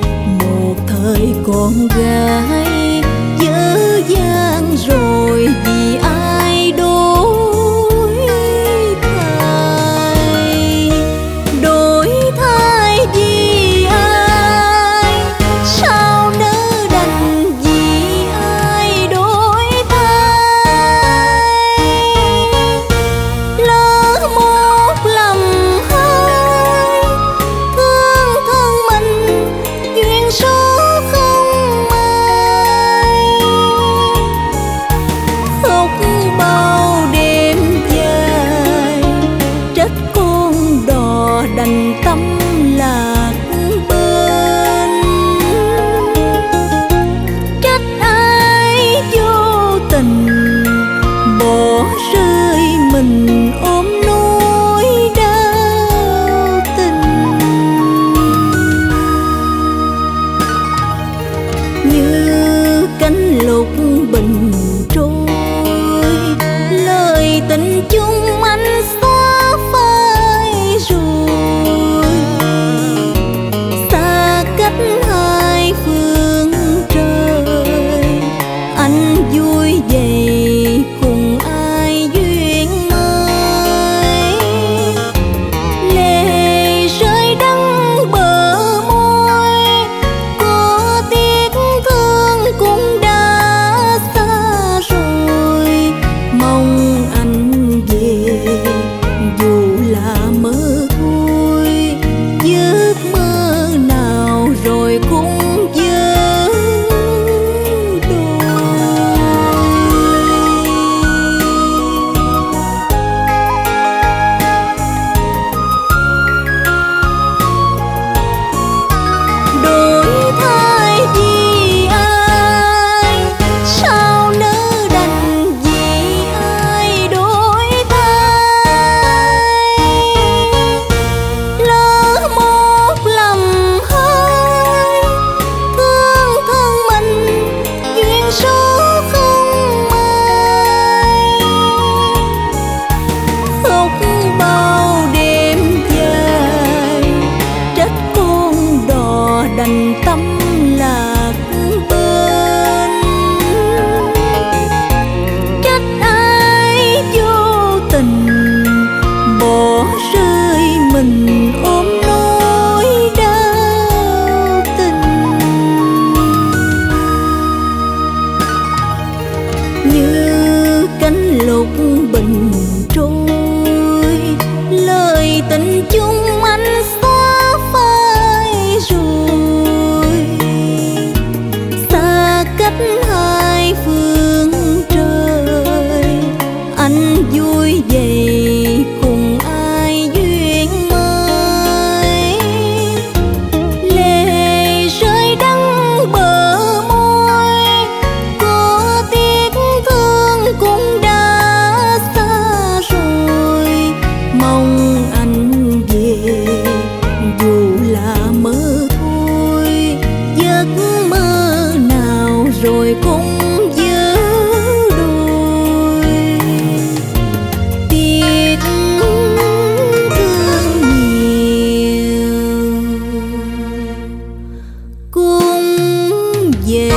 tâm lạc bên. Trách ai vô tình bỏ rơi mình ôm nỗi đau tình. Như cánh lục bình trôi, lời tình chung anh xóa phai rồi. Xa cách hai phương trời, anh vui vậy cùng ai duyên mới. Lệ rơi đắng bờ môi, có tiếc thương cũng đã xa rồi. Mong anh về dù là mơ thôi, giấc mơ nào rồi cũng vỡ đôi. Đổi thay vì ai, sao nỡ đành vì ai đổi thay. Lỡ một lầm hai, thương thân mình duyên số không may. Khóc bao đêm dài, trách con đò đành tâm lạc bên. Trách ai vô tình bỏ rơi mình ôm nỗi đau tình. Như cánh lục bình trôi, lời tình chung anh xóa phai rồi. Xa cách hai phương trời, anh vui vậy cùng ai duyên mới. Lệ rơi đắng bờ môi, có tiếc thương cũng đã xa rồi. Mong anh về dù là mơ thôi, giấc mơ nào rồi cũng vỡ đôi. Tiếc thương nhiều cũng vậy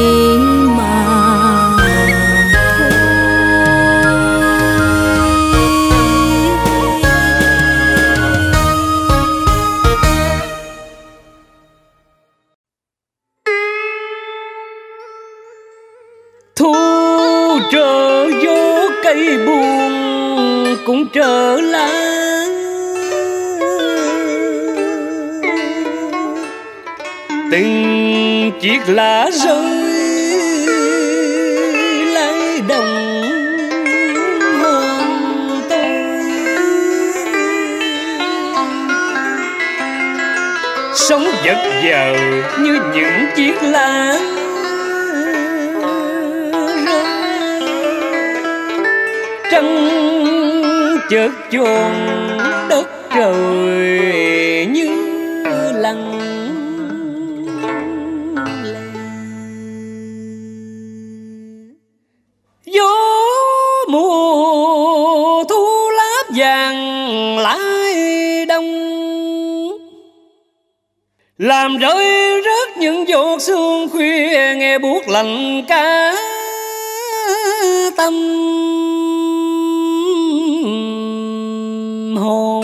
mà thôi. Thu trở vô cây buồn cũng trở lá. Từng chiếc lá rơi lấy đồng hồn tôi. Sống vật vờ như những chiếc lá rơi, trăng chợt chôn đất trời như lặng lẽ. Gió mùa thu lá vàng lại đông, làm rơi rớt những giọt sương khuya nghe buốt lạnh cả tâm hồn.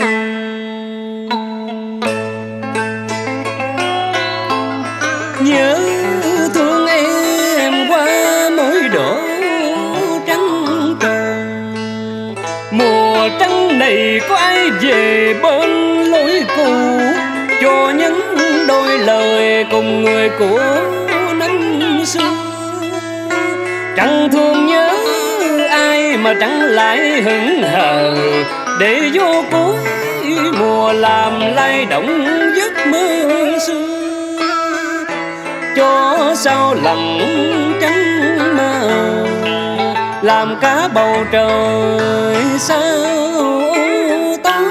Nhớ thương em qua mối đổ trắng tròn. Mùa trăng này có ai về bên lối cũ, cho những đôi lời cùng người của năm xưa. Chẳng thương nhớ ai mà chẳng lại hững hờ, để vô cuối mùa làm lay động giấc mơ xưa, cho sao lầm trắng mơ làm cả bầu trời sao tối.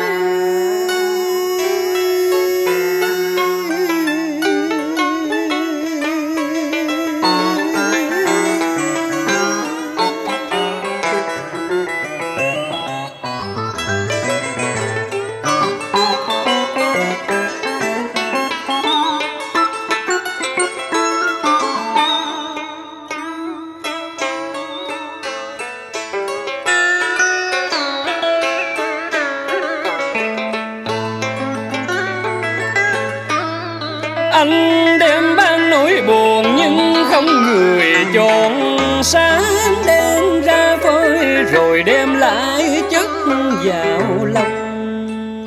Anh đem ban nỗi buồn nhưng không người chọn, sáng đêm ra phơi rồi đem lại chất vào lòng.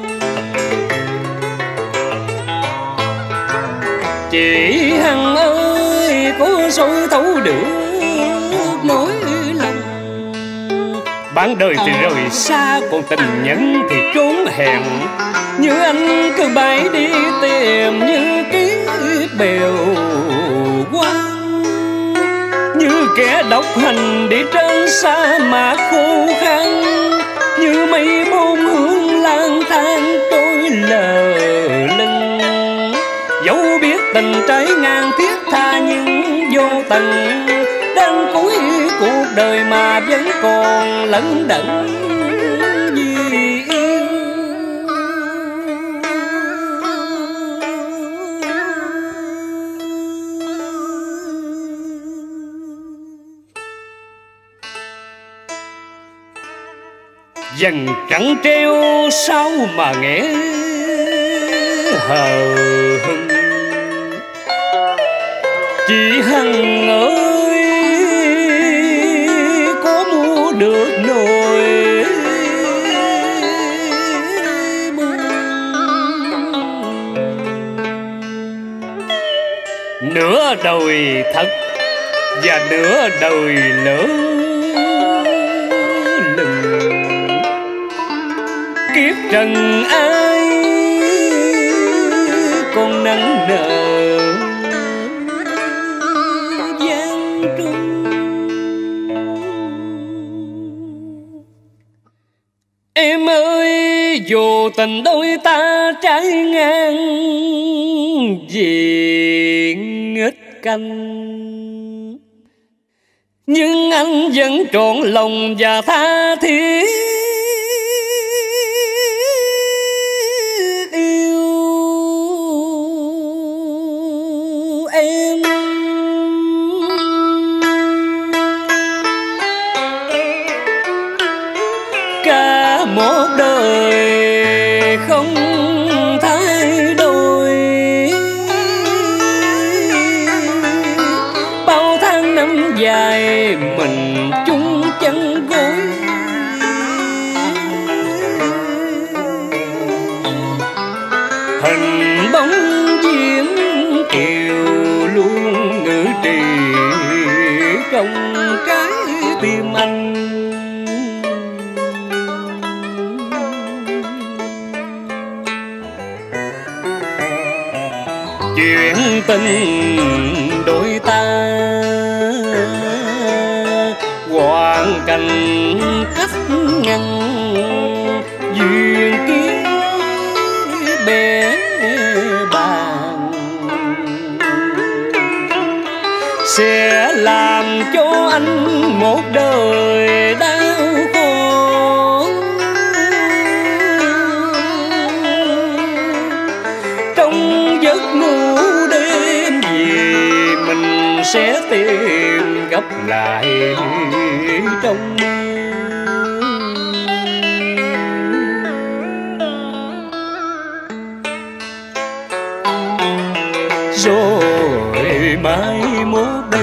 Chị Hằng ơi có soi thấu được nỗi lòng, bạn đời thì rời xa còn tình nhân thì trốn hẹn. Như anh cứ bay đi tìm như kiếp bèo quang, như kẻ độc hành đi trên sa mạc khô khan, như mây bom hương lang thang trôi lờ lưng. Dẫu biết tình trái ngang thiết tha nhưng vô tận, đến cuối cuộc đời mà vẫn còn lẫn đẫn vì yêu. Dần trắng treo sao mà nghe hờ hững. Chị Hằng ơi có mua được nồi buồn, nửa đời thật và nửa đời lỡ kiếp trần ai còn nắng nở gian trung. Em ơi dù tình đôi ta trái ngang vì nghịch canh, nhưng anh vẫn trọn lòng và tha thiết em. Cả một đời không thay đổi, bao tháng năm dài mình chung chân gối. Hình bóng diễn kiều luôn ngự trì trong trái tim anh. Chuyện tình đôi ta hoàn cảnh cách ngăn, duyên kiếp bé bàng sẽ làm cho anh một đời đau khổ. Trong giấc ngủ đêm vì mình sẽ tìm gặp lại trong rồi mai mốt đây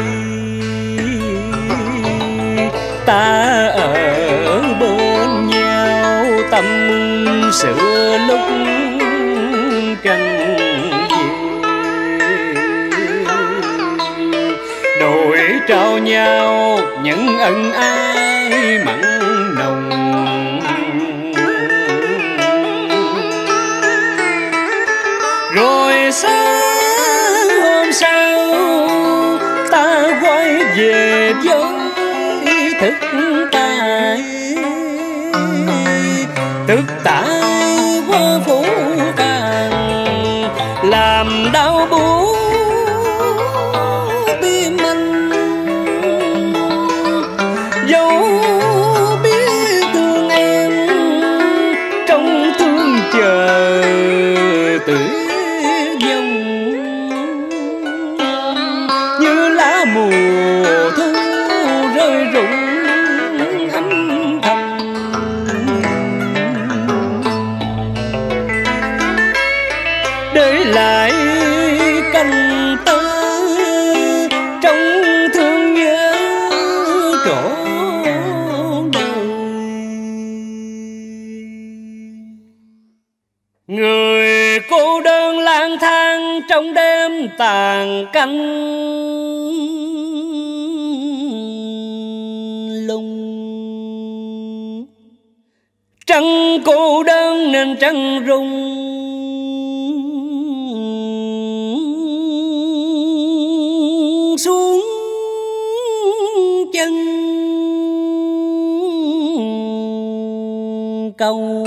ta ở bên nhau tâm sự lúc trăng về, đổi trao nhau những ân ái mặn nồng. sáng hôm sau ta quay về với thực tại, thực tại qua phủ càng làm đau buốt tim anh. Dẫu biết thương em trong thương chờ tuyết dòng, như lá mùa thu rơi rụng âm thầm. Để lại canh tơ trong thương nhớ trọn đời. Người cô đơn lang thang trong đêm tàn canh lung, trăng cô đơn nên trăng rung xuống chân cầu.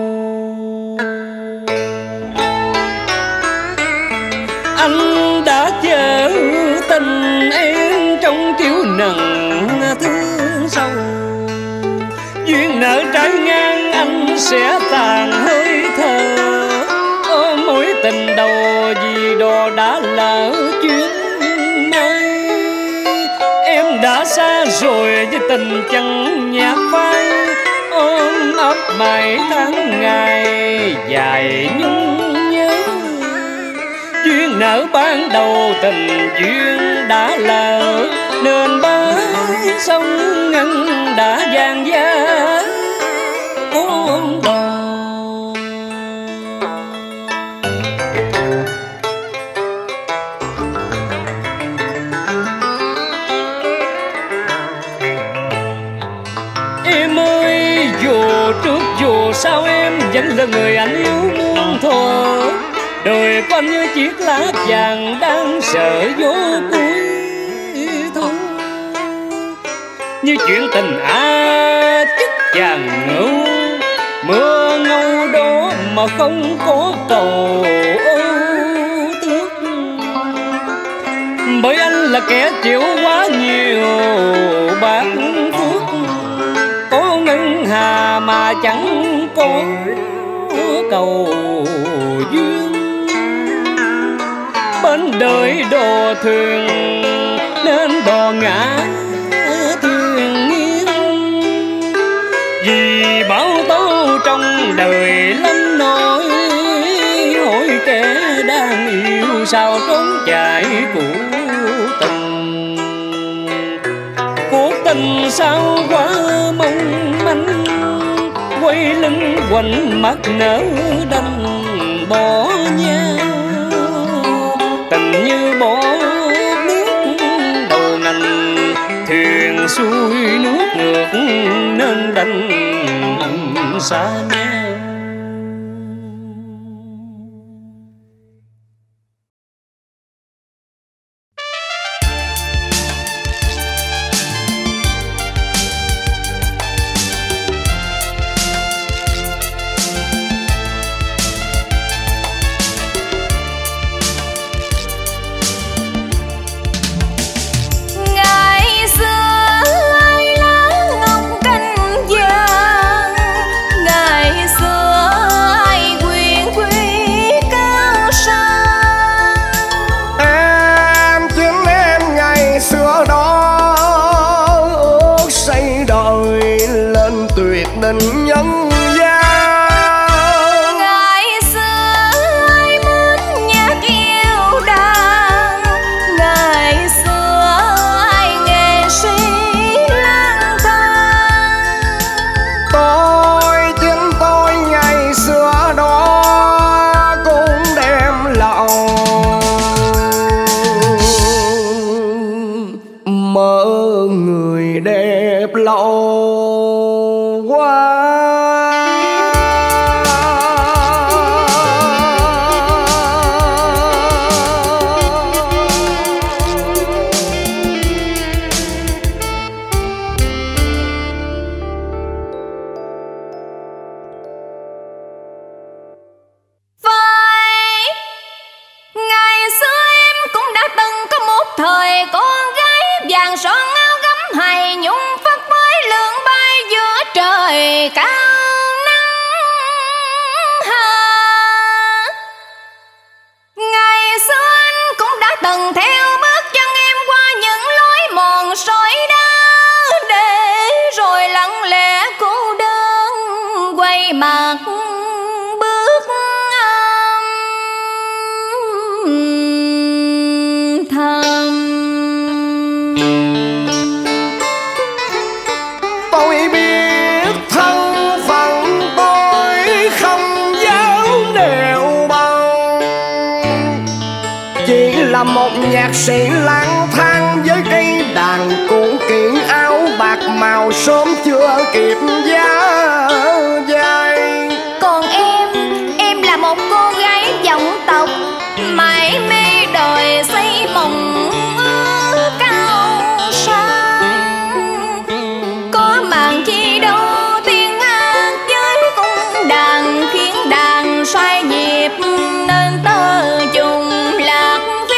Anh đã chờ tình em trong chiếu nặng thương sâu, duyên nợ trái ngang anh sẽ tàn hơi thở. Ôm mối tình đầu vì đò đã lỡ chuyến nay, em đã xa rồi với tình chẳng nhạt phai. Ôm ấp mãi tháng ngày dài nhung nhớ, duyên nợ ban đầu tình duyên đã lỡ, nên bãi sông ngân đã vàng giá ôm đò. Em ơi dù trước dù sau em vẫn là người anh yêu muôn thuở. Đời của anh như chiếc lá vàng đang sợ vô cuối thu, như chuyện tình a chức chàng ngưu. Mưa ngâu đó mà không có cầu tước, bởi anh là kẻ chịu quá nhiều bạc phước. Có ngân hà mà chẳng có cầu duyên, bên đời đò thuyền nên đò ngã thuyền nghiêng. Vì bão tố trong đời lắm nỗi, hỏi kẻ đang yêu sao trốn chạy cuộc tình. Cuộc tình sao quá mong manh, quay lưng quạnh mắt nở đành bỏ nhau. Tình như bỏ nước đầu ngành, thuyền xuôi nước ngược nên đành xa nhau. Ngày vàng son áo gấm hài nhung phất phới lượn bay giữa trời cao nắng hà. Ngày xưa anh cũng đã từng theo bước chân em qua những lối mòn sỏi đá, để rồi lặng lẽ cô đơn quay mặt bước âm thầm. Tôi biết thân phận tôi không dám đèo băng, chỉ là một nhạc sĩ lang thang với cây đàn cũ kỹ, áo bạc màu sớm chưa kịp giá dây. Còn em, em là một cô gái vọng tộc, mải mê đời xây mộng ước cao sang. Có màn chi đâu tiếng hát với cung đàn, khiến đàn xoay nhịp nên tơ trùng lạc phiêu.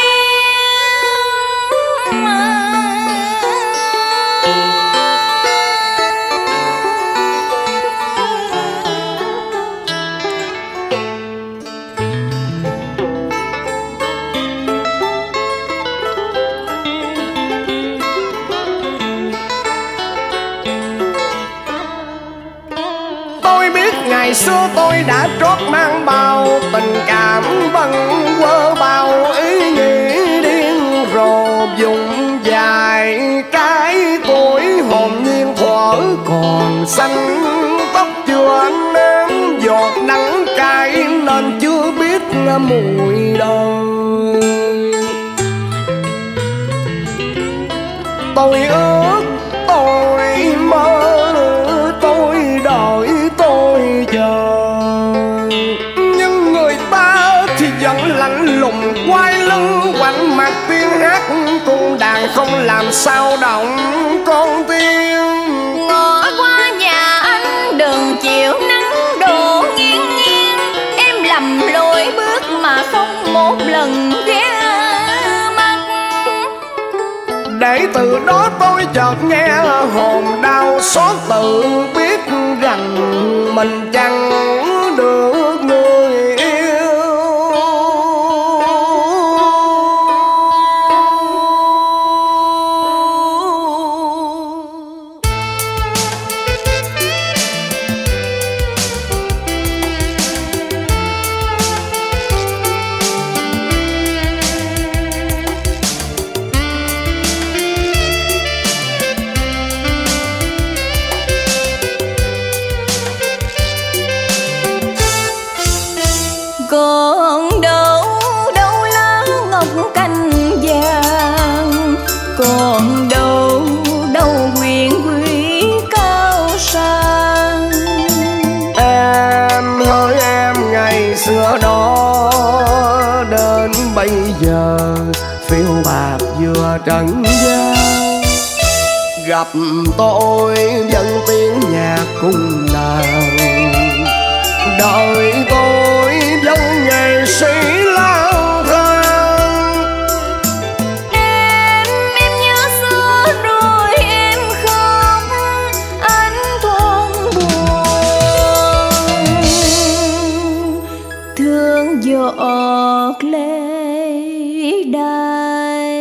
Tôi biết ngày xưa tôi đã trót mang bao tình cảm, bâng quơ bao ý nghĩ điên rồ, dùng dài cái tuổi hồn nhiên thuở còn xanh. Tóc chưa nếm giọt nắng cay nên chưa biết mùi đời. Tôi ước, tôi mơ, tôi đợi, tôi chờ, nhưng người ta thì vẫn lạnh lùng quay lưng quạnh mặt tiếng hát cung đàn không làm sao động con tim. Ngõ qua nhà anh đường chiều nắng đổ nghiêng nghiêng, em lầm lối bước mà không một lần ghé mắt. Để từ đó tôi chợt nghe hồn đau xót, tự biết rằng mình chẳng được người yêu. Còn đâu đâu lá ngọc cành vàng, còn đâu đâu quyền quý cao sang. Em hỡi em ngày xưa đó đến bây giờ phiêu bạc vừa trần gian, gặp tôi vẫn tiếng nhạc cung đàn, đời tôi vẫn nghệ sĩ lang thang. Em, em nhớ xưa rồi em khóc, anh thoáng buồn, thương giọt lệ đài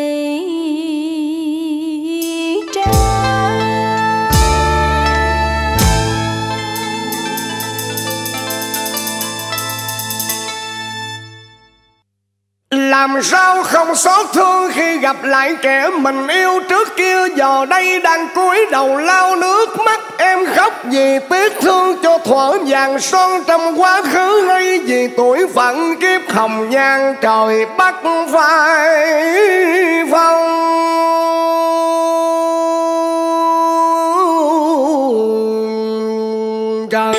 trắng. Làm sao không xót thương khi gặp lại kẻ mình yêu trước kia, giờ đây đang cúi đầu lau nước mắt. Em khóc vì tiếc thương cho thuở vàng son trong quá khứ, hay vì tuổi phận kiếp hồng nhan trời bắt phải phong trần.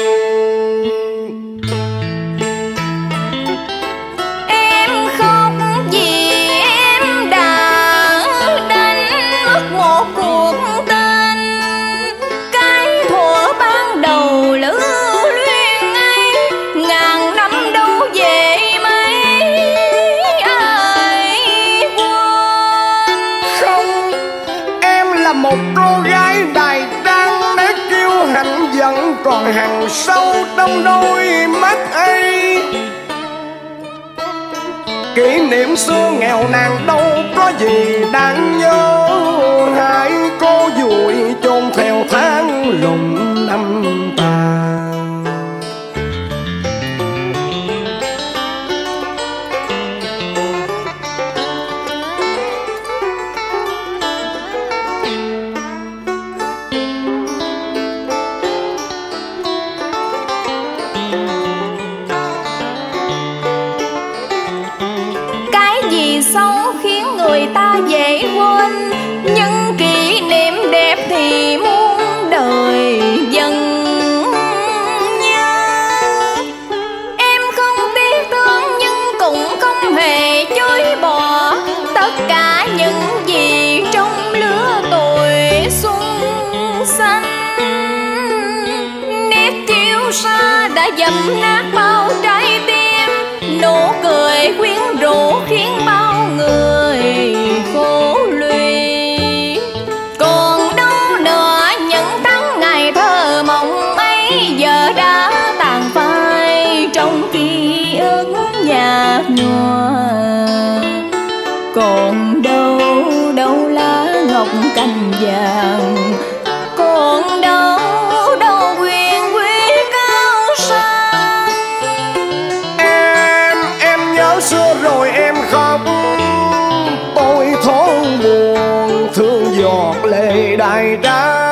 sâu trong đôi mắt ấy. Kỷ niệm xưa nghèo nàn đâu có gì đáng nhớ, hãy cố vùi chôn theo tháng lùng năm tàn. Người ta dễ quên những kỷ niệm đẹp thì muôn đời dần nhớ. Em không tiếc thương nhưng cũng không hề chối bỏ tất cả những gì trong lứa tuổi xuân xanh. Nét chiều xa đã dập nát bao trái tim, nụ cười quyến rũ khiến bao người khổ lụy. Còn đâu nữa những tháng ngày thơ mộng ấy giờ đã tàn phai trong ký ức nhạt nhòa. Còn đâu đâu lá ngọc cành vàng, còn đâu đâu quyền quý cao sang. Em, em nhớ xưa rồi em khóc, tôi thốn buồn thương giọt lệ đại tráng.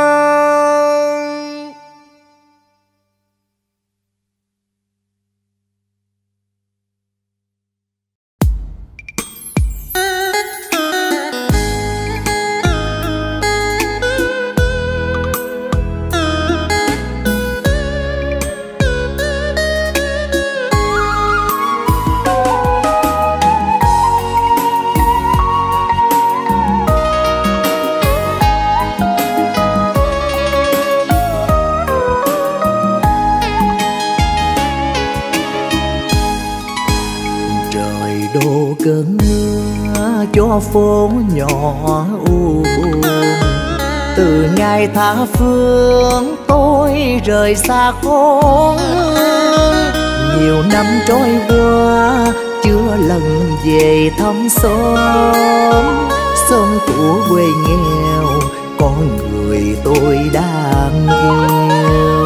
Cơn mưa cho phố nhỏ u buồn. Từ ngày tha phương tôi rời xa khôn hương. Nhiều năm trôi qua chưa lần về thăm xóm. Xóm của quê nghèo con người tôi đang yêu.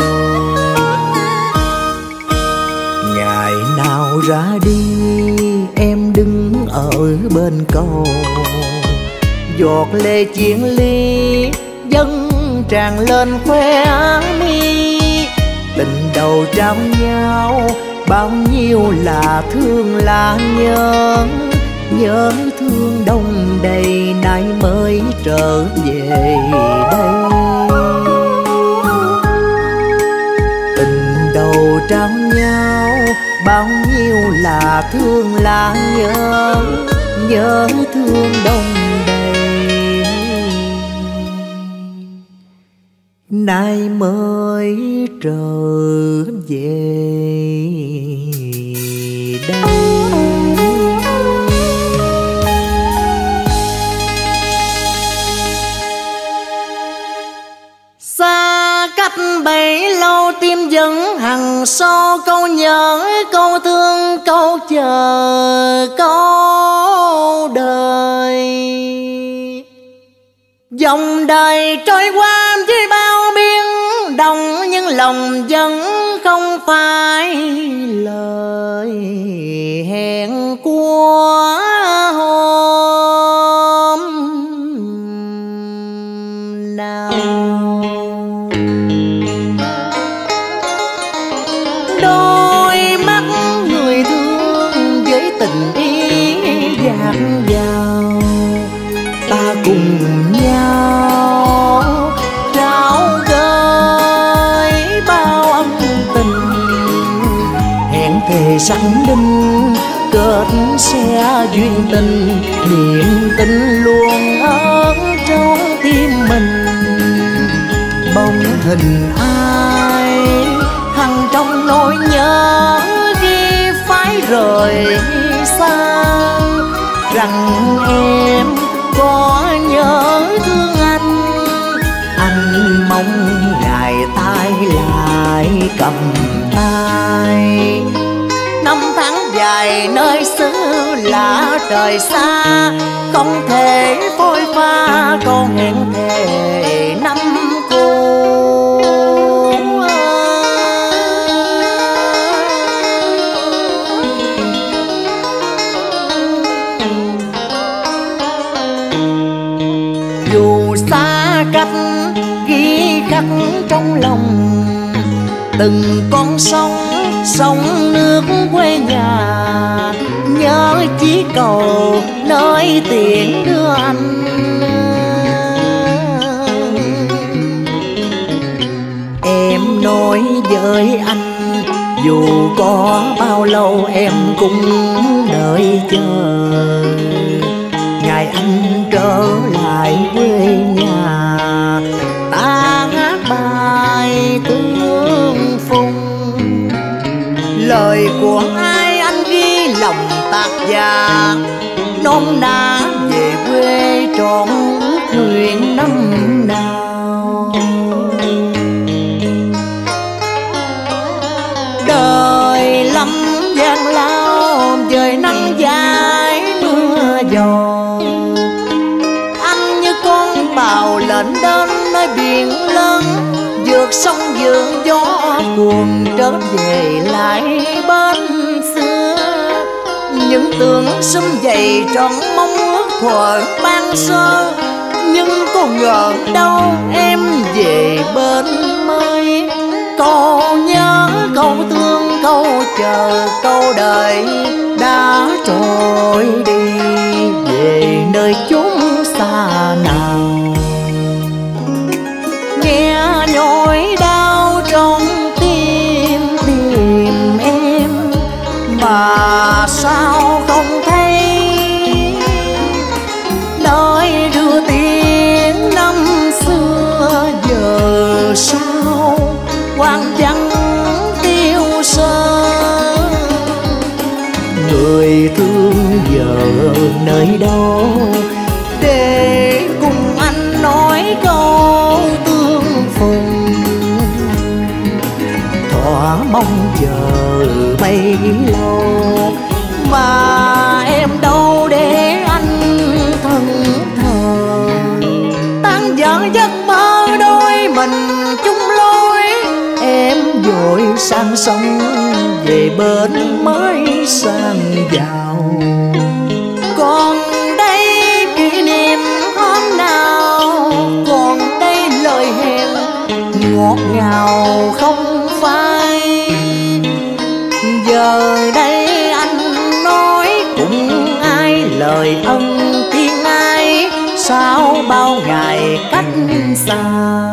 Ngày nào ra đi em đứng ở bên cầu, giọt lệ chiến ly dâng tràn lên khóe mi. Tình đầu trao nhau bao nhiêu là thương là nhớ, nhớ thương đông đầy nay mới trở về đây. Tình đầu trao nhau bao nhiêu là thương là nhớ, nhớ thương đông đầy nay mới trở về đây. Xa cách bấy lâu tim vẫn hằn sâu câu nhớ câu thương câu chờ câu đời. Dòng đời trôi qua với bao biến động nhưng lòng vẫn không phải lời hẹn của hôm nào. Đôi mắt người thương với tình ý dạt dào, ta cùng nhau trao gửi bao ân tình. Hẹn thề sẵn đinh kết sẽ duyên tình, niềm tin luôn ở trong tim mình. Bóng hình ai hằng trong nỗi nhớ khi phải rời xa, rằng em có nhớ thương anh. Anh mong ngày tái quay lại cầm tay. Năm tháng dài nơi xứ lạ trời xa, không thể phôi pha câu hẹn thề năm cũ. Dù xa cách ghi khắc trong lòng từng con sông sông nước quê nhà, nhớ chí cầu nơi tiễn đưa anh. Em nói với anh dù có bao lâu em cũng đợi chờ ngày anh trở lại quê nhà, ta hát bài tương phùng. Lời của ai anh ghi lòng tác giả, nôm na về quê trọn nguyện năm nào. Đời lắm gian lao trời nắng dài mưa giòn, anh như con tàu lệnh đến nơi biển lớn, vượt sông vượt gió cuồng trở về lại bên xưa. Những tưởng sum dày trọn mong ước thuở ban sơ, nhưng có ngờ đâu em về bên mới. Câu nhớ câu thương câu chờ câu đợi đã trôi đi về nơi chốn xa nào. Nghe nhói đau trong tim tìm em mà sao không thấy nơi đưa tiếng năm xưa. Giờ sao quang vắng tiêu sơ, người thương giờ nơi đâu để cùng anh nói câu tương phùng. Thỏa mong chờ bấy lâu mà em đâu để anh thân thờ. Tan vỡ giấc mơ đôi mình chung lối, em vội sang sông về bên mới sang giàu. Còn đây kỷ niệm hôm nào, còn đây lời hẹn ngọt ngào không phai. Giờ đây anh nói cùng ai lời ân tiếng ai, sao bao ngày cách xa.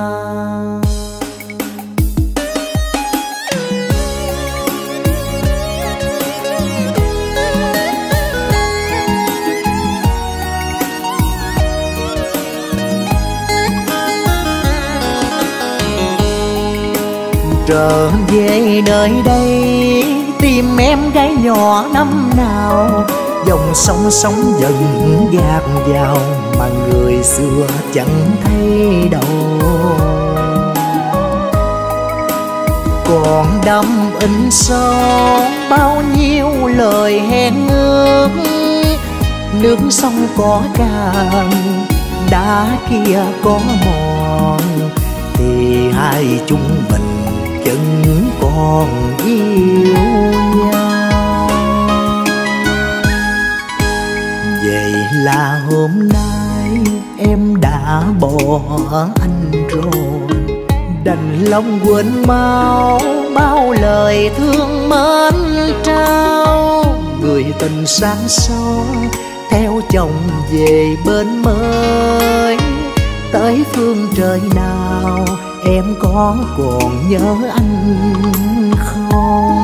Trở về nơi đây tìm em gái nhỏ năm nào, dòng sông sóng dần dạt vào mà người xưa chẳng thấy đâu. Còn đậm in sâu bao nhiêu lời hẹn ước, nước sông có cạn đá kia có mòn, thì hai chúng mình vẫn còn yêu nhau. Vậy là hôm nay em đã bỏ anh rồi, đành lòng quên mau bao lời thương mến trao. Người tình sáng sâu theo chồng về bên mới, tới phương trời nào em có còn nhớ anh không?